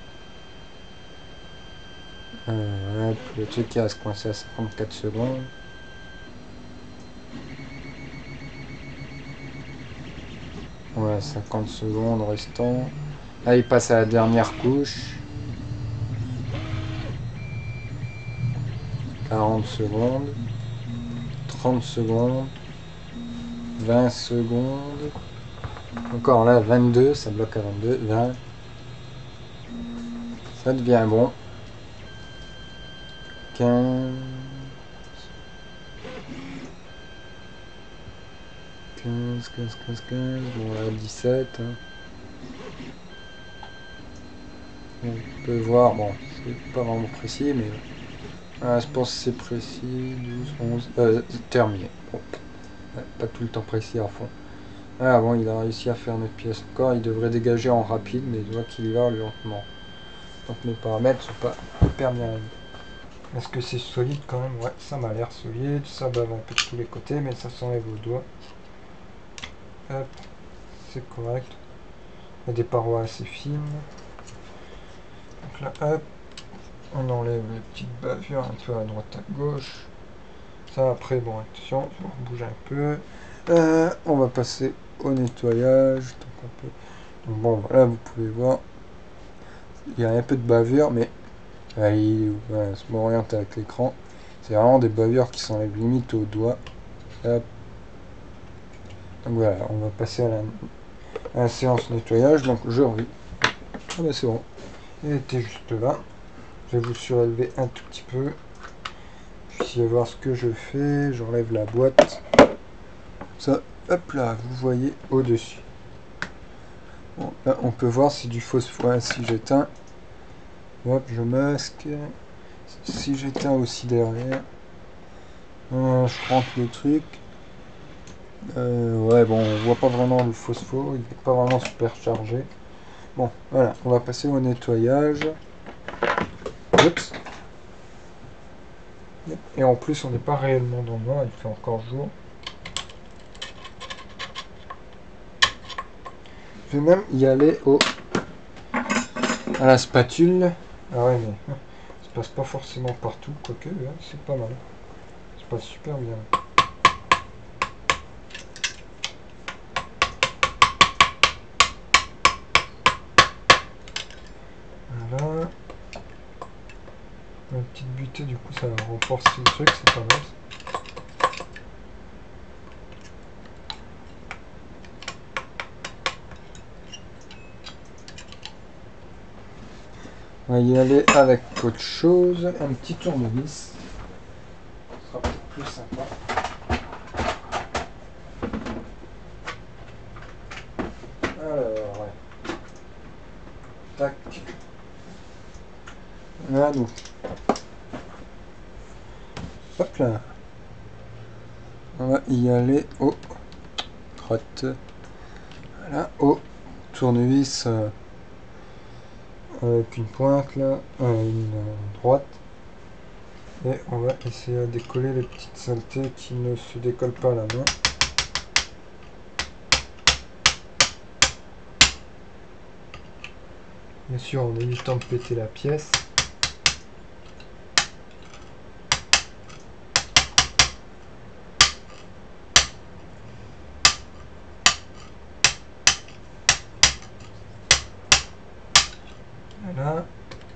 Euh, ouais, le truc qui reste coincé à cinquante-quatre secondes. Ouais, cinquante secondes restant. Là, il passe à la dernière couche. quarante secondes. trente secondes. vingt secondes. Encore là, vingt-deux, ça bloque à vingt-deux. vingt. Ça devient bon. quinze. quinze, quinze, quinze, quinze. Bon, là, dix-sept. Hein. On peut voir, bon, c'est pas vraiment précis, mais ah, je pense que c'est précis. douze, onze, euh, terminé. Bon, pas tout le temps précis à fond. Ah bon, il a réussi à faire notre pièce encore. Il devrait dégager en rapide, mais je vois qu'il y va lentement. Donc mes paramètres sont pas hyper bien. Est-ce que c'est solide quand même? Ouais, ça m'a l'air solide. Ça bave un peu de tous les côtés, mais ça s'enlève au doigt. Hop, c'est correct. Il y a des parois assez fines. Donc là, hop, on enlève les petites bavures un peu à droite à gauche. Ça après, bon, attention, on bouge un peu. Euh, on va passer au nettoyage. Donc, on peut... donc bon, voilà, vous pouvez voir. Il y a un peu de bavure, mais euh, il voilà, se m'oriente avec l'écran. C'est vraiment des bavures qui s'enlèvent limite au doigt. Hop. Donc voilà, on va passer à la, à la séance nettoyage. Donc je revis. Ah ben c'est bon. Il était juste là. Je vais vous surélever un tout petit peu. Puis voir ce que je fais. J'enlève la boîte. Ça, hop là, vous voyez au-dessus. Bon, là, on peut voir c'est du phosphore. Si j'éteins, hop, je masque. Si j'éteins aussi derrière, euh, je rentre le truc. Euh, ouais, bon, on voit pas vraiment le phosphore, il n'est pas vraiment super chargé. Bon, voilà, on va passer au nettoyage. Oups. Et en plus, on n'est pas réellement dans le noir, il fait encore jour. Je vais même y aller au à la spatule. Ah ouais, mais ça passe pas forcément partout, quoique, hein, c'est pas mal. Ça passe super bien. Voilà. Une petite butée, du coup, ça va renforcer le truc, c'est pas mal. On va y aller avec autre chose, un petit tournevis. Ce sera peut-être plus sympa. Alors, ouais. Tac. Voilà, donc. Hop là. On va y aller au crotte. Voilà, au tournevis euh, avec une pointe là, euh, une euh, droite. Et on va essayer de décoller les petites saletés qui ne se décollent pas à la main. Bien sûr, en évitant de péter la pièce. Voilà.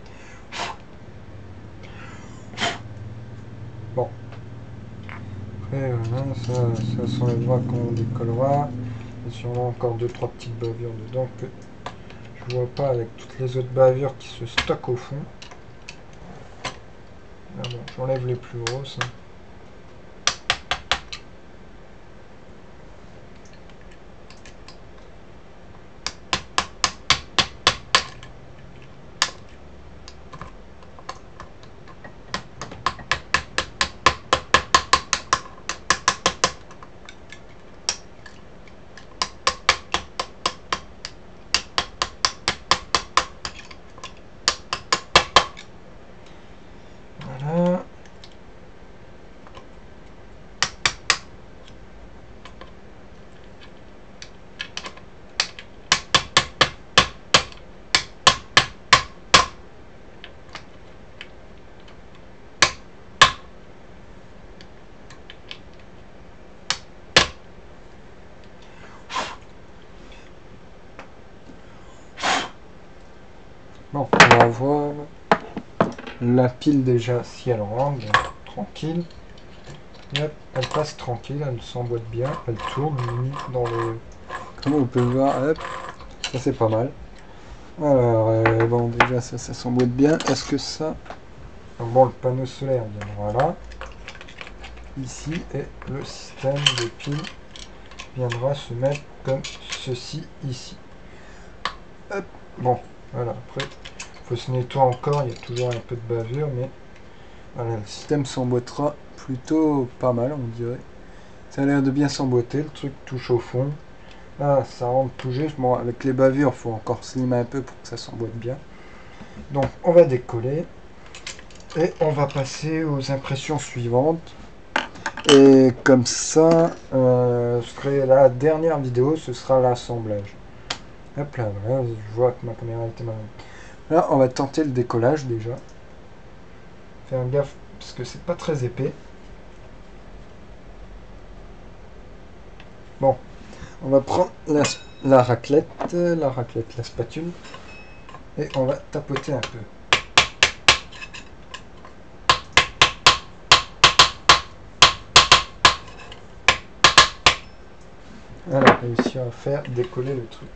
Bon. Après, voilà, ça, ça s'enlèvera quand on décollera. Il y a sûrement encore deux trois petites bavures dedans que je vois pas avec toutes les autres bavures qui se stockent au fond. Ah bon, j'enlève les plus grosses. Hein. Bon, on va voir la pile déjà si elle rentre, donc, tranquille. Et hop, elle passe tranquille, elle s'emboîte bien, elle tourne limite dans le... Comme on peut le voir, hop, ça c'est pas mal. Alors, euh, bon déjà ça, ça s'emboîte bien. Est-ce que ça... Bon, le panneau solaire viendra là. Ici, et le système de pile viendra se mettre comme ceci ici. Hop, bon, voilà, après, il faut se nettoyer encore, il y a toujours un peu de bavure, mais voilà, le système s'emboîtera plutôt pas mal, on dirait. Ça a l'air de bien s'emboîter, le truc touche au fond. Là, ça rentre tout juste. Bon, avec les bavures, il faut encore slimer un peu pour que ça s'emboîte bien. Donc, on va décoller. Et on va passer aux impressions suivantes. Et comme ça, euh, ce serait la dernière vidéo, ce sera l'assemblage. Hop là, voilà, je vois que ma caméra était mal. Là, on va tenter le décollage déjà. Faire gaffe, parce que c'est pas très épais. Bon, on va prendre la, la raclette, la raclette, la spatule, et on va tapoter un peu. Voilà, réussi à faire décoller le truc.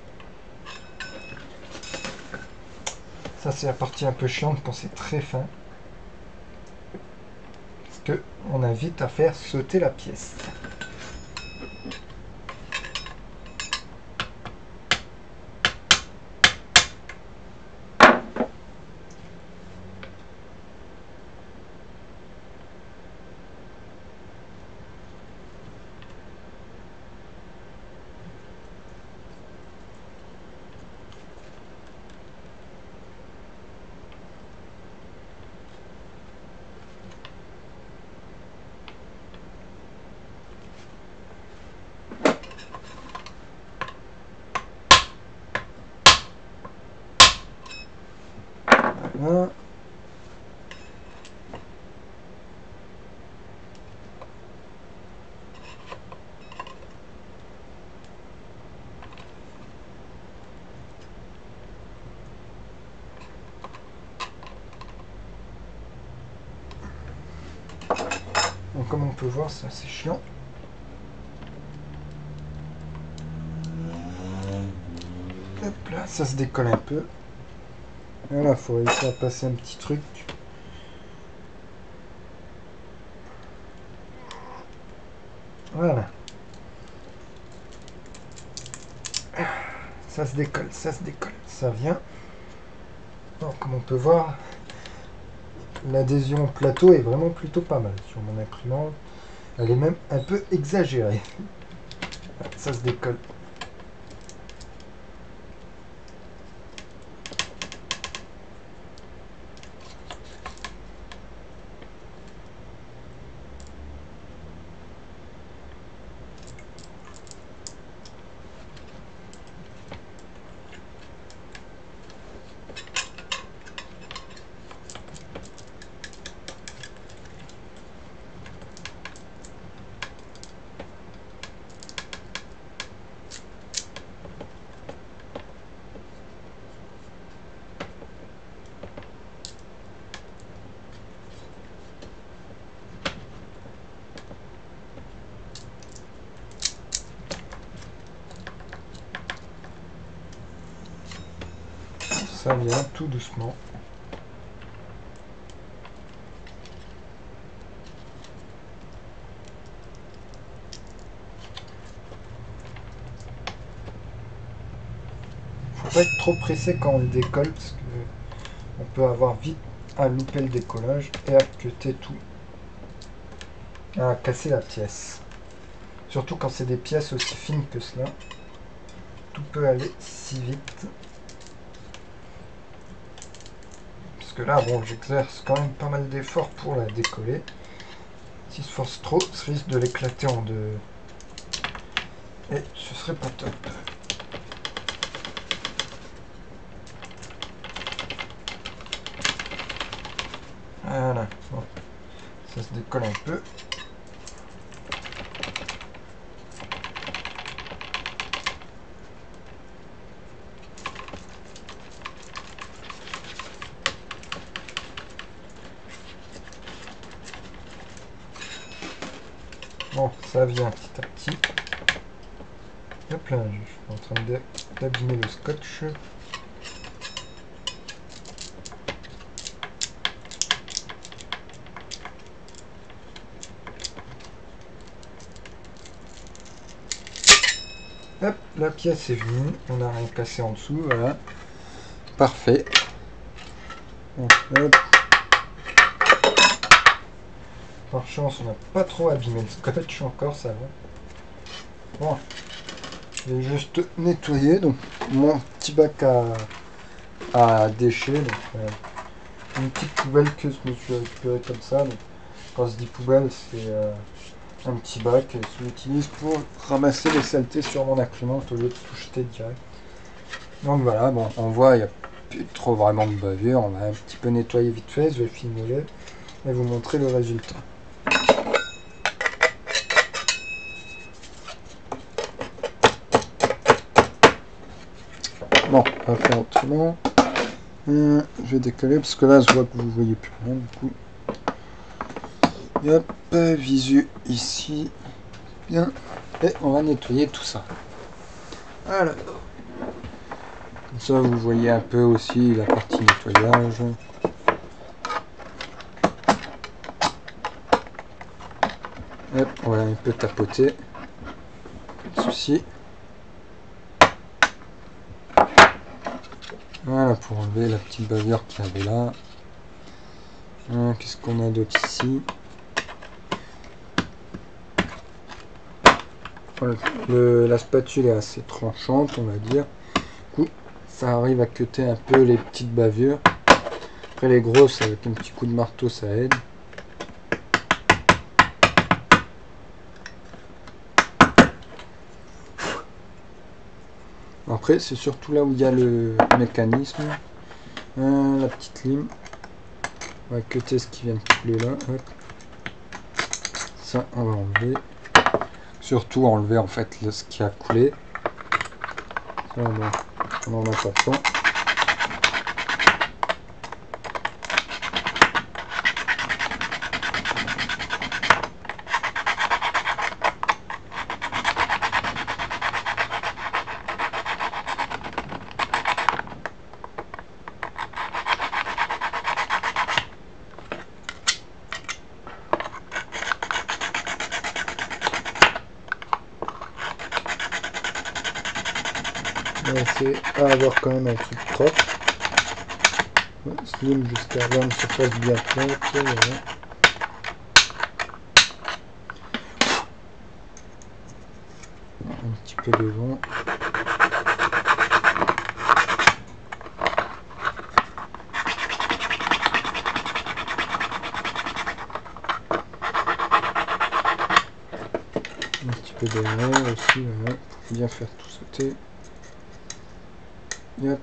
Ça, c'est la partie un peu chiante quand c'est très fin. Parce qu'on a vite à faire sauter la pièce. Voilà. Donc, comme on peut voir, c'est assez chiant. Hop là, ça se décolle un peu. Voilà, il faut réussir à passer un petit truc. Voilà. Ça se décolle, ça se décolle, ça vient. Donc, comme on peut voir, l'adhésion au plateau est vraiment plutôt pas mal sur mon imprimante. Elle est même un peu exagérée. Ça se décolle. Ça vient tout doucement. Faut pas être trop pressé quand on le décolle parce que on peut avoir vite à louper le décollage et à cuter tout, à casser la pièce. Surtout quand c'est des pièces aussi fines que cela, tout peut aller si vite. Parce que là, bon, j'exerce quand même pas mal d'efforts pour la décoller. Si je force trop, ça risque de l'éclater en deux. Et ce serait pas top. Voilà, bon. Ça se décolle un peu. ça vient petit à petit. Hop là, je suis en train d'abîmer le scotch. Hop, la pièce est venue, on n'a rien cassé en dessous, voilà. Parfait. Donc, hop. Par chance, on n'a pas trop abîmé le scotch encore, ça va. Bon, je vais juste nettoyer donc mon petit bac à, à déchets. Donc, euh, une petite poubelle que je me suis récupérée comme ça. Donc, quand on se dit poubelle, c'est euh, un petit bac que j'utilise pour ramasser les saletés sur mon imprimante au lieu de tout jeter direct. Donc voilà, bon, on voit, il n'y a plus trop vraiment de bavure. On va un petit peu nettoyer vite fait. Je vais filmer et vous montrer le résultat. Bon, on va faire autrement. Euh, je vais décoller parce que là, je vois que vous voyez plus rien du coup. Et hop, visu ici. Bien. Et on va nettoyer tout ça. Voilà. Comme ça, vous voyez un peu aussi la partie nettoyage. Hop, on va un peu tapoter. Pas de souci. Voilà, pour enlever la petite bavure qu'il y avait là. Euh, Qu'est-ce qu'on a d'autre ici? Voilà, le, la spatule est assez tranchante, on va dire. Du coup, ça arrive à cutter un peu les petites bavures. Après les grosses, avec un petit coup de marteau, ça aide. Après, c'est surtout là où il y a le mécanisme. Euh, la petite lime. On va cutter ce qui vient de couler là. Hop. Ça, on va enlever. Surtout enlever en fait le, ce qui a coulé. Ça, on n'en a pas de temps. On va essayer à avoir quand même un truc propre. Slim jusqu'à avoir une surface bien propre. Voilà. Un petit peu devant. Un petit peu derrière aussi, voilà, pour bien faire tout sauter. Yep.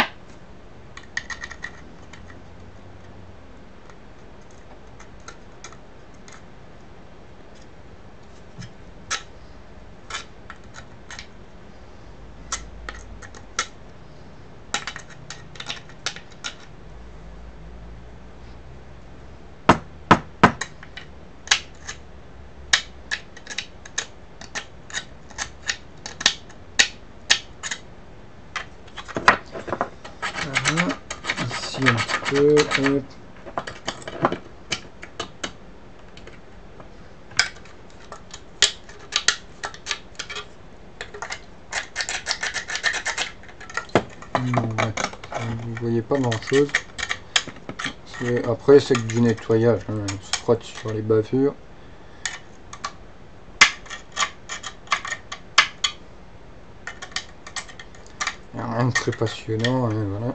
Voilà. Ici un petit peu. Hop. Vous voyez pas grand chose. Après c'est que du nettoyage, hein. On se frotte sur les bavures. Il n'y a rien de très passionnant, hein, voilà.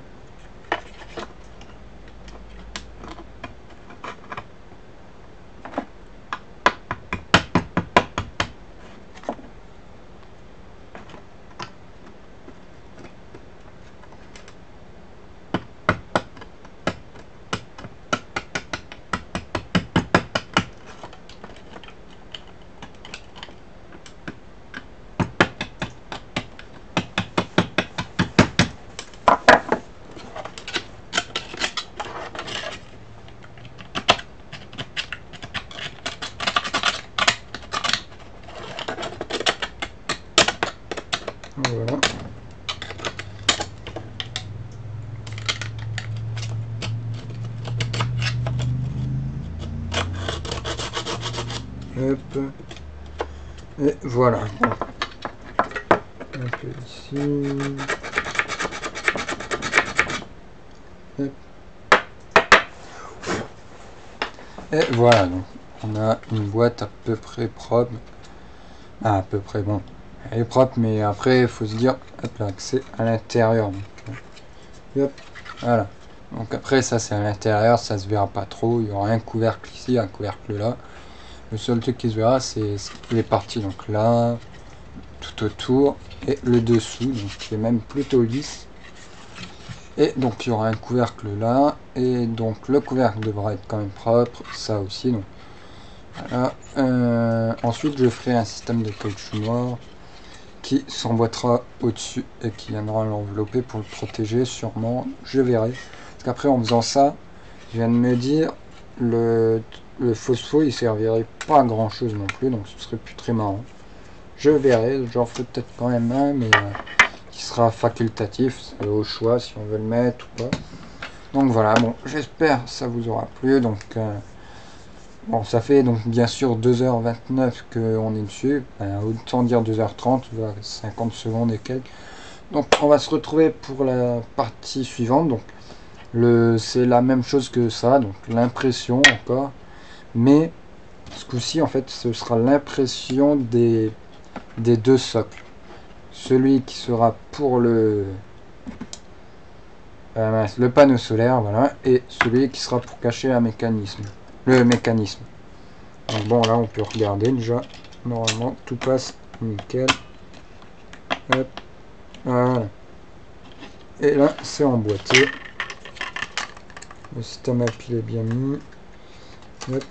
Voilà. Hop. Et voilà. Un peu ici. Hop. Et voilà, donc on a une boîte à peu près propre. Ah, à peu près, bon. Elle est propre, mais après, il faut se dire, hop là, que c'est à l'intérieur. Hop, voilà. Donc après, ça c'est à l'intérieur, ça se verra pas trop. Il y aura un couvercle ici, un couvercle là. Le seul truc qui se verra, c'est les parties, donc là, tout autour, et le dessous, donc qui est même plutôt lisse. Et donc il y aura un couvercle là, et donc le couvercle devra être quand même propre, ça aussi. Donc voilà. Euh, ensuite, je ferai un système de caoutchouc noir qui s'emboîtera au-dessus et qui viendra l'envelopper pour le protéger, sûrement. Je verrai. Parce qu'après, en faisant ça, je viens de me dire, le, le phospho, il servirait pas à grand chose non plus, donc ce serait plus très marrant. Je verrai, j'en ferai peut-être quand même un, mais euh, qui sera facultatif, c'est au choix si on veut le mettre ou pas. Donc voilà, bon, j'espère ça vous aura plu. Donc euh, bon, ça fait donc bien sûr deux heures vingt-neuf qu'on est dessus, ben, autant dire deux heures trente, cinquante secondes et quelques. Donc on va se retrouver pour la partie suivante. Donc le c'est la même chose que ça, donc l'impression encore, mais ce coup-ci en fait ce sera l'impression des, des deux socles. Celui qui sera pour le euh, le panneau solaire, voilà, et celui qui sera pour cacher un mécanisme, le mécanisme. Donc bon, là on peut regarder déjà, normalement tout passe nickel. Hop, voilà. Et là c'est emboîté. Le système à pile est bien mis. Hop.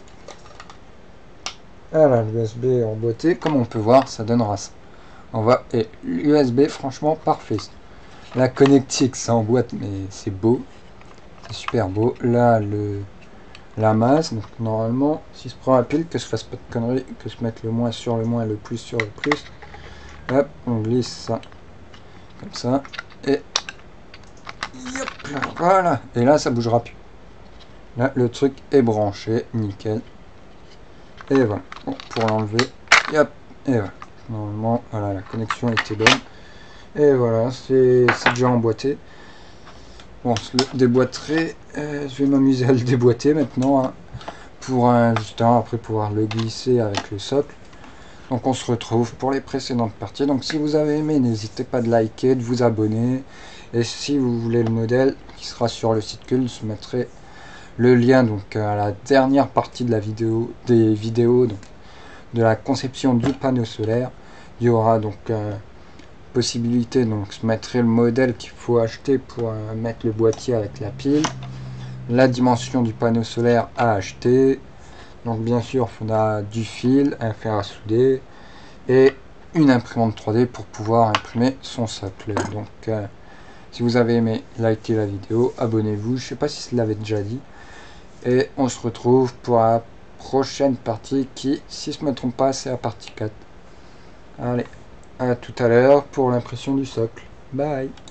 Voilà, l'U S B est emboîté. Comme on peut voir, ça donnera ça. On va, et l'U S B, franchement, parfait. La connectique, ça emboîte, mais c'est beau. C'est super beau. Là, le la masse, donc normalement, si je prends la pile, que je fasse pas de conneries, que je mette le moins sur le moins et le plus sur le plus. Hop, on glisse ça. Comme ça. Et hop, là, voilà. Et là, ça bougera plus. Là, le truc est branché, nickel. Et voilà. Bon, pour l'enlever, hop, et voilà. Normalement, voilà, la connexion était bonne. Et voilà, c'est déjà emboîté. Bon, je le déboîterai. Euh, je vais m'amuser à le déboîter maintenant. Hein, pour un, justement, après pouvoir le glisser avec le socle. Donc on se retrouve pour les précédentes parties. Donc si vous avez aimé, n'hésitez pas de liker, de vous abonner. Et si vous voulez le modèle qui sera sur le site Cult, je mettrai le lien donc à la dernière partie de la vidéo, des vidéos donc, de la conception du panneau solaire. Il y aura donc euh, possibilité, donc je mettrai le modèle qu'il faut acheter pour euh, mettre le boîtier avec la pile, la dimension du panneau solaire à acheter. Donc bien sûr il faudra du fil, un fer à souder et une imprimante trois D pour pouvoir imprimer son socle. Donc euh, si vous avez aimé, likez la vidéo, abonnez-vous, je sais pas si je l'avais déjà dit. Et on se retrouve pour la prochaine partie qui, si je ne me trompe pas, c'est la partie quatre. Allez, à tout à l'heure pour l'impression du socle. Bye!